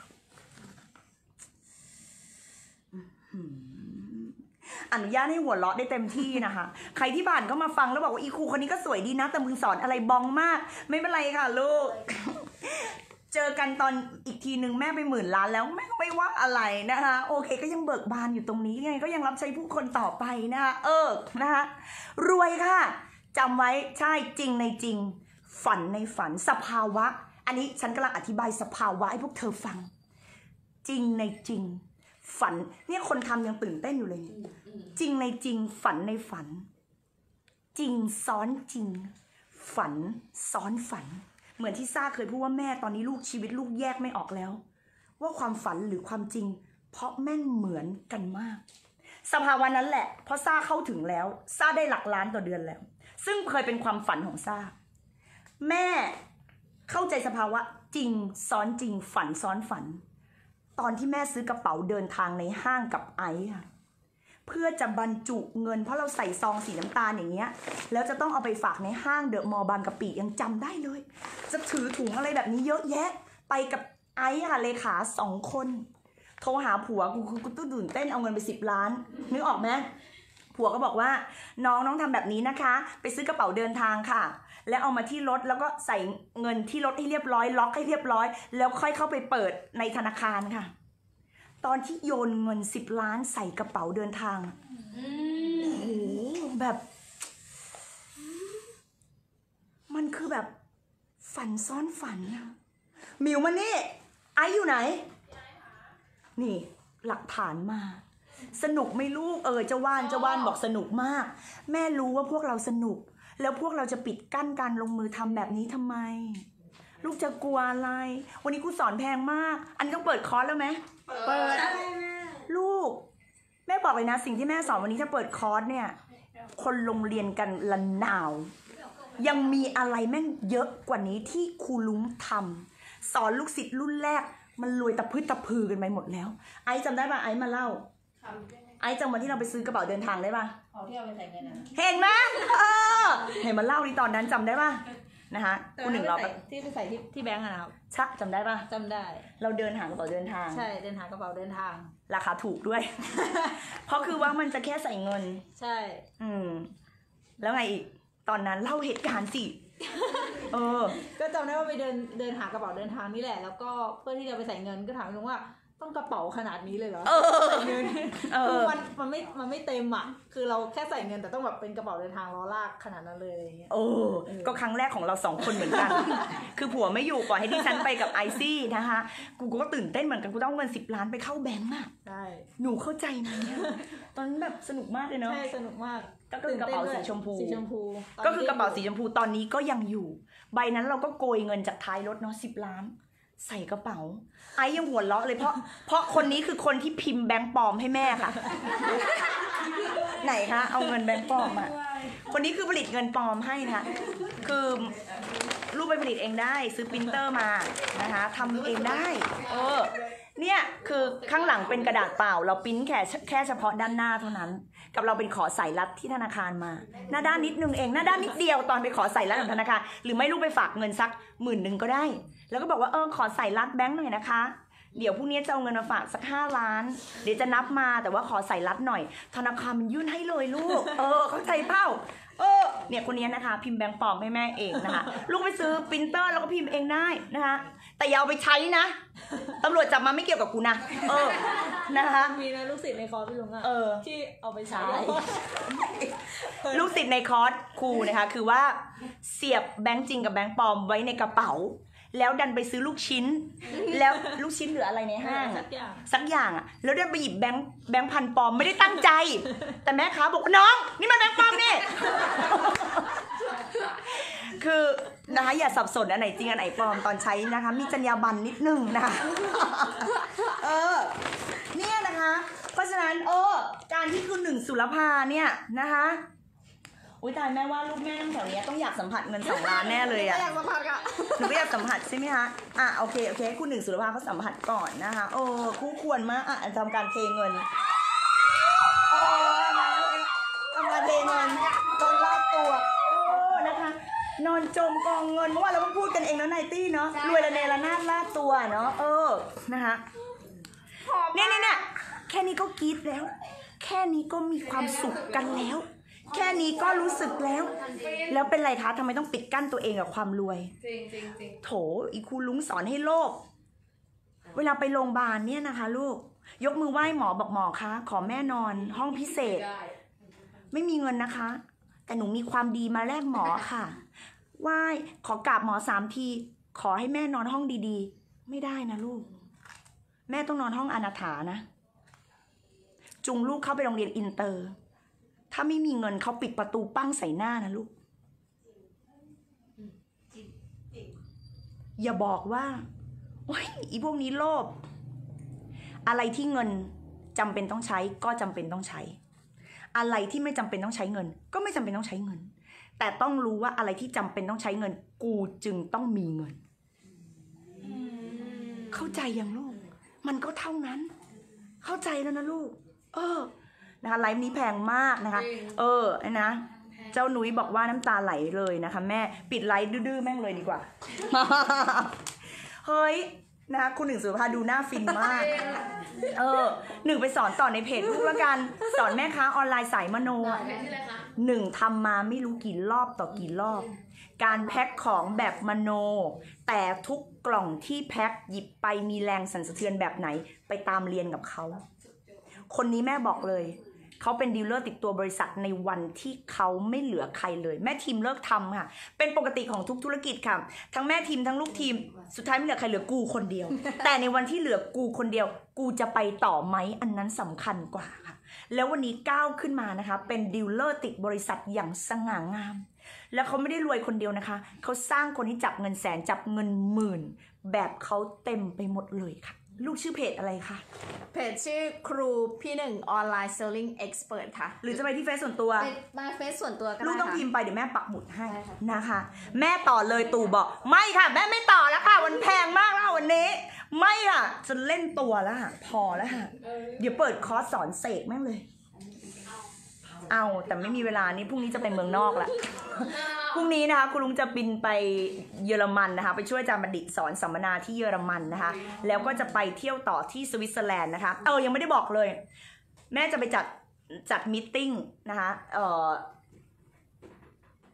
อนุญาตให้หัวเราะได้เต็มที่นะคะใครที่ผ่านก็มาฟังแล้วบอกว่าอีครูคนนี้ก็สวยดีนะแต่มึงสอนอะไรบองมากไม่เป็นไรค่ะลูก เจอกันตอนอีกทีหนึ่งแม่ไปหมื่นล้านแล้วแม่ก็ไม่ว่าอะไรนะคะโอเคก็ยังเบิกบานอยู่ตรงนี้ไงก็ยังรับใช้ผู้คนต่อไปนะคะเออนะคะรวยค่ะจำไว้ใช่จริงในจริงฝันในฝันสภาวะอันนี้ฉันกำลังอธิบายสภาวะให้พวกเธอฟังจริงในจริงฝันเนี่ยคนทำยังตื่นเต้นอยู่เลยจริงในจริงฝันในฝันจริงซ้อนจริงฝันซ้อนฝันเหมือนที่ซ่าเคยพูดว่าแม่ตอนนี้ลูกชีวิตลูกแยกไม่ออกแล้วว่าความฝันหรือความจริงเพราะแม่งเหมือนกันมากสภาวะนั้นแหละเพราะซ่าเข้าถึงแล้วซ่าได้หลักล้านต่อเดือนแล้วซึ่งเคยเป็นความฝันของซ่าแม่เข้าใจสภาวะจริงซ้อนจริงฝันซ้อนฝันตอนที่แม่ซื้อกระเป๋าเดินทางในห้างกับไอซ์ค่ะเพื่อจะบรรจุเงินเพราะเราใส่ซองสีน้ำตาลอย่างเงี้ยแล้วจะต้องเอาไปฝากในห้างเดอะมอลล์บางกะปิยังจำได้เลยจะถือถุงอะไรแบบนี้เยอะแยะไปกับไอซ์ค่ะเลขาสองคนโทรหาผัวกูกูตู้ตื่นเต้นเอาเงินไปสิบล้านนึกออกไหมผัวก็บอกว่าน้องน้องทำแบบนี้นะคะไปซื้อกระเป๋าเดินทางค่ะแล้วเอามาที่รถแล้วก็ใส่เงินที่รถให้เรียบร้อยล็อกให้เรียบร้อยแล้วค่อยเข้าไปเปิดในธนาคารค่ะตอนที่โยนเงินสิบล้านใส่กระเป๋าเดินทางโอ้โหแบบมันคือแบบฝันซ้อนฝันนะมิวมานี่ไออยู่ไหนนี่หลักฐานมาสนุกไหมลูกเออเจ้าว่านเจ้าว่านบอกสนุกมากแม่รู้ว่าพวกเราสนุกแล้วพวกเราจะปิดกั้นการลงมือทำแบบนี้ทำไมลูกจะกลัวอะไรวันนี้กูสอนแพงมากอันนี้ต้องเปิดคอร์สแล้วไหมเปิดลูกแม่บอกเลยนะสิ่งที่แม่สอนวันนี้ถ้าเปิดคอร์สเนี่ยคนลงเรียนกันละนาวยังมีอะไรแม่งเยอะกว่านี้ที่ครูลุงทำสอนลูกศิษย์รุ่นแรกมันรวยตะพื้นตะพือกันไปหมดแล้วไอ้จำได้ป่ะไอ้มาเล่าไอ้จังวันที่เราไปซื้อกระเป๋าเดินทางได้ป่ะเอาที่เอาไปใส่เงินนะเห็นไหมเออเห็นมาเล่าดิตอนนั้นจำได้ป่ะนะคะคุณหนึ่งเราที่ไปใส่ที่ที่แบงก์นะครับชักจำได้ป่ะจำได้เราเดินหากระเป๋าเดินทางใช่เดินหากระเป๋าเดินทางราคาถูกด้วย เพราะคือว่ามันจะแค่ใส่เงินใช่อืมแล้วไงอีกตอนนั้นเล่าเหตุการณ์สิเออก็จำได้ว่าไปเดินเดินหากระเป๋าเดินทางนี่แหละ แล้วก็เพื่อที่จะไปใส่เงินก็ถามลุงว่าต้องกระเป๋าขนาดนี้เลยเหรอเออใส่เงินเออมันมันไม่มันไม่เต็มอ่ะคือเราแค่ใส่เงินแต่ต้องแบบเป็นกระเป๋าเดินทางล้อลากขนาดนั้นเลยอะไรเงี้ยโอ้ก็ครั้งแรกของเราสองคนเหมือนกัน คือผัวไม่อยู่ปล่อยให้ดิฉันไปกับไอซี่นะคะกูก็ตื่นเต้นเหมือนกันกูต้องเอาเงินสิบล้านไปเข้าแบงก์อะใช่หนูเข้าใจไหมอะตอนนั้นแบบสนุกมากเลยเนาะใช่สนุกมากก็คือกระเป๋าสีชมพูสีชมพูก็คือกระเป๋าสีชมพูตอนนี้ก็ยังอยู่ ใบนั้นเราก็โกยเงินจากท้ายรถเนาะสิบล้าน ใส่กระเป๋า ไอ้ยังหัวเราะเลยเพราะเพราะคนนี้คือคนที่พิมพ์แบงค์ปลอมให้แม่ค่ะ ไหนคะเอาเงินแบงค์ปลอมอะคนนี้คือผลิตเงินปลอมให้นะคะคือรูปไปผลิตเองได้ซื้อปรินเตอร์มานะคะทำเองได้เออเนี่ยคือข้างหลังเป็นกระดาษเปล่า เราปริ้นแค่แค่เฉพาะด้านหน้าเท่านั้น กับเราเป็นขอใส่รัดที่ธนาคารมา หน้าด้านนิดนึงเองหน้าด้านนิดเดียวตอนไปขอใส่รัดของธนาคารหรือไม่ลูกไปฝากเงินสักหมื่นหนึ่งก็ได้ แล้วก็บอกว่าเออขอใส่รัดแบงค์หน่อยนะคะเดี๋ยวพรุ่งนี้จะเอาเงินมาฝากสักห้าล้านเดี๋ยวจะนับมาแต่ว่าขอใส่รัดหน่อยธนาคารมันยื่นให้เลยลูกเออเข้าใจเปล่าเออเนี่ยคนนี้นะคะพิมพ์แบงค์ปลอมให้แม่เองนะคะลูกไปซื้อปรินเตอร์แล้วก็พิมพ์เองได้นะคะแต่อย่าเอาไปใช้นะตำรวจจับมาไม่เกี่ยวกับกูนะเออนะคะมีนะลูกศิษย์ในคอร์สพี่ลุงอะเออที่เอาไปใช้ลูกศิษย์ในคอร์สครูนะคะคือว่าเสียบแบงค์จริงกับแบงค์ปลอมไว้ในกระเป๋าแล้วดันไปซื้อลูกชิ้น แล้วลูกชิ้นเหลืออะไรในห้างอะสักอย่างอะแล้วดันไปหยิบแบงค์แบงค์พันปลอมไม่ได้ตั้งใจ แต่แม่ค้าบอกน้องนี่มันแบงค์ปลอมนี่ คือนะคะอย่าสับสนอันไหนจริงอันไหนปลอมตอนใช้นะคะมีจรรยาบรรณนิดนึงนะคะ เออเนี่ยนะคะเพราะฉะนั้นเออการที่คุณหนึ่งสุรภาเนี่ยนะคะอุ้ยตายแม่ว่าลูกแม่นั่งแถวนี้ต้องอยากสัมผัสเงินสองล้านแน่เลยอะอยากมาพักอะหนูก็อยากสัมผัสใช่ไหมคะอ่ะโอเคโอเคคุณหนึ่งสุรภาเขาสัมผัสก่อนนะคะโอ้คู่ควรมากอ่ะทำการเทเงินโอ้ทำการเทเงินโดนลาดตัวโอ้นะคะนอนจมกองเงินเมื่อวานเราเพิ่งพูดกันเองแล้วนายตี้เนาะรวยละเนระนาดลาดตัวเนาะเออนะคะเนี่ยเนี่ยเนี่ยแค่นี้ก็กรี๊ดแล้ว แค่นี้ก็มีความสุขกันแล้ว แค่นี้ก็รู้สึกแล้ว แล้วเป็นไรคะทำไมต้องปิดกั้นตัวเองกับความรวยจริงจริงจริงโถอีครูลุงสอนให้โลภเวลาไปโรงพยาบาลเนี่ยนะคะลูกยกมือไหว้หมอบอกหมอคะขอแม่นอนห้องพิเศษได้ไม่มีเงินนะคะ แต่หนูมีความดีมาแลกหมอค่ะไหว้ขอกราบหมอสามทีขอให้แม่นอนห้องดีๆ ไม่ได้นะลูก แม่ต้องนอนห้องอนาถานะจุงลูกเข้าไปโรงเรียนอินเตอร์ถ้าไม่มีเงินเขาปิดประตูปั้งใส่หน้านะลูกอย่าบอกว่าโอ้ยอีพวกนี้โลภอะไรที่เงินจำเป็นต้องใช้ก็จำเป็นต้องใช้ อะไรที่ไม่จำเป็นต้องใช้เงิน ก็ไม่จำเป็นต้องใช้เงิน แต่ต้องรู้ว่าอะไรที่จำเป็นต้องใช้เงิน กูจึงต้องมีเงิน เข้าใจยังลูก มันก็เท่านั้น เข้าใจแล้วนะลูก เออนะคะไลฟ์นี้แพงมากนะคะ เออนะเจ้าหนุยบอกว่าน้ำตาไหลเลยนะคะแม่ปิดไลฟ์ดื้อๆแม่งเลยดีกว่า เฮ้ยนะคะคุณหนึ่งสุภาดูหน้าฟินมาก เออหนึ่งไปสอนต่อในเพจลูกละกันสอนแม่ค้าออนไลน์สายมโนอะแม่ชื่ออะไรคะหนึ่งทำมาไม่รู้กี่รอบต่อกี่รอบ การแพ็คของแบบมโน แต่ทุกกล่องที่แพ็คหยิบไปมีแรงสั่นสะเทือนแบบไหนไปตามเรียนกับเขาคนนี้แม่บอกเลยเขาเป็นดีลเลอร์ติดตัวบริษัทในวันที่เขาไม่เหลือใครเลยแม่ทีมเลิกทำค่ะเป็นปกติของทุกธุรกิจค่ะทั้งแม่ทีมทั้งลูกทีมสุดท้ายไม่เหลือใครเหลือกูคนเดียว แต่ในวันที่เหลือกูคนเดียวกูจะไปต่อไหมอันนั้นสำคัญกว่าค่ะแล้ววันนี้ก้าวขึ้นมานะคะเป็นดีลเลอร์ติดบริษัทอย่างสง่างามแล้วเขาไม่ได้รวยคนเดียวนะคะเขาสร้างคนที่จับเงินแสนจับเงินหมื่นแบบเขาเต็มไปหมดเลยค่ะลูกชื่อเพจอะไรคะเพจชื่อครูพี่หนึ่งออนไลน์เซลลิงเอ็กซ์เพรสค่ะหรือจะไปที่เฟซส่วนตัวเป็นมาเฟซส่วนตัวก็ได้ลูกต้องค่ะพิมพ์ไปเดี๋ยวแม่ปักหมุดให้ได้ค่ะนะคะ แม่ต่อเลยตู่บอกไม่ค่ะแม่ไม่ต่อแล้วค่ะมันแพงมากแล้ววันนี้ ไม่ค่ะจะเล่นตัวแล้วค่ะพอแล้วค่ะเดี๋ยวเปิดคอร์สสอนเสกแม่งเลย เอาแต่ไม่มีเวลานี้พรุ่งนี้จะไปเมืองนอกละพรุ่งนี้นะคะคุณลุงจะบินไปเยอรมันนะคะไปช่วยอาจารย์บัณฑิตสอนสัมมนาที่เยอรมันนะคะแล้วก็จะไปเที่ยวต่อที่สวิตเซอร์แลนด์นะคะเออยังไม่ได้บอกเลย แม่จะไปจัดจัดมีตติ้งนะคะเอ่อ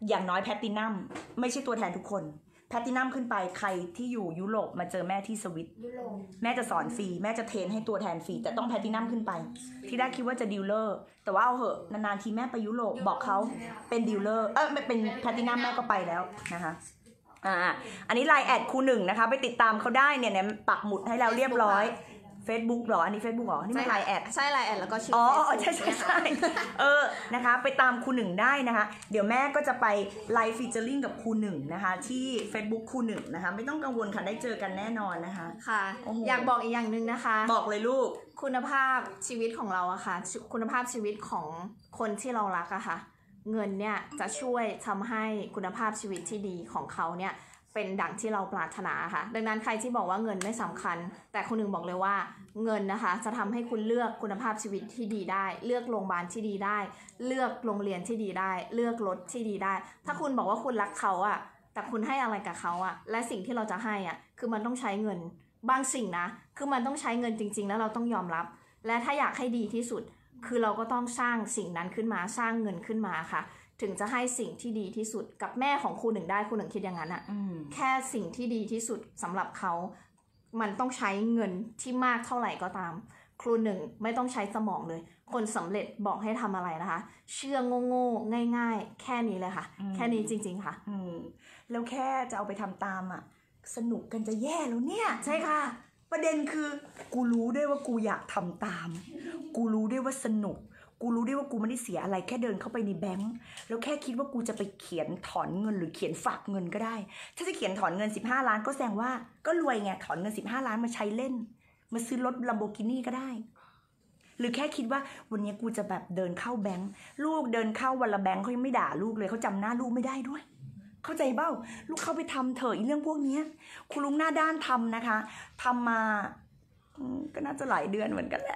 อย่างน้อยแพลตตินัมไม่ใช่ตัวแทนทุกคนแพลตตินัมขึ้นไปใครที่อยู่ยุโรปมาเจอแม่ที่สวิตแม่จะสอนฟรีแม่จะเทรนให้ตัวแทนฟรีแต่ต้องแพลตตินัมขึ้นไปที่ได้คิดว่าจะดีลเลอร์แต่ว่าเอาเหอะนานๆทีแม่ไปยุโรปบอกเขาเป็นดีลเลอร์เออไม่เป็นแพลตตินัมแม่ก็ไปแล้วนะคะอ่าอันนี้ไลน์แอดครูหนึ่งนะคะไปติดตามเขาได้เนี่ยเนี่ยปักหมุดให้แล้วเรียบร้อย Facebook หรออันนี้ Facebook หรอนี่ไม่ไลน์แอดใช่ไลน์แอดแล้วก็ชื่ออ๋อ Facebook ใช่ใช่ใช่เออนะคะไปตามครูหนึ่งได้นะคะเดี๋ยวแม่ก็จะไปไลฟ์ฟีเจอริ่งกับครูหนึ่งนะคะที่ Facebook ครูหนึ่งนะคะไม่ต้องกังวลค่ะได้เจอกันแน่นอนนะคะค่ะอยากบอกอีกอย่างหนึ่งนะคะบอกเลยลูกคุณภาพชีวิตของเราอะค่ะคุณภาพชีวิตของคนที่เรารักอะค่ะเงินเนี่ยจะช่วยทำให้คุณภาพชีวิตที่ดีของเขาเนี่ยเป็นดังที่เราปรารถนาค่ะดังนั้นใครที่บอกว่าเงินไม่สำคัญแต่คนหนึ่งบอกเลยว่าเงินนะคะจะทำให้คุณเลือกคุณภาพชีวิตที่ดีได้เลือกโรงพยาบาลที่ดีได้เลือกโรงเรียนที่ดีได้เลือกรถที่ดีได้ถ้าคุณบอกว่าคุณรักเขาอะแต่คุณให้อะไรกับเขาอะและสิ่งที่เราจะให้อะคือมันต้องใช้เงินบางสิ่งนะคือมันต้องใช้เงินจริงๆแล้วเราต้องยอมรับและถ้าอยากให้ดีที่สุดคือเราก็ต้องสร้างสิ่งนั้นขึ้นมาสร้างเงินขึ้นมาค่ะถึงจะให้สิ่งที่ดีที่สุดกับแม่ของครูหนึ่งได้ครูหนึ่งคิดอย่างนั้นอะแค่สิ่งที่ดีที่สุดสำหรับเขามันต้องใช้เงินที่มากเท่าไหร่ก็ตามครูหนึ่งไม่ต้องใช้สมองเลยคนสำเร็จบอกให้ทำอะไรนะคะเชื่อโง่ๆง่ายๆแค่นี้เลยค่ะแค่นี้จริงๆค่ะแล้วแค่จะเอาไปทำตามอะสนุกกันจะแย่แล้วเนี่ยใช่ค่ะประเด็นคือกูรู้ด้วยว่ากูอยากทำตามกูรู้ด้วยว่าสนุกกูรู้ได้ว่ากูไม่ได้เสียอะไรแค่เดินเข้าไปในแบงก์แล้วแค่คิดว่ากูจะไปเขียนถอนเงินหรือเขียนฝากเงินก็ได้ถ้าจะเขียนถอนเงินสิบห้าล้านก็แสดงว่าก็รวยไงถอนเงินสิบห้าล้านมาใช้เล่นมาซื้อรถ Lamborghini ก็ได้หรือแค่คิดว่าวันนี้กูจะแบบเดินเข้าแบงก์ลูกเดินเข้าวันละแบงก์เขายังไม่ด่าลูกเลยเขาจำหน้าลูกไม่ได้ด้วยเข้าใจเบ้าลูกเข้าไปทำเถอะอีเรื่องพวกนี้คุณลุงหน้าด้านทำนะคะทำมาก็น่าจะหลายเดือนเหมือนกันแหละ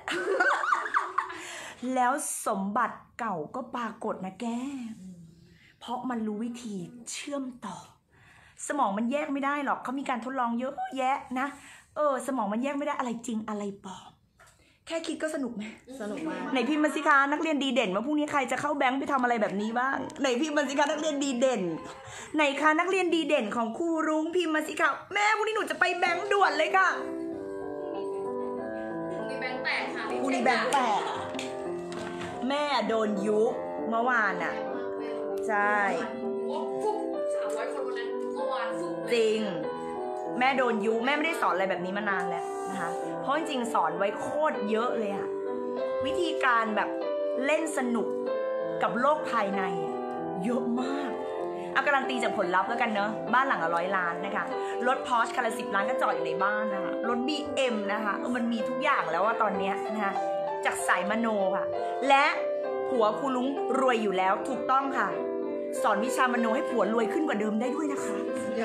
แล้วสมบัติเก่าก็ปรากฏนะแกเพราะมันรู้วิธีเชื่อมต่อสมองมันแยกไม่ได้หรอกเขามีการทดลองเยอะแยะนะเออสมองมันแยกไม่ได้อะไรจริงอะไรปลอมแค่คิดก็สนุกไหมสนุกมากไหนพิมพ์มาสิคะนักเรียนดีเด่นว่าพรุ่งนี้ใครจะเข้าแบงค์ไปทำอะไรแบบนี้บ้างไหนพิมพ์มาสิคะนักเรียนดีเด่นไหนคะนักเรียนดีเด่นของครูรุ้งพิมพ์มาสิคะแม่พรุ่งนี้หนูจะไปแบงค์ด่วนเลยค่ะมีแบงค์แตกค่ะพรุ่งนี้แบงค์แตกแม่โดนยุเมื่อวานอ่ะใช่ฟุกสามร้อยคนวันนั้นเมื่อวานฟุกจริงแม่โดนยุแม่ไม่ได้สอนอะไรแบบนี้มานานแล้วนะคะเพราะจริงๆสอนไว้โคตรเยอะเลยอะวิธีการแบบเล่นสนุกกับโลกภายในเยอะมากเอาการันตีจากผลลัพธ์แล้วกันเนอะบ้านหลังละร้อยล้านนะคะรถพอร์ชคันละสิบล้านก็จอดอยู่ในบ้านนะคะรถ บี เอ็ม นะคะมันมีทุกอย่างแล้วว่าตอนนี้นะคะจากสายมโนค่ะและผัวครูลุงรวยอยู่แล้วถูกต้องค่ะสอนวิชามโนให้ผัวรวยขึ้นกว่าเดิมได้ด้วยนะคะ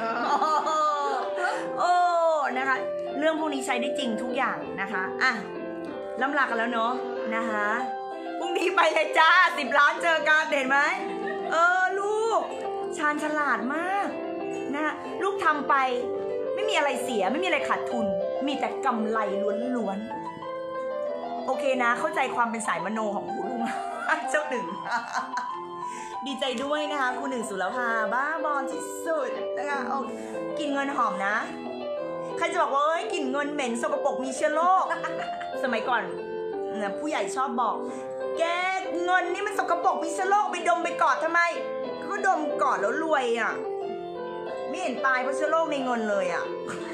โอ้นะคะเรื่องพวกนี้ใช้ได้จริงทุกอย่างนะคะอ่ะล่ำลากันแล้วเนาะนะคะพรุ่งนี้ไปเลยจ้าสิบล้านเจอกันเห็นไหมเออลูกชาญฉลาดมากนะลูกทำไปไม่มีอะไรเสียไม่มีอะไรขาดทุนมีแต่กำไรล้วนๆโอเคนะเข้าใจความเป็นสายมโนของคุณลุงเจ้าหนึ่งดีใจด้วยนะคะคุณหนึ่งสุรภาบ้าบอลที่สุดนะคะเอากินเงินหอมนะใครจะบอกว่าเอ้ยกลิ่นเงินเหม็นสกปรกมีเชื้อโรคสมัยก่อนนะผู้ใหญ่ชอบบอกแกเงินนี่มันสกปรกมีเชื้อโรคไปดมไปกอดทำไมก็ดมกอดแล้วรวยอ่ะไม่เห็นตายเพราะเชื้อโรคในเงินเลยอ่ะ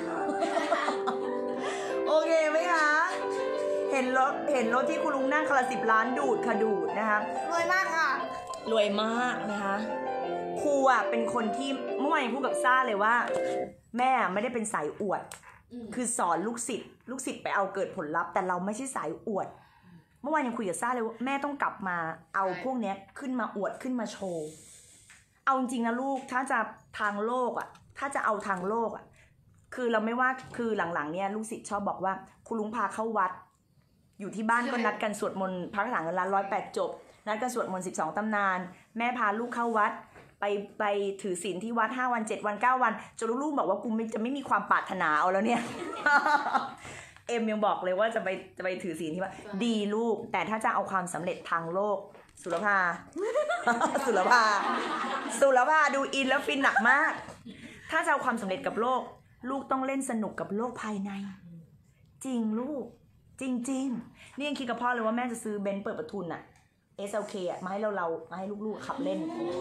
โอเคไหมคะเห็นรถเห็นรถที่คุณลุงนั่งคันละสิบล้านดูดค่ะดูดนะคะรวยมากค่ะรวยมากนะคะครูอ่ะเป็นคนที่เมื่อวานพูดกับซ่าเลยว่าแม่ไม่ได้เป็นสายอวดคือสอนลูกศิษย์ลูกศิษย์ไปเอาเกิดผลลัพธ์แต่เราไม่ใช่สายอวดเมื่อวานยังคุยกับซ่าเลยว่าแม่ต้องกลับมาเอาพวกนี้ขึ้นมาอวดขึ้นมาโชว์เอาจริงๆนะลูกถ้าจะทางโลกอ่ะถ้าจะเอาทางโลกอ่ะคือเราไม่ว่าคือหลังๆเนี่ยลูกศิษย์ชอบบอกว่าคุณลุงพาเข้าวัดอยู่ที่บ้านก็นัดกันสวดมนต์พระคาถาเงินล้านร้อยแปดจบนัดกันสวดมนต์สิบสองตำนานแม่พาลูกเข้าวัดไปไปถือศีลที่วัดห้าวันเจ็ดวันเก้าวันจนลูกบอกว่ากูจะไม่มีความปรารถนาเอาแล้วเนี่ย เอ็มยังบอกเลยว่าจะไปจะไปถือศีลที่วัดดีลูกแต่ถ้าจะเอาความสำเร็จทางโลกสุรภา สุรภา สุรภาดูอินแล้วฟินหนักมาก ถ้าจะเอาความสำเร็จกับโลก ลูกต้องเล่นสนุกกับโลกภายใน จริงลูก จริงๆ นี่ยังคิดกับพ่อเลยว่าแม่จะซื้อเบนซ์เปิดประทุนอะ เอส แอล เค อะมาให้เราเรามาให้ลูกๆขับเล่น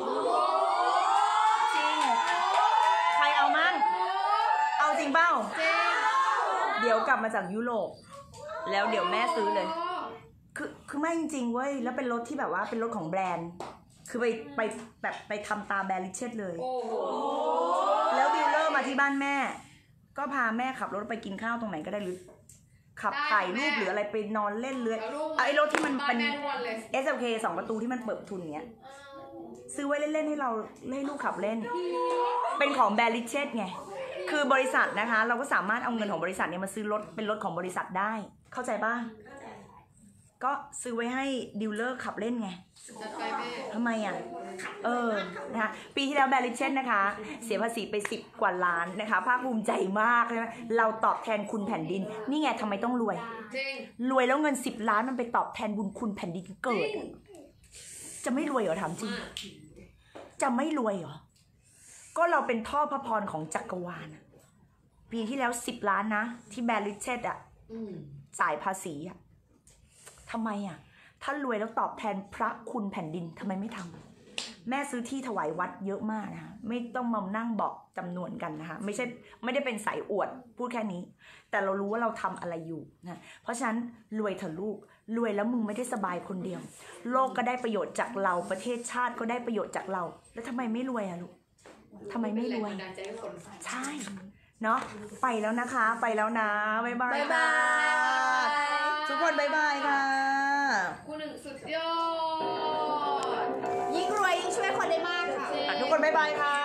จริง ใครเอามั่งเอาจริงเปล่าเดี๋ยวกลับมาจากยุโรปแล้วเดี๋ยวแม่ซื้อเลย คือคือไม่จริงๆเว้ยแล้วเป็นรถที่แบบว่าเป็นรถของแบรนด์ คือไปไปแบบไปทำตาแบรนด์ริชเชตเลยแล้วดีลเลอร์มาที่บ้านแม่ ก็พาแม่ขับรถไปกินข้าวตรงไหนก็ได้หรือขับถ่ายรูปหรืออะไรไปนอนเล่นเรือไอ้รถที่มันเป็น เอส แอล เค สองประตูที่มันเปิดทุนเนี้ยซื้อไว้เล่นๆให้เราให้ลูกขับเล่นเป็นของแบรนด์ริชเชตไงคือบริษัทนะคะเราก็สามารถเอาเงินของบริษัทเนี่ยมาซื้อรถเป็นรถของบริษัทได้เข้าใจป่ะก็ซื้อไว้ให้ดีลเลอร์ขับเล่นไงทำไมอ่ะเออนะคะปีที่แล้วแบรนด์ริชเชตนะคะเสียภาษีไปสิบกว่าล้านนะคะภาคภูมิใจมากใช่ไหมเราตอบแทนคุณแผ่นดินนี่ไงทำไมต้องรวยรวยแล้วเงินสิบล้านมันไปตอบแทนบุญคุณแผ่นดินเกิดจะไม่รวยเหรอถามจริงจะไม่รวยเหรอก็เราเป็นท่อพระพรของจักรวาลปีที่แล้วสิบล้านนะที่แบรนด์ริชเชตอ่ะจ่ายภาษีอ่ะทำไมอ่ะถ้ารวยแล้วตอบแทนพระคุณแผ่นดินทำไมไม่ทำแม่ซื้อที่ถวายวัดเยอะมากนะคะไม่ต้องมานั่งบอกจำนวนกันนะคะไม่ใช่ไม่ได้เป็นสายอวดพูดแค่นี้แต่เรารู้ว่าเราทำอะไรอยู่นะเพราะฉะนั้นรวยเถอะลูกรวยแล้วมึงไม่ได้สบายคนเดียวโลกก็ได้ประโยชน์จากเราประเทศชาติก็ได้ประโยชน์จากเราแล้วทำไมไม่รวยอะลูกทำไมไม่รวยใช่เนาะไปแล้วนะคะไปแล้วนะบ๊ายบายบ๊ายบายทุกคนบ๊ายบายค่ะคุณหนึ่งสุดยอดยิ่งรวยยิ่งช่วยคนได้มากค่ะทุกคนบ๊ายบายค่ะ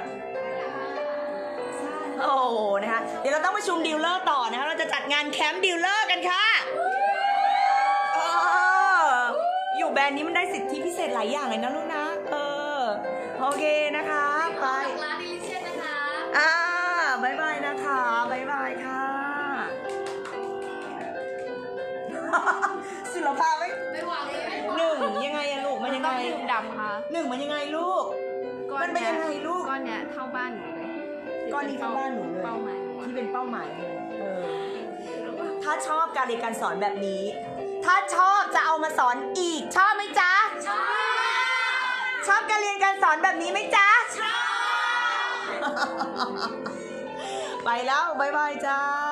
โอ้โหนะคะเดี๋ยวเราต้องประชุมดีลเลอร์ต่อนะคะเราจะจัดงานแคมป์ดีลเลอร์กันค่ะอยู่แบรนด์นี้มันได้สิทธิพิเศษหลายอย่างเลยนะลูกนะเออโอเคนะคะไปร้านดีเช่นนะคะอ่าบ๊ายบายนะคะบ๊ายบายค่ะสุรภาไม่ไม่หวังเลยหนึ่งยังไงอะลูกมันยังไงดำค่ะหนึ่งมันยังไงลูกมันเป็นยังไงลูกก้อนเนี้ยเท่าบ้านหนูเลยก้อนนี้เท่าบ้านหนูเลยเป้าหมายที่เป็นเป้าหมายเลยเออถ้าชอบการเรียนการสอนแบบนี้ถ้าชอบจะเอามาสอนอีกชอบไหมจ๊ะชอบชอบการเรียนการสอนแบบนี้ไหมจ๊ะชอบไปแล้วบ๊ายบายจ้า